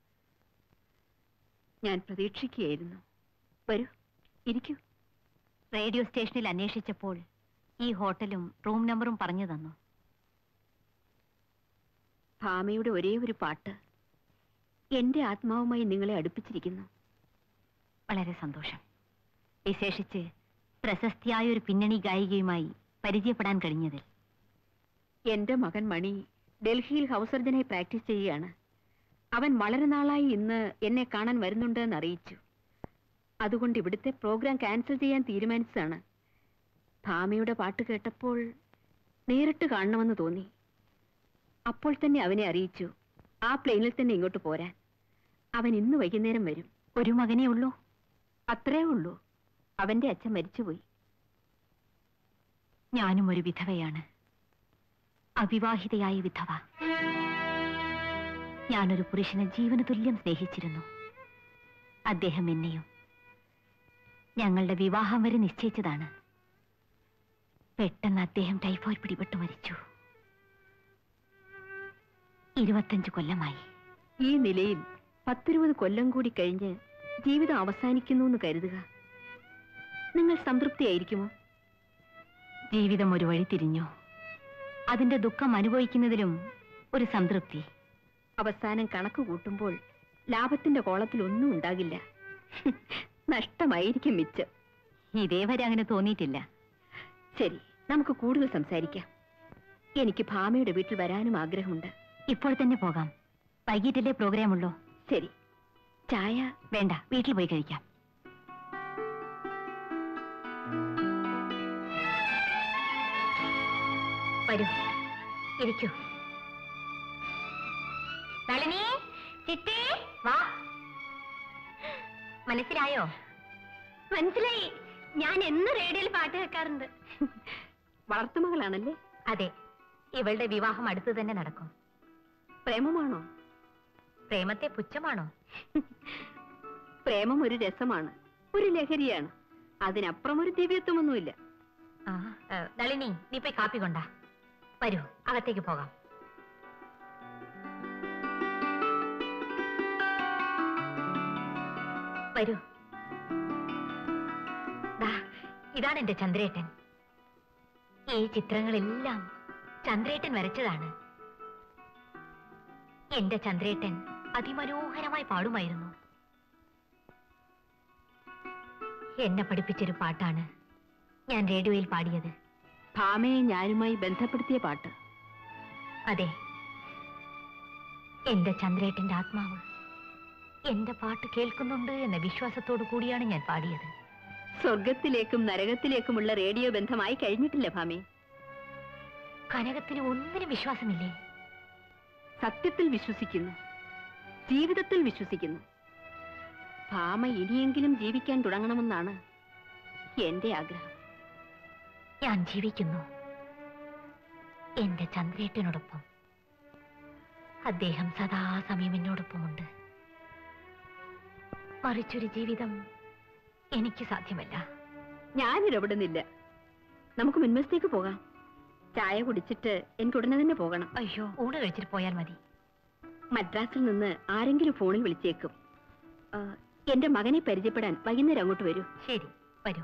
ഞാൻ പ്രതീക്ഷിക്കുകയായിരുന്നു. വരൂ, ഇരിക്കൂ. റേഡിയോ സ്റ്റേഷനിൽ അന്വേഷിച്ചപ്പോൾ ഈ ഹോട്ടലും റൂം നമ്പറും പറഞ്ഞു തന്നു. ഭാമയുടെ ഒരേ ഒരു പാട്ട് എന്റെ ആത്മാവുമായി നിങ്ങളെ അടുപ്പിച്ചിരിക്കുന്നു. വളരെ സന്തോഷം. വിശേഷിച്ച് പ്രശസ്തിയായ ഒരു പിന്നണി ഗായികയുമായി പരിചയപ്പെടാൻ കഴിഞ്ഞതിൽ. എന്റെ മകൻ മണി ഡൽഹിയിൽ ഹൗസ് സർജനായി പ്രാക്ടീസ് ചെയ്യുകയാണ്. അവൻ വളരെ നാളായി ഇന്ന് എന്നെ കാണാൻ വരുന്നുണ്ട് എന്ന് അറിയിച്ചു. അതുകൊണ്ട് ഇവിടുത്തെ പ്രോഗ്രാം ക്യാൻസൽ ചെയ്യാൻ തീരുമാനിച്ചതാണ്. ഭാമയുടെ പാട്ട് കേട്ടപ്പോൾ നേരിട്ട് കാണണമെന്ന് തോന്നി. അപ്പോൾ തന്നെ അവനെ അറിയിച്ചു ആ പ്ലെയിനിൽ തന്നെ ഇങ്ങോട്ട് പോരാൻ. അവൻ ഇന്ന് വൈകുന്നേരം വരും. ഒരു മകനേ ഉള്ളൂ? അത്രേ ഉള്ളൂ. അവന്റെ അച്ഛൻ മരിച്ചുപോയി. ഞാനും ഒരു വിധവയാണ്, അവിവാഹിതയായ വിധവ. ഞാനൊരു പുരുഷനെ ജീവന തുല്യം സ്നേഹിച്ചിരുന്നു. അദ്ദേഹം എന്നെയും. ഞങ്ങളുടെ വിവാഹം വരെ നിശ്ചയിച്ചതാണ്. പെട്ടെന്ന് അദ്ദേഹം ടൈഫോയിഡ് പിടിപെട്ടു മരിച്ചു. 25 കൊല്ലമായി. ഈ നിലയിൽ 10-20 കൊല്ലം കൂടി കഴിഞ്ഞ് ജീവിതം അവസാനിക്കുന്നു എന്ന് കരുതുക. നിങ്ങൾ സംതൃപ്തിയായിരിക്കുമോ? ജീവിതം ഒരു വഴി തിരിഞ്ഞു. അതിന്റെ ദുഃഖം അനുഭവിക്കുന്നതിലും ഒരു സംതൃപ്തി. അവസാനം കണക്ക് കൂട്ടുമ്പോൾ ലാഭത്തിന്റെ കോളത്തിൽ ഒന്നും ഉണ്ടാകില്ല. നഷ്ടമായിരിക്കും മിച്ചം. ഇതേവരെ അങ്ങനെ തോന്നിയിട്ടില്ല. ശരി, നമുക്ക് കൂടുതൽ സംസാരിക്കാം. എനിക്ക് ഭാമയുടെ വീട്ടിൽ വരാനും ആഗ്രഹമുണ്ട്. ഇപ്പോൾ തന്നെ പോകാം. വൈകിട്ടല്ലേ പ്രോഗ്രാം ഉള്ളൂ? ശരി. ചായ വേണ്ട, വീട്ടിൽ പോയി കഴിക്കാം. വരൂ, ഇരിക്കൂ. നളിനി, ചിറ്റേ, വാ. മനസ്സിലായോ? മനസ്സിലായി. ഞാൻ എന്ന് റേഡിയോയിൽ പാട്ട് കേൾക്കാറുണ്ട്. വളർത്തുമകളാണല്ലേ? അതെ, ഇവളുടെ വിവാഹം അടുത്തു തന്നെ നടക്കും. പ്രേമമാണോ? പ്രേമത്തെ പുച്ഛമാണോ? പ്രേമം ഒരു രസമാണ്, ഒരു ലഹരിയാണ്. അതിനപ്പുറം ഒരു ദിവ്യത്വമൊന്നുമില്ല. നളിനി, നീ പോയി കാപ്പി കൊണ്ടാ. വരൂ, അകത്തേക്ക് പോകാം. വരൂ. ഇതാണ് എന്റെ ചന്ദ്രേട്ടൻ. ഈ ചിത്രങ്ങളെല്ലാം ചന്ദ്രേട്ടൻ വരച്ചതാണ്. എന്റെ ചന്ദ്രേട്ടൻ അതിമനോഹരമായി പാടുമായിരുന്നു. എന്നെ പഠിപ്പിച്ചൊരു പാട്ടാണ് ഞാൻ റേഡിയോയിൽ പാടിയത്. ഭാമയെ ഞാനുമായി ബന്ധപ്പെടുത്തിയ പാട്ട്? അതെ. എന്റെ ചന്ദ്രേട്ടന്റെ ആത്മാവ് എന്റെ പാട്ട് കേൾക്കുന്നുണ്ട് എന്ന വിശ്വാസത്തോടു കൂടിയാണ് ഞാൻ പാടിയത്. സ്വർഗത്തിലേക്കും നരകത്തിലേക്കുമുള്ള റേഡിയോ ബന്ധമായി കഴിഞ്ഞിട്ടില്ല ഭാമേ. കനകത്തിന് ഒന്നിനും വിശ്വാസമില്ലേ? സത്യത്തിൽ വിശ്വസിക്കുന്നു, ജീവിതത്തിൽ വിശ്വസിക്കുന്നു. ഭാമ ഇനിയെങ്കിലും ജീവിക്കാൻ തുടങ്ങണമെന്നാണ് എന്റെ ആഗ്രഹം. ഞാൻ ജീവിക്കുന്നു എന്റെ ചന്ദ്രേട്ടനോടൊപ്പം. അദ്ദേഹം സദാസമയം എന്നോടൊപ്പമുണ്ട്. മറിച്ചൊരു ജീവിതം എനിക്ക് സാധ്യമല്ല. ഞാനിടപെടുന്നില്ല. നമുക്ക് മുൻവശത്തേക്ക് പോകാം. ചായ കുടിച്ചിട്ട് എനിക്ക് ഉടനെ തന്നെ പോകണം. അയ്യോ, ഊണ് കഴിച്ചിട്ട് പോയാൽ മതി. മദ്രാസിൽ നിന്ന് ആരെങ്കിലും ഫോണിൽ വിളിച്ചേക്കും. എന്റെ മകനെ പരിചയപ്പെടാൻ വൈകുന്നേരം അങ്ങോട്ട് വരൂ. ശരി, വരൂ.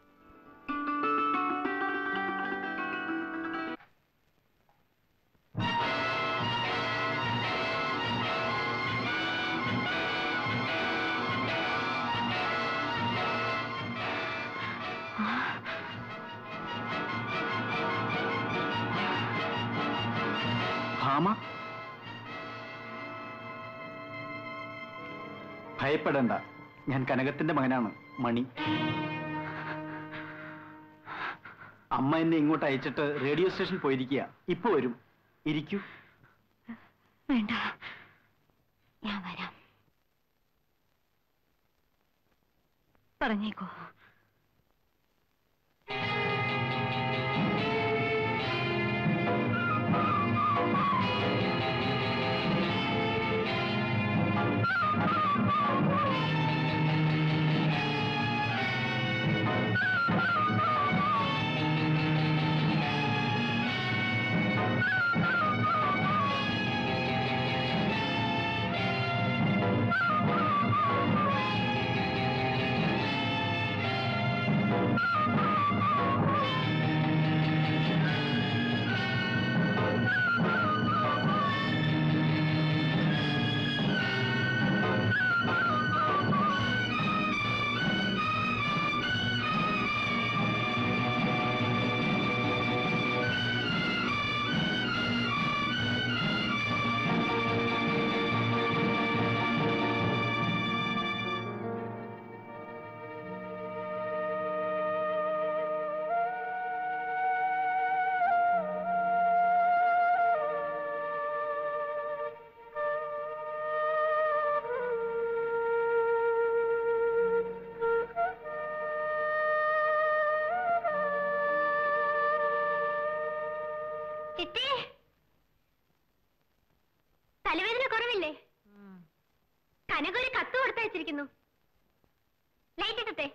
ഭാമ, ഭയപ്പെടണ്ട. ഞാൻ കനകത്തിന്റെ മകനാണ്, മണി. അമ്മ എന്നെ ഇങ്ങോട്ട് അയച്ചിട്ട് റേഡിയോ സ്റ്റേഷനിൽ പോയിരിക്കുക. ഇപ്പൊ വരും. ഇരിക്കൂ. വേണ്ട, ഞാൻ വരാം. പറഞ്ഞേക്കോ. തലവേദന കുറവില്ലേ? കനക ഒരു കത്ത് കൊടുത്തയച്ചിരിക്കുന്നു. ലൈറ്റ് ഇട്ടത്തെ.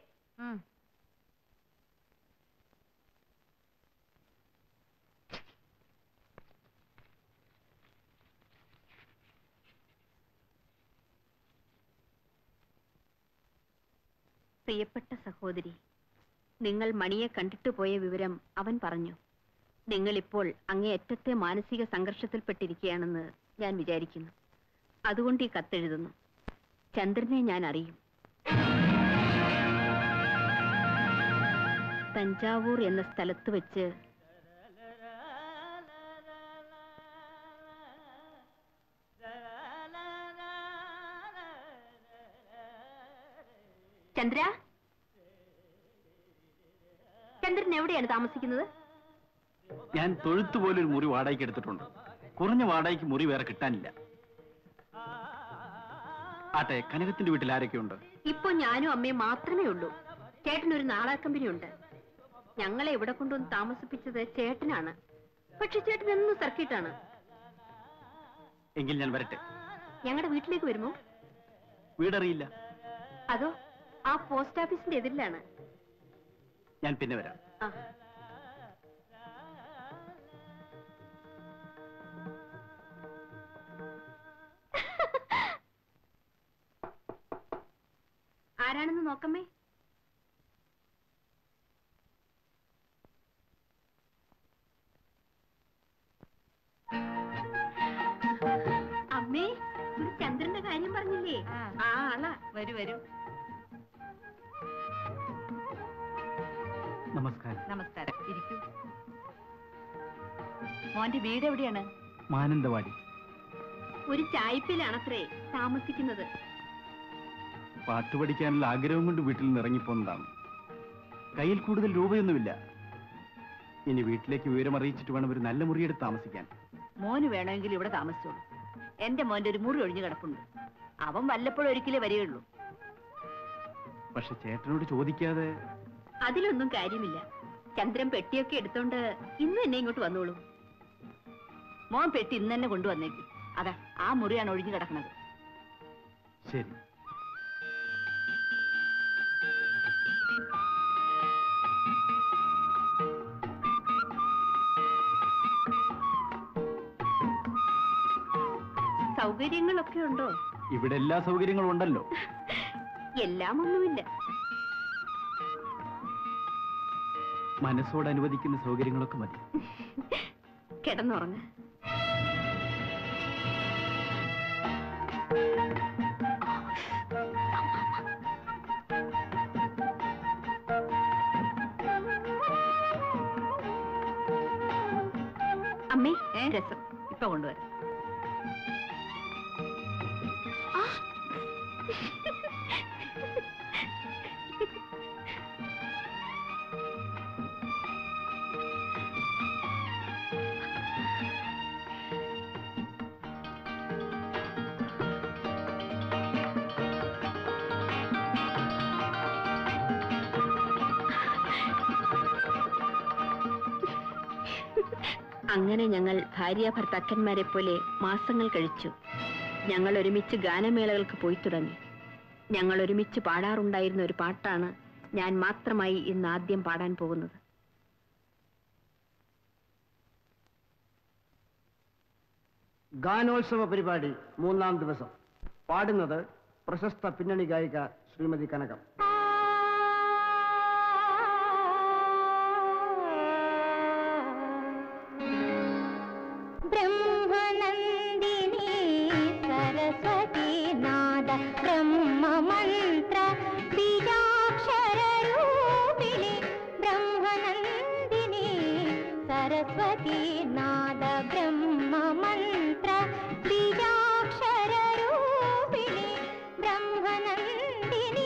പ്രിയപ്പെട്ട സഹോദരി, നിങ്ങൾ മണിയെ കണ്ടിട്ട് പോയ വിവരം അവൻ പറഞ്ഞു. നിങ്ങൾ ഇപ്പോൾ അങ്ങേയറ്റത്തെ മാനസിക സംഘർഷത്തിൽപ്പെട്ടിരിക്കുകയാണെന്ന് ഞാൻ വിചാരിക്കുന്നു. അതുകൊണ്ട് ഈ കത്തെഴുതുന്നു. ചന്ദ്രനെ ഞാൻ അറിയും. തഞ്ചാവൂർ എന്ന സ്ഥലത്ത് വെച്ച് ചന്ദ്ര, ചന്ദ്രൻ എവിടെയാണ് താമസിക്കുന്നത്? ഞാൻ തൊഴുത്തുപോലൊരു മുറി വാടകയ്ക്ക് എടുത്തിട്ടുണ്ട്. കുറഞ്ഞ വാടകയ്ക്ക് മുറി വേറെ കിട്ടാനില്ല. ആട്ടെ, കനകത്തിന്റെ വീട്ടിൽ ആരൊക്കെയുണ്ട്? ഇപ്പൊ ഞാനും അമ്മയും മാത്രമേ ഉള്ളൂ. ചേട്ടനൊരു നാടക കമ്പനി ഉണ്ട്. ഞങ്ങളെ ഇവിടെ കൊണ്ടുവന്ന് താമസിപ്പിച്ചത് ചേട്ടനാണ്. പക്ഷെ ചേട്ടൻ എന്നും സർക്കിട്ടാണ്. എങ്കിൽ ഞാൻ വരട്ടെ. ഞങ്ങളുടെ വീട്ടിലേക്ക് വരുമോ? വീടറിയില്ല. അതോ ആ പോസ്റ്റ് ഓഫീസിന്റെ എതിരിലാണ്. ഞാൻ പിന്നെ വരാം. ആരാണെന്ന് നോക്കമ്മേ. അമ്മേ, ഒരു ചന്ദ്രന്റെ കാര്യം പറഞ്ഞില്ലേ? ആ ആളാ. വരൂ വരൂ. നമസ്കാരം. നമസ്കാരം. ഇരിക്കൂ. മോന്റെ വീട് എവിടെയാണ്? മാനന്തവാടി. ഒരു ചായപ്പിലാണത്രേ താമസിക്കുന്നത്. പാട്ട് പഠിക്കാനുള്ള ആഗ്രഹം കൊണ്ട് വീട്ടിൽ നിന്ന് ഇറങ്ങിപ്പോന്നതാണ്. കയ്യിൽ കൂടുതൽ രൂപയൊന്നുമില്ല. ഇനി വീട്ടിലേക്ക് വിവരം അറിയിച്ചിട്ട് വേണം ഒരു നല്ല മുറിയെടുത്ത് താമസിക്കാൻ. മോന് വേണമെങ്കിൽ ഇവിടെ താമസിച്ചോളൂ. എന്റെ മോന്റെ ഒരു മുറി ഒഴിഞ്ഞു കിടപ്പുണ്ട്. അവൻ വല്ലപ്പോഴും ഒരിക്കലേ വരികയുള്ളൂ. പക്ഷെ ചേട്ടനോട് ചോദിക്കാതെ. അതിലൊന്നും കാര്യമില്ല. ചന്ദ്രൻ പെട്ടിയൊക്കെ എടുത്തോണ്ട് ഇന്ന് എന്നെ ഇങ്ങോട്ട് വന്നോളൂ. മോൻ പെട്ടി ഇന്ന് തന്നെ കൊണ്ടുവന്നേക്ക്. അതാ ആ മുറിയാണ് ഒഴിഞ്ഞു കിടക്കുന്നത്. ശരി. സൗകര്യങ്ങളൊക്കെ ഉണ്ടോ? ഇവിടെ എല്ലാ സൗകര്യങ്ങളും ഉണ്ടല്ലോ. എല്ലാം ഒന്നുമില്ല. മനസ്സോട് അനുവദിക്കുന്ന സൗകര്യങ്ങളൊക്കെ മതി. കിടന്നുറങ്ങ്. അമ്മേ, രസം ഇപ്പൊ കൊണ്ടുവരാം. അങ്ങനെ ഞങ്ങൾ ഭാര്യ ഭർത്താക്കന്മാരെ പോലെ മാസങ്ങൾ കഴിച്ചു. ഞങ്ങൾ ഒരുമിച്ച് ഗാനമേളകൾക്ക് പോയി തുടങ്ങി. ഞങ്ങൾ ഒരുമിച്ച് പാടാറുണ്ടായിരുന്ന ഒരു പാട്ടാണ് ഞാൻ മാത്രമായി ഇന്ന് ആദ്യം പാടാൻ പോകുന്നത്. ഗാനോത്സവ പരിപാടി 3-ാം ദിവസം. പാടുന്നത് പ്രശസ്ത പിന്നണി ഗായിക ശ്രീമതി കനകം. ബ്രഹ്മനന്ദിനി സരസ്വതി നാദ ബ്രഹ്മമന്ത്ര ബീജാക്ഷര രൂപിണി. ബ്രഹ്മനന്ദിനി സരസ്വതി നാദ ബ്രഹ്മമന്ത്ര ബീജാക്ഷര രൂപിണി. ബ്രഹ്മനന്ദിനി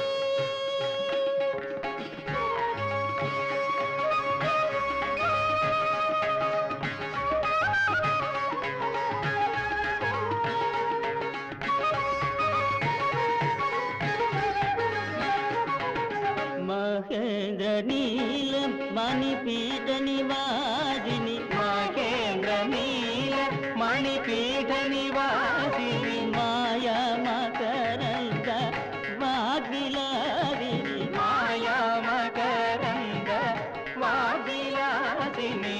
മഹേന്ദ്ര നീല മണിപീഠ നിവാസിനി. മഹേന്ദ്ര നീല മണിപീഠ നിവാസിനി. മായാ മകരന്ദ വാഗ്വിലാസിനി. മായാ മകരന്ദ വാഗ്വിലാസിനി.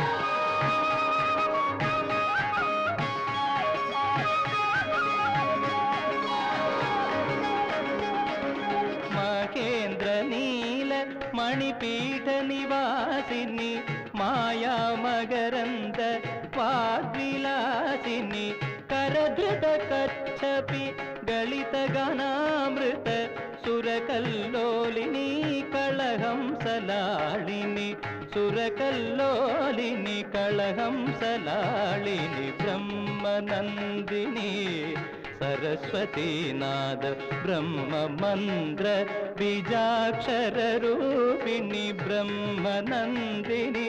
മഹേന്ദ്ര നീല മണിപീഠ നിവാസിനി. മായാ മകരന്ദ വാഗ്വിലാസിനി. കരധൃത കച്ഛപി ഗളിത ഗാനാമൃത സുരകല്ലോലിനി. കളഹംസലാളിനി സുരകല്ലോലിനി. കളഹംസലാളിനി. ബ്രഹ്മനന്ദിനി सरस्वती नाद ब्रह्ममंत्र बीजाक्षर रूपिणी. ब्रह्मनंदिनी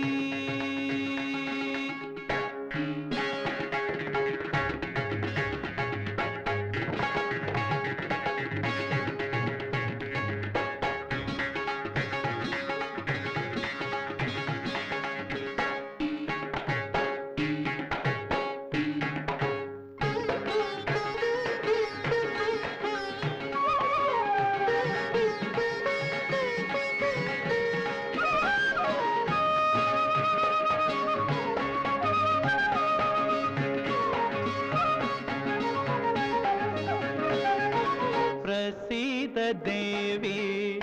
प्रसीद देवी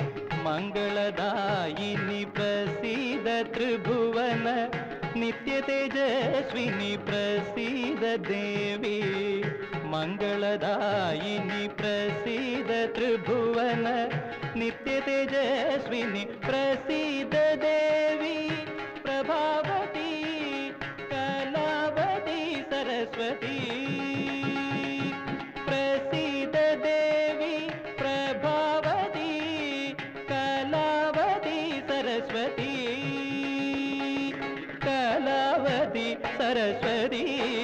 मंगलदायिनी. प्रसीद त्रिभुवन नित्य तेजस्विनी. प्रसीद देवी मंगलदायिनी. प्रसीद त्रिभुवन नित्य तेजस्विनी. प्रसीद देवी प्रभावती कलावती सरस्वती. प्रसीद देवी प्रभावती कलावती सरस्वती. कलावती सरस्वती.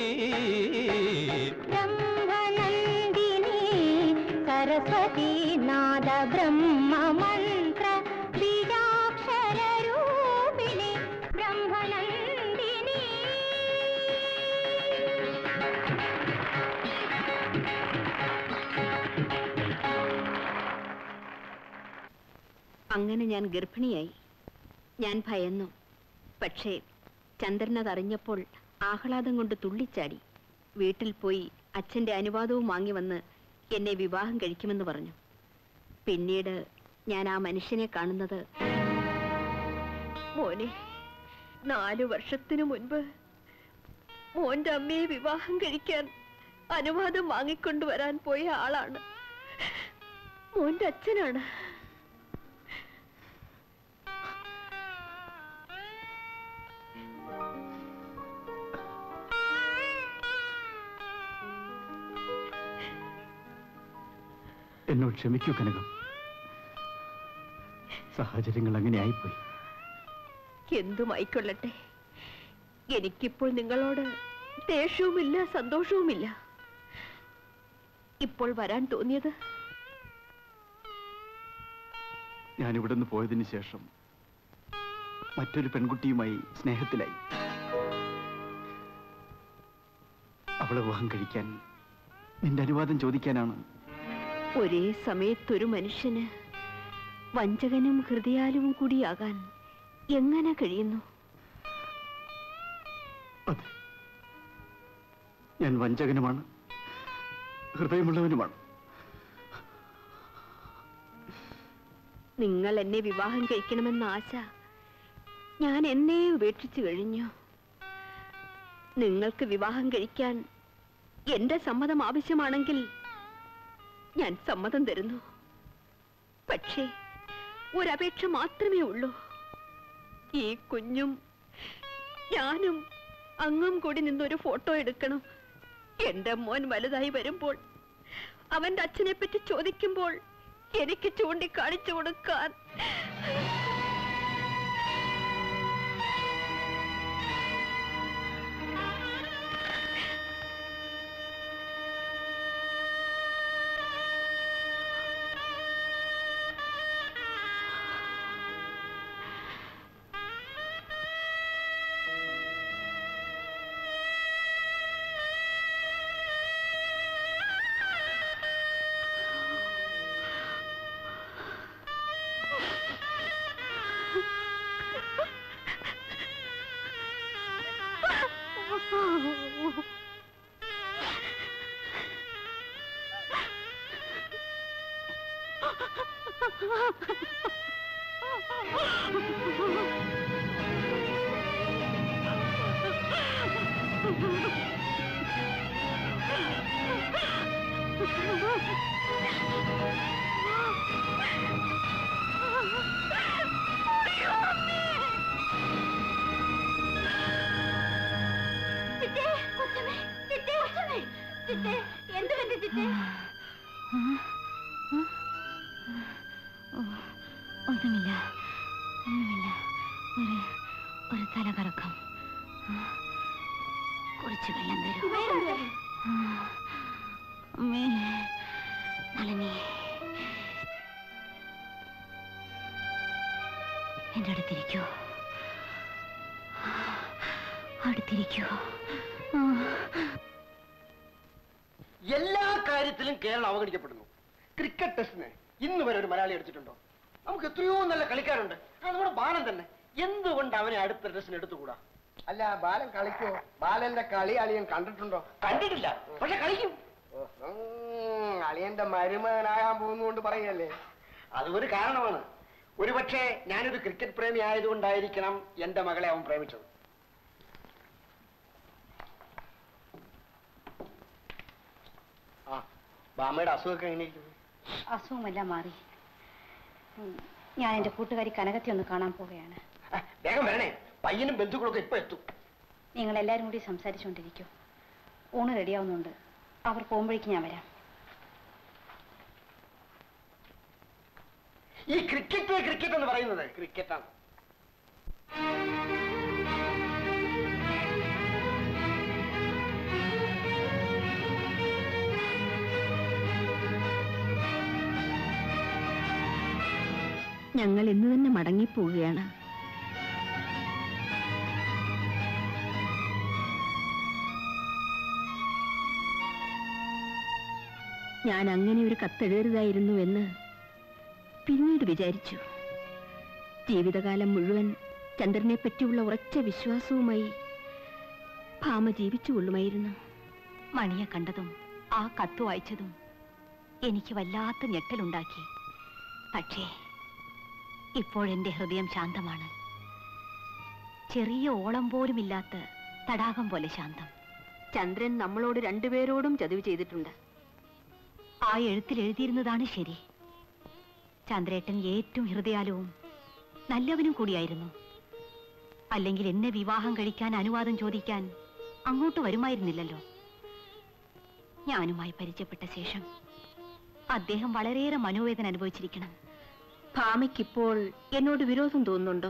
ब्रह्मनंदिनी सरस्वती नाद ब्रह्ममंत्र बीजाक्षर रूपिणी. ब्रह्मनंदिनी അങ്ങനെ ഞാൻ ഗർഭിണിയായി. ഞാൻ ഭയന്നു. പക്ഷേ ചന്ദ്രൻ അതറിഞ്ഞപ്പോൾ ആഹ്ലാദം കൊണ്ട് തുള്ളിച്ചാടി. വീട്ടിൽ പോയി അച്ഛന്റെ അനുവാദവും വാങ്ങി വന്ന് എന്നെ വിവാഹം കഴിക്കുമെന്ന് പറഞ്ഞു. പിന്നീട് ഞാൻ ആ മനുഷ്യനെ കാണുന്നത് മോനെ 4 വർഷത്തിനു മുൻപ് മോന്റെ അമ്മയെ വിവാഹം കഴിക്കാൻ അനുവാദം വാങ്ങിക്കൊണ്ടുവരാൻ പോയ ആളാണ്. മോന്റെ അച്ഛനാണ്. എന്നോട് ക്ഷമിക്കൂ കനകം. സാഹചര്യങ്ങൾ അങ്ങനെ ആയിപ്പോയി. എന്തുമായിക്കൊള്ളട്ടെ, എനിക്കിപ്പോൾ നിങ്ങളോട് ദേഷ്യവുമില്ല സന്തോഷവുമില്ല. ഇപ്പോൾ വരാൻ തോന്നിയത് ഞാൻ ഇവിടുന്ന് പോയതിന് ശേഷം മറ്റൊരു പെൺകുട്ടിയുമായി സ്നേഹത്തിലായി. അവളെ വിവാഹം കഴിക്കാൻ നിന്റെ അനുവാദം ചോദിക്കാനാണ്. ഒരേ സമയത്തൊരു മനുഷ്യന് വഞ്ചകനും ഹൃദയാലുവും കൂടിയാകാൻ എങ്ങനെ കഴിയുന്നു? അതെ, ഞാൻ വഞ്ചകനുമാണ്, ഹൃദയമുള്ളവനുമാണ്. നിങ്ങൾ എന്നെ വിവാഹം കഴിക്കണമെന്ന ആശ ഞാൻ എന്നെ ഉപേക്ഷിച്ചു കഴിഞ്ഞു. നിങ്ങൾക്ക് വിവാഹം കഴിക്കാൻ എന്റെ സമ്മതം ആവശ്യമാണെങ്കിൽ ഞാൻ സമ്മതം തരുന്നു. പക്ഷേ ഒരപേക്ഷ മാത്രമേ ഉള്ളൂ. ഈ കുഞ്ഞും ഞാനും അങ്ങും കൂടി നിന്നൊരു ഫോട്ടോ എടുക്കണം. എന്റെ മോൻ വലുതായി വരുമ്പോൾ അവന്റെ അച്ഛനെ പറ്റി ചോദിക്കുമ്പോൾ എനിക്ക് ചൂണ്ടിക്കാണിച്ചു കൊടുക്കാൻ. ഒന്നുമില്ല, ഒന്നുമില്ല. ഒരു തലകറക്കം. കുറച്ച് വെള്ളം തരൂ. അമ്മേ, നളിനി, എന്റെ അടുത്തിരിക്കൂ, അടുത്തിരിക്കൂ. എല്ലാ കാര്യത്തിലും കേരളം അവഗണിക്കപ്പെടുന്നു. ക്രിക്കറ്റ് ടെസ്റ്റിന് ഇന്ന് വരെ ഒരു മലയാളി അടിച്ചിട്ടുണ്ടോ? നമുക്ക് എത്രയോ നല്ല കളിക്കാരുണ്ട്. അത് നമ്മുടെ ബാലൻ തന്നെ. എന്തുകൊണ്ട് അവനെ അടുത്ത ടെസ്റ്റിന് എടുത്തുകൂടാ? അല്ല, ബാലൻ കളിക്കോ? ബാലന്റെ കളി അളിയൻ കണ്ടിട്ടുണ്ടോ? കണ്ടിട്ടില്ല, പക്ഷെ കളിക്കും. അളിയന്റെ മരുമകനാകാൻ പോകുന്നതുകൊണ്ട് പറയല്ലേ? അത് ഒരു കാരണമാണ്. ഒരുപക്ഷെ ഞാനൊരു ക്രിക്കറ്റ് പ്രേമി ആയതുകൊണ്ടായിരിക്കണം എന്റെ മകളെ അവൻ പ്രേമിച്ചത്. ആ, ബാമയുടെ അസുഖമൊക്കെ എങ്ങനെയിരിക്കുന്നു? അസുഖമെല്ലാം മാറി. ഞാൻ എന്റെ കൂട്ടുകാരി കനകത്തെ ഒന്ന് കാണാൻ പോവുകയാണ്. വേഗം വരണേ, പയ്യനും ബന്ധുക്കളൊക്കെ ഇപ്പൊ എത്തും. നിങ്ങൾ എല്ലാരും കൂടി സംസാരിച്ചുകൊണ്ടിരിക്കും. ഊണ് റെഡിയാവുന്നുണ്ട്. അവർ പോകുമ്പോഴേക്ക് ഞാൻ വരാം. ഈ ക്രിക്കറ്റ് എന്ന് പറയുന്നത് ക്രിക്കറ്റാണ്. ഞങ്ങൾ ഇന്ന് തന്നെ മടങ്ങിപ്പോവുകയാണ്. ഞാൻ അങ്ങനെ ഒരു കത്തെഴുതരുതായിരുന്നു എന്ന് പിന്നീട് വിചാരിച്ചു. ജീവിതകാലം മുഴുവൻ ചന്ദ്രനെ പറ്റിയുള്ള ഉറച്ച വിശ്വാസവുമായി ഭാമ ജീവിച്ചുകൊള്ളുമായിരുന്നു. മണിയെ കണ്ടതും ആ കത്ത് വായിച്ചതും എനിക്ക് വല്ലാത്ത ഞെട്ടലുണ്ടാക്കി. പക്ഷേ ഇപ്പോഴെന്റെ ഹൃദയം ശാന്തമാണ്. ചെറിയ ഓളം പോലുമില്ലാത്ത തടാകം പോലെ ശാന്തം. ചന്ദ്രൻ നമ്മളോട് രണ്ടുപേരോടും ചതിവ് ചെയ്തിട്ടുണ്ട്. ആ എഴുത്തിൽ എഴുതിയിരുന്നതാണ് ശരി. ചന്ദ്രേട്ടൻ ഏറ്റവും ഹൃദയാലവും നല്ലവനും കൂടിയായിരുന്നു. അല്ലെങ്കിൽ എന്നെ വിവാഹം കഴിക്കാൻ അനുവാദം ചോദിക്കാൻ അങ്ങോട്ട് വരുമായിരുന്നില്ലല്ലോ. ഞാനുമായി പരിചയപ്പെട്ട ശേഷം അദ്ദേഹം വളരെയേറെ മനോവേദന അനുഭവിച്ചിരിക്കണം. ഭാമയ്ക്കിപ്പോൾ എന്നോട് വിരോധം തോന്നുന്നുണ്ടോ?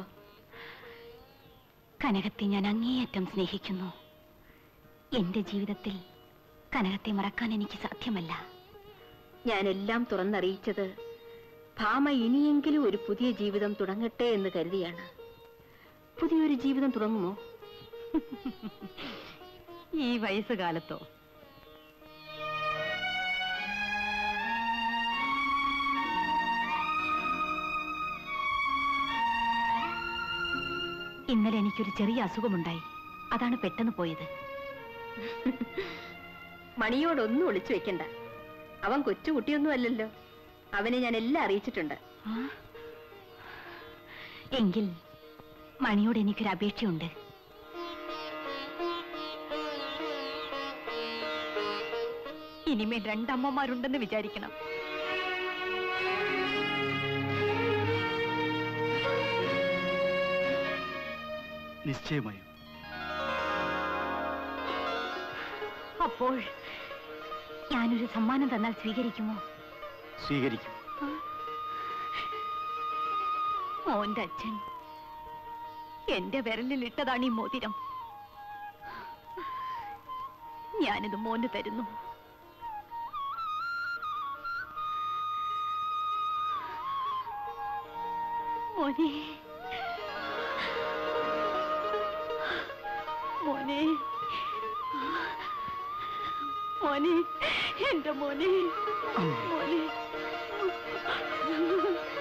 കനകത്തെ ഞാൻ അങ്ങേയറ്റം സ്നേഹിക്കുന്നു. എന്റെ ജീവിതത്തിൽ കനകത്തെ മറക്കാൻ എനിക്ക് സാധ്യമല്ല. ഞാനെല്ലാം തുറന്നറിയിച്ചത് ഭാമ ഇനിയെങ്കിലും ഒരു പുതിയ ജീവിതം തുടങ്ങട്ടെ എന്ന് കരുതിയാണ്. പുതിയൊരു ജീവിതം തുടങ്ങുമോ? ഈ വയസ്സുകാലത്തോ? ഇന്നലെ എനിക്കൊരു ചെറിയ അസുഖമുണ്ടായി. അതാണ് പെട്ടെന്ന് പോയത്. മണിയോടൊന്നും ഒളിച്ചു വെക്കണ്ട. അവൻ കൊച്ചുകുട്ടിയൊന്നും അല്ലല്ലോ. അവനെ ഞാൻ എല്ലാം അറിയിച്ചിട്ടുണ്ട്. എങ്കിൽ മണിയോട് എനിക്കൊരു അപേക്ഷയുണ്ട്. ഇനിമേൽ രണ്ടമ്മമാരുണ്ടെന്ന് വിചാരിക്കണം. നിശ്ചയമായും. അപ്പോൾ ഞാനൊരു സമ്മാനം തന്നാൽ സ്വീകരിക്കുമോ? സ്വീകരിക്കും. മോന്റെ അച്ഛൻ എന്റെ വിരലിൽ ഇട്ടതാണ് ഈ മോതിരം. ഞാനിത് മോന് തരുന്നു. മോനെ, മോനെ, മോനെ, എന്റെ മോനെ, മോനെ.